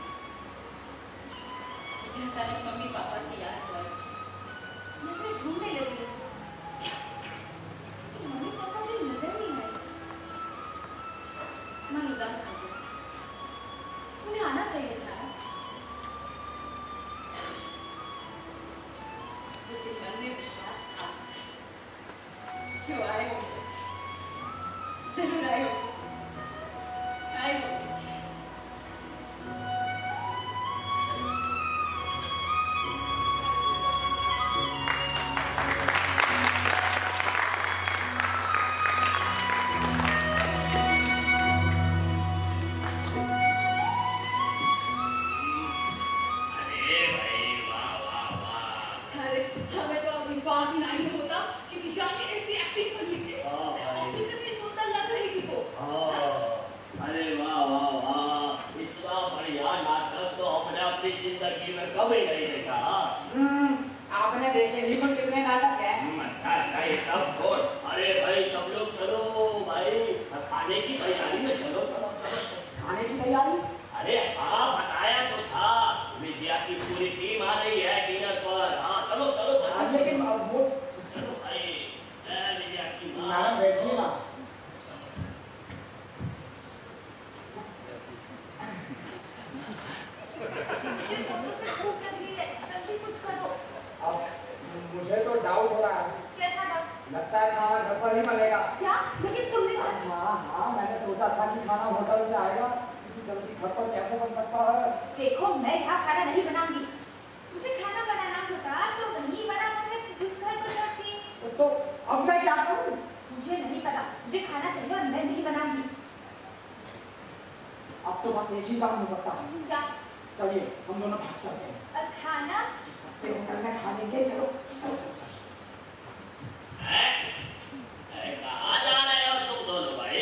मुझे अचानक मम्मी पापा की याद आई। नजरें ढूंढने लगी, मम्मी पापा की नजर नहीं आई। मन उदास हो गया। उन्हें आना चाहिए था। लेकिन मन में विश्वास था। क्यों आए होंगे? जरूर आए होंगे, आए होंगे। अरे भाई, वाह वाह वाह। अरे हमें तो अब विश्वास ही नहीं होता कि विशाल ने ऐसी एक्टिंग कर ली थी। हाँ भाई। कितनी सुंदर लग रही थी वो। हाँ, अरे वाह वाह वाह, इतना बढ़िया नाटक तो हमने अपनी जिंदगी में कभी नहीं देखा। हम्म, आपने देखे ही तो कितने नाटक हैं। हम्म, अच्छा अच्छा, ये सब छोड़। अरे भाई सब लोग चलो भाई, खाने की तैयारी में चलो चलो चलो। खाने की तैयारी? अरे हाँ, बताया तो था, विजया की पूरी टीम आ रही है डिनर पर। हाँ चलो चलो चलो। लेकिन अब वो चलो भाई, विजया की माँ। मैडम बैठिए ना। अब मुझे तो डाउट हो रहा है। कैसा डाउट? लगता है खाना घर पर ही बनेगा। क्या? लेकिन तुमने कहा हाँ हाँ मैंने सोचा था कि खाना होटल से आएगा, क्योंकि जल्दी घर पर कैसे बन सकता है। देखो मैं यहाँ खाना नहीं बनाऊंगी, मुझे खाना बनाना होता तो वहीं बना कर इस घर को जाती। तो अब मैं क्या करूँ? मुझे नहीं पता, मुझे खाना चाहिए और मैं नहीं बनाऊंगी। अब तो बस एक ही काम हो सकता है। क्या? चलिए हम दोनों भाग चलते हैं। और खाना? सस्ते होटल में खा लेंगे। चलो चलो चलो। कहाँ जा रहे हो तुम दोनों भाई?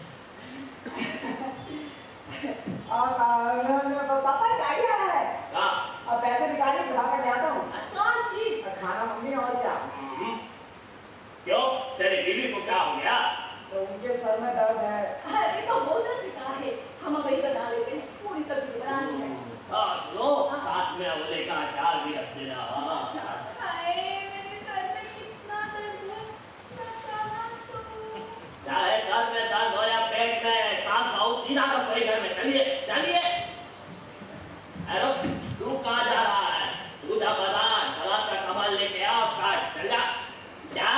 पापा क्या है? हाँ। अब पैसे निकालिए, फटाफट ले आता हूँ। जी। खाना मम्मी और क्या? क्यों? तेरी बीवी को क्या हो गया? तो उनके सर में दर्द है। अरे तो होटल से कहा है, हम वही बना लेते हैं, पूरी सब्जी बनानी है। हाँ सुनो, साथ में अवले का अचार भी रख देना। हाय मेरे सर में कितना दर्द है, मैं कहाँ सोऊं? चाहे सर में दर्द हो या पेट में, सांस बहुत सीधा रसोई घर में। चलिए चलिए। अरे तू कहाँ जा रहा है? दूधा बादाम सलाद का सामान लेके आओ, काट चल जा जा।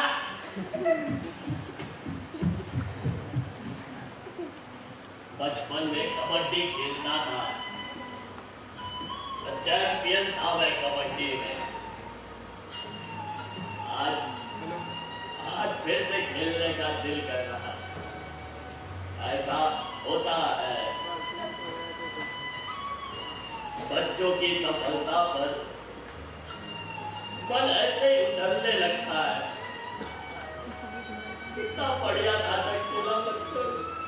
बचपन में कबड्डी खेलता था, चैंपियन था मैं कबड्डी में। आज आज फिर से खेलने का दिल कर रहा। ऐसा होता है, बच्चों की सफलता पर मन ऐसे ही उछलने लगता है। कितना बढ़िया नाटक खेला बच्चों,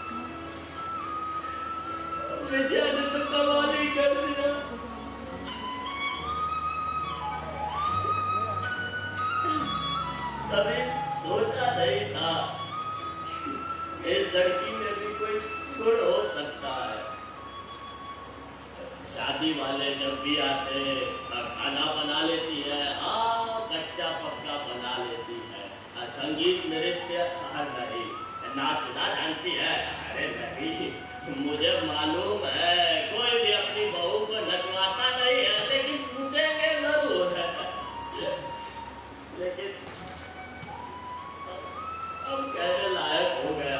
विजय ने तो कमाल ही कर दिया। कभी सोचा नहीं था इस लड़की में भी कोई गुण हो सकता है। शादी वाले जब भी आते खाना बना लेती है, हाँ कच्चा पक्का बना लेती है। संगीत नृत्य हर नहीं, नाचना जानती है। अरे नहीं, मुझे मालूम है कोई भी अपनी बहू को नचवाता नहीं है, लेकिन पूछेंगे जरूर है। लेकिन अब कहने लायक हो गया।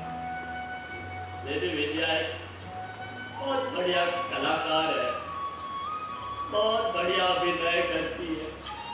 मेरी विद्या एक बहुत बढ़िया कलाकार है, बहुत बढ़िया अभिनय करती है,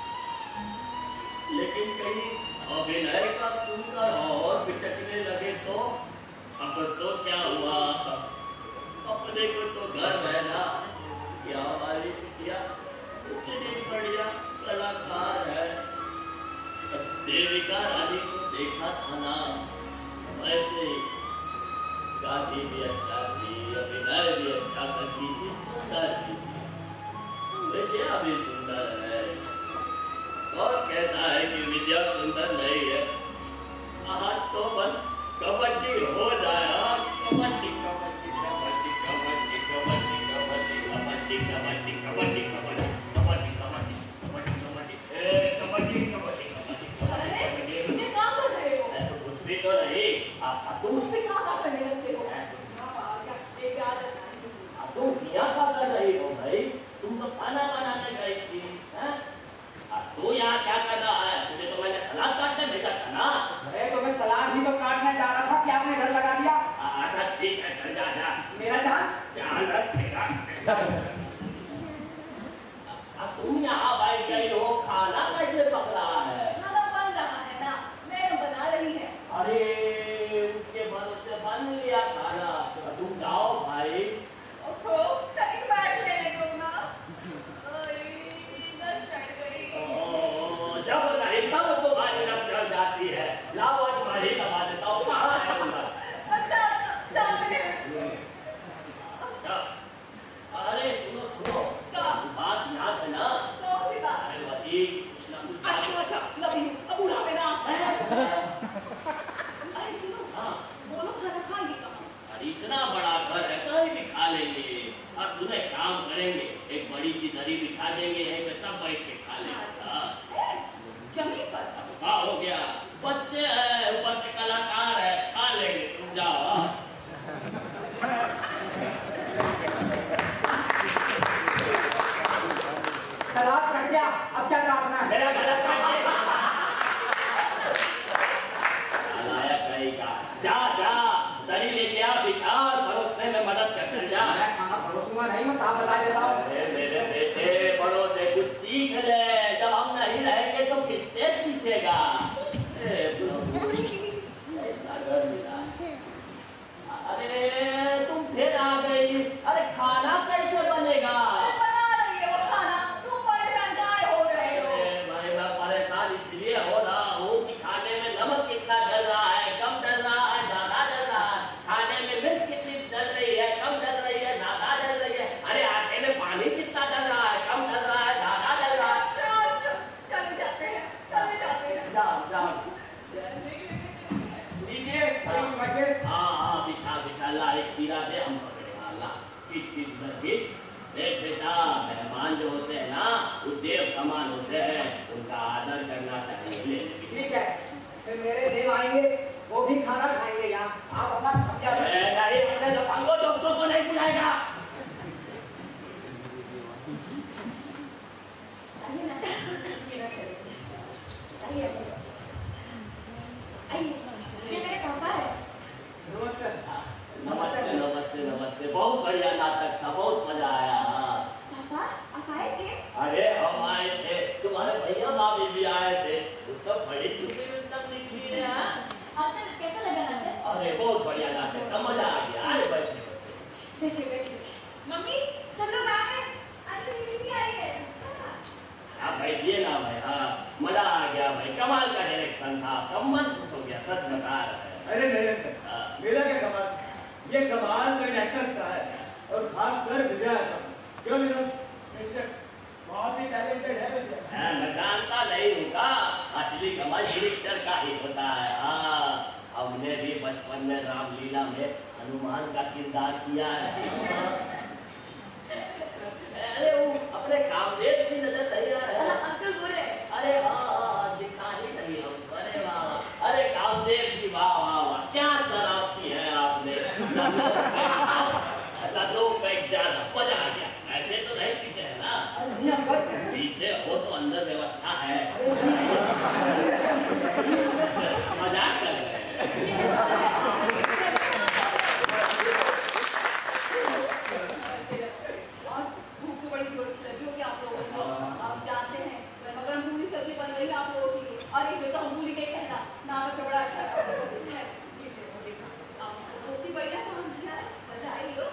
लेकिन कहीं अभिनय का सुनकर और बिचकने लगे तो अब तो क्या हुआ? अपने को तो घर रहना, क्या हमारी बिटिया इतनी बढ़िया कलाकार है। देविका रानी को देखा था ना, वैसे गाती भी अच्छा थी, अभिनय भी अच्छा करती थी, सुंदर भी थी। विद्या भी सुंदर है। और कहता है कि विद्या सुंदर नहीं है। आज तो बस कबड्डी हो जाए। कबड्डी कबड्डी कबड्डी कबड्डी कबड्डी कबड्डी कबड्डी कबड्डी कबड्डी कबड्डी कबड्डी कबड्डी कबड्डी कबड्डी ए कबड्डी कबड्डी कबड्डी। ये काम कर रहे हो? कुछ भी तो नहीं। आप तुम उसमें कहाँ काम करने लगते हो? एक आदत तुम क्या कर रही हो भाई? तुम तो खाना बनाने गई थी। तू यहाँ क्या कर रहा है? तुझे तो मैंने सलाद काटने भेजा था ना। अरे तो मैं सलाद ही तो काटने जा रहा था, क्या आपने घर लगा दिया? अच्छा ठीक है, चल जा जा। मेरा चांस? चांस मेरा। तुम यहाँ बैठ गई हो, खाना कैसे पक रहा है? खाना बन रहा है ना, मैडम बना रही है। अरे उसके भरोसे बन लिया खाना, तुम जाओ भाई। कहीं बैठ लेने को ना। जब नहीं तब तुम्हारी नस चढ़ जाती है। लाओ आज भाई दबा देता हूँ। कहाँ है उनका? अच्छा, सामने। अरे सुनो सुनो, बात याद है ना? कौन सी बात? अरे वही कुछ ना कुछ। अच्छा अच्छा, लवी, अब उड़ा में ना। अरे सुनो, हाँ बोलो खाना खाएंगे कहाँ? अरे इतना बड़ा घर है, कहीं भी खा लेंगे। और सुने काम करेंगे, एक बड़ी सी दरी बिछा देंगे, यहीं पे सब बैठ के खा लेंगे। जमीन पर? अब क्या हो गया? बच्चे हैं, ऊपर से कलाकार है, खा लेंगे। तुम जाओ। सलाद कट गया, अब क्या काटना है? मेरा गला काटिए। जा जा। करी लेके आ, बिछा और परोसने में मदद कर चल जा। मैं खाना परोसूंगा नहीं, मैं साफ बता देता हूँ। अरे मेरे बेटे, बड़ों से कुछ सीख ले, जब हम नहीं रहेंगे तो किससे सीखेगा? अरे तुम फिर आ गई। अरे खाना कैसे बनेगा? बना रही हो खाना, तुम परेशान काहे हो रहे हो? भाई मैं परेशान इसलिए हो रहा हूँ कि खाने में नमक कितना डल रहा है, कम डल रहा है, ज्यादा डल रहा है। खाने में मिर्च कितनी डल रही है, कम डल रही है, ज्यादा डल रही है। अरे आटे में पानी कितना डल रहा है, कम डल रहा है, ज्यादा डल रहा है। चल चल चले जाते हैं, चले जाते हैं। जाओ जाओ नीचे हाँ हाँ बिछा बिछा ला, एक सीरा दे, हम पकड़ेगा। ला खींच खींच उधर खींच। देख बेटा, मेहमान जो होते हैं ना वो देव समान होते हैं, उनका आदर करना चाहिए। ले ले ठीक है, फिर मेरे देव आएंगे, वो भी खाना खाएंगे यहाँ। आप अपना कब्जा रखिए। नहीं, अपने लफंगो दोस्तों को नहीं बुलाएगा। नमस्ते नमस्ते नमस्ते, बहुत बढ़िया नाटक था, बहुत मजा आया। पापा, आप आए थे? अरे हम आए थे, तुम्हारे भैया भाभी भी आए थे, उसका बड़ी छुट्टी में तब निकली है। आपको कैसा लगा नाटक? अरे बहुत बढ़िया नाटक था, मजा आ गया। आए बैठे बैठे बैठे। मम्मी, सब लोग आ गए? अरे दीदी भी आई है। आप बैठिए ना भाई। हाँ मजा आ गया भाई, कमाल का डायरेक्शन था, कम मन खुश हो गया, सच बता रहे हैं। अरे नहीं, मेरा क्या कमाल, ये कमाल तो एक्टर्स का है, और खासकर विजय का। क्यों विनोद? बहुत ही टैलेंटेड है विजय। मैं जानता नहीं हूँ का, असली कमाल डायरेक्टर का ही होता है। हाँ हमने भी बचपन में रामलीला में हनुमान का किरदार किया है। अरे वो अपने कामदेव की नजर नहीं आ रहा है। अंकल बोल रहे हैं। अरे हाँ हाँ दिखा ही नहीं हमको। अरे वाह, अरे कामदेव जी वाह वाह वाह, क्या शराब की है आपने। दो पैक ज्यादा, मजा आ गया। ऐसे तो नहीं सीखे है ना, पीछे हो तो अंदर व्यवस्था है। मजाक कर रहे हैं। भूख तो बड़ी जोर से लगी होगी आप लोगों को, आप जानते हैं। मगर मूली सब्जी बन रही है आप लोगों के लिए, और ये जो तो मूली का ही कहना नाम तो बड़ा अच्छा है। रोटी बढ़िया काम किया है, बधाई हो।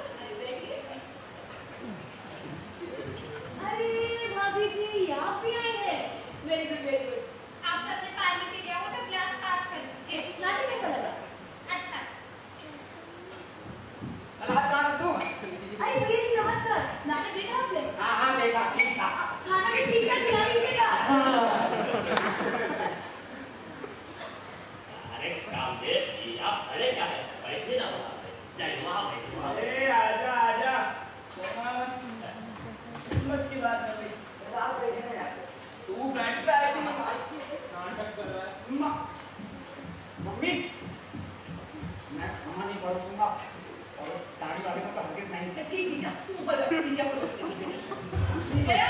अरे भाभी जी, आप भी आए हैं। Very good very good. आप सबने पानी पी लिया हो तो ग्लास पास कर दीजिए। नाटक कैसा लगा? अच्छा। सलाहकार तू? अरे भैया जी नमस्कार, नाटक देखा आपने? हाँ हाँ देखा, ठीक था। खाना भी ठीक ठाक खिला दीजिएगा। अरे कामदेव जी आप खड़े क्या है, बैठिए ना वहाँ पे। जाइए वहाँ बैठिए वहाँ पे। अरे आजा आजा, किस्मत की बात है। आप बैठे ना यार। तू बैठता है कि नाटक कर रहा है। मम्मी, मैं खाना नहीं परोसूंगा, और दाढ़ी वाले को हरगिज़ नहीं। ठीक है, जा तू ऊपर बैठ, नीचे परोस ले। जया,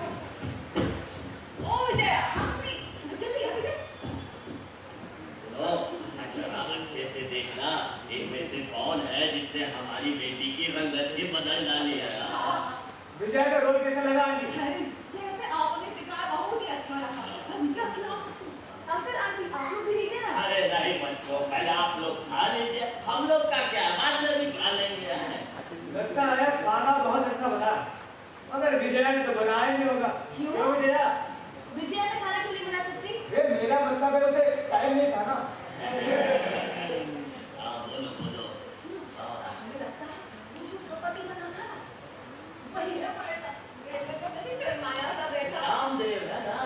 ओ जया, मम्मी जल्दी आ गए। सुनो, जरा अच्छे से देखना, इनमें से कौन है जिसने हमारी बेटी की रंगत ही बदल डाली है। विजय का रोल कैसा लगा आंटी? जैसे आपने सिखाया बहुत ही अच्छा रहा। मैं जा खिलाओ। अंकल आंटी आप लोग भी लीजिए ना। अरे नहीं बच्चों, पहले आप लोग खा लीजिए, हम लोग का क्या, बाद में भी खा लेंगे। लगता है खाना बहुत अच्छा बना, मगर विजय ने तो बनाया नहीं होगा। क्यों? विजय? विजय ऐसा खाना क्यों नहीं बना सकती? ये मेरा मतलब है, उसे टाइम नहीं था ना। हाँ बोलो बोलो। मुझे लगता है मुझे पति बना था। वही है पलटा, बेटे को कभी शर्माया था बेटा। रामदेव है ना,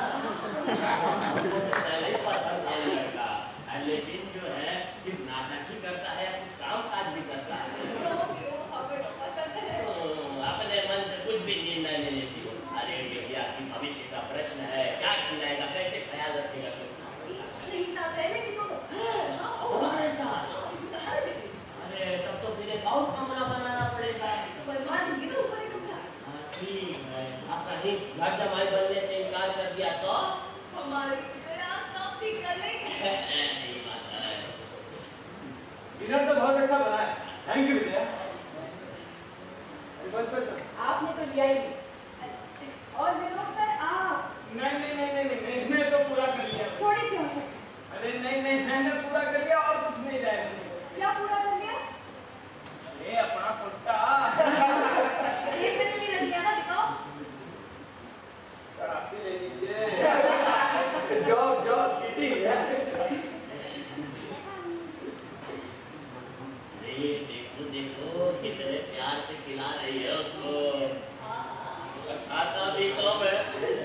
पहले पसंद नहीं लगता, लेकिन जो है सिर्फ नाटक ही करता है, कुछ काम काज भी करता है। तो क्यों हमें तो पसंद है। अपने मन से कुछ भी निर्णय ले लेती हो। अरे ये क्या कि भविष्य का प्रश्न है, क्या खिलाएगा, कैसे ख्याल रखेगा। नहीं साथ रहने की तो हमारे साथ। अरे तब तो फिर एक और कमरा बनाना पड़ेगा। तो बनवा देंगे ना ऊपर एक कमरा। ठीक है, आप कहीं घर जमाई बनने से इनकार कर दिया तो हमारे लिए आप सब ठीक कर लेंगे। यही बात है। डिनर तो बहुत अच्छा बना है। Thank you Vijaya. बस बस बस। आपने तो लिया ही और विनोद सर आप नहीं नहीं नहीं नहीं मैंने तो पूरा कर लिया। थोड़ी सी हो सकती। अरे नहीं नहीं मैंने पूरा कर लिया और कुछ नहीं जाएगा। क्या पूरा कर लिया? अरे अपना कुत्ता। एक मिनट नहीं लग गया ना, दिखाओ। करासी ले लीजिए। जॉब जॉब किटी है। देखो देखो कितने प्यार से खिला रही है उसको। खाता भी कम है।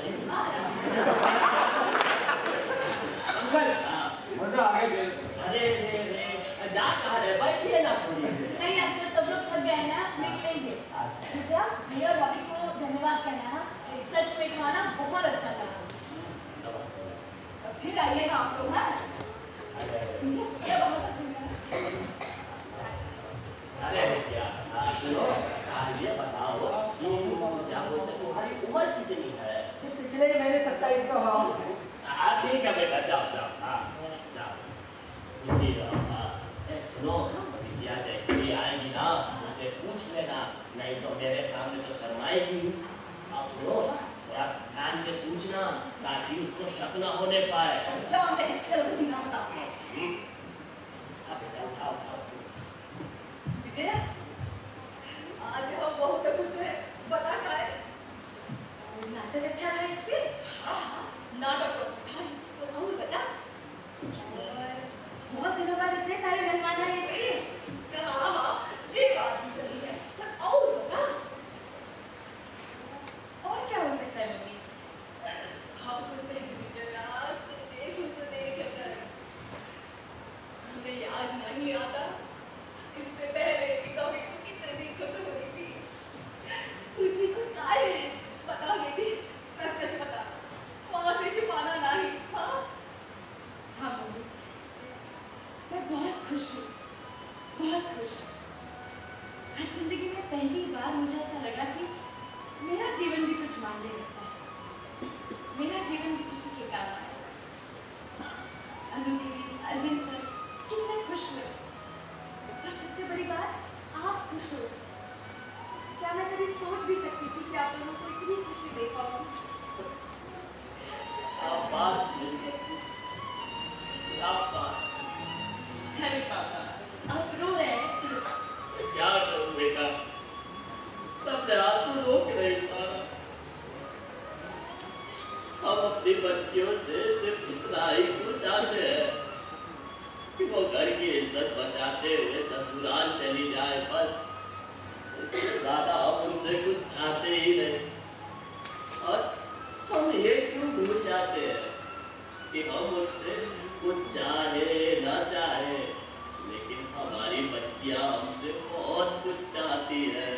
अंकल मजा आ गया। अरे रे रे जा कहाँ रहे? बैठिए ना थोड़ी। नहीं अंकल, सब लोग थक गए ना, निकलेंगे। पूजा भैया और भाभी को धन्यवाद कहना है। सच में खाना बहुत अच्छा था। फिर आइएगा आप लोग। हाँ क्या बहुत अच्छा। अरे क्या सुनो, ये बताओ कि क्या बोलते तुम्हारी उम्र कितनी है? पिछले महीने सत्ताईस का हुआ। हाँ ठीक है बेटा, जाओ जाओ। हाँ जाओ। सुनो विद्या जैसे ही आएगी ना उसे पूछ लेना, नहीं तो मेरे सामने तो शर्माएगी। आप सुनो थोड़ा ध्यान से पूछना ताकि उसको शक न होने पाए। जाओ मैं चलो ना बताओ। बेटा उठाओ उठाओ। विजय आज हम बहुत खुश हैं। बता क्या है? नाटक अच्छा रहा इसके? हाँ नाटक तो अच्छा है। तो और बता। बहुत दिनों बाद इतने सारे मेहमान आए इसके। हाँ हाँ जी बात भी सही है। और बता। और क्या हो सकता है मम्मी? हम खुश हैं विजय, देख उसे देख कर हमें याद नहीं आता इससे पहले कि कभी तो कितनी खुश हुई थी। तू इतनी खुश आए है बता बेटी, सच सच बता, माँ से छुपाना नहीं। हाँ हाँ मम्मी, मैं बहुत खुश हूँ, बहुत खुश। आज जिंदगी में पहली बार मुझे ऐसा लगा कि मेरा जीवन भी कुछ मायने रखता है, मेरा जीवन भी किसी के काम आया। अरुण दीदी, अरविंद सर कितने खुश हुए और सबसे बड़ी बात आप खुश हो। क्या मैं कभी सोच भी सकती थी कि आप लोगों को इतनी खुशी दे पाऊंगी? आप बात नहीं करती। आप बात। अरे पापा, आप रो रहे हैं। क्या करूं बेटा, सबने आंसू रोक नहीं पा। हम अपनी बच्चियों से सिर्फ इतना ही कुछ चाहते हैं कि वो घर की इज्जत बचाते हुए ससुराल चली जाए, बस। इससे ज्यादा हम उनसे कुछ चाहते ही नहीं। और हम ये क्यों भूल जाते हैं कि हम उनसे कुछ चाहे ना चाहे, लेकिन हमारी बच्चियां हमसे बहुत कुछ चाहती है।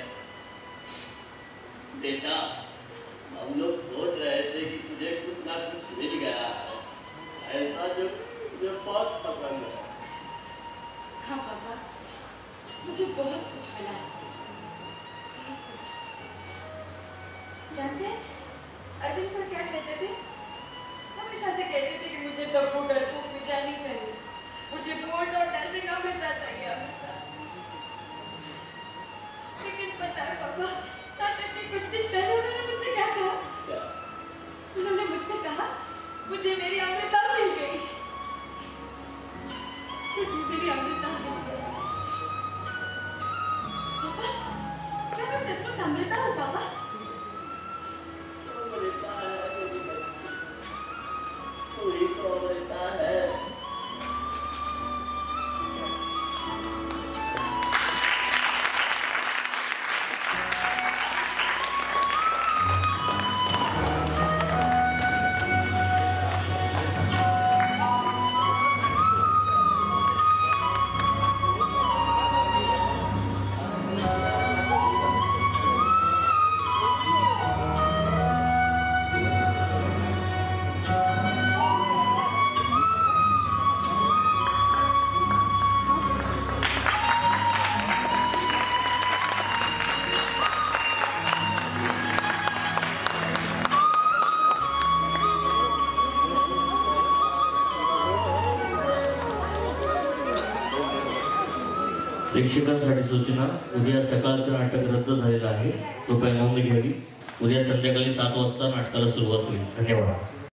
बेटा हम लोग सोच रहे थे कि तुझे कुछ ना कुछ मिल गया है, ऐसा जो मुझे बहुत पसंद है। हाँ पापा, मुझे बहुत कुछ मिला है, बहुत कुछ। जानते हैं अरविंद सर क्या कहते थे? हमेशा से कहते थे कि मुझे दबू डरपोक विजय नहीं चाहिए, मुझे बोल्ड और डैशिंग अमृता चाहिए, अमृता। लेकिन पता है पापा, नाटक के कुछ दिन पहले उन्होंने मुझसे क्या कहा? उन्होंने मुझसे कहा मुझे मेरी अमृता मिल गई, मुझे मेरी अमृता मिल गई। पापा, क्या मैं सचमुच अमृता हूँ पापा? अमृता है मेरी बच्ची, पूरी तो अमृता है। प्रेक्षकांसाठी सूचना, उद्या सकाळचं नाटक रद्द झालेलं आहे, कृपया नोंद घ्यावी. उद्या संध्याकाळी सात वाजता नाटकाला सुरुवात होईल. धन्यवाद.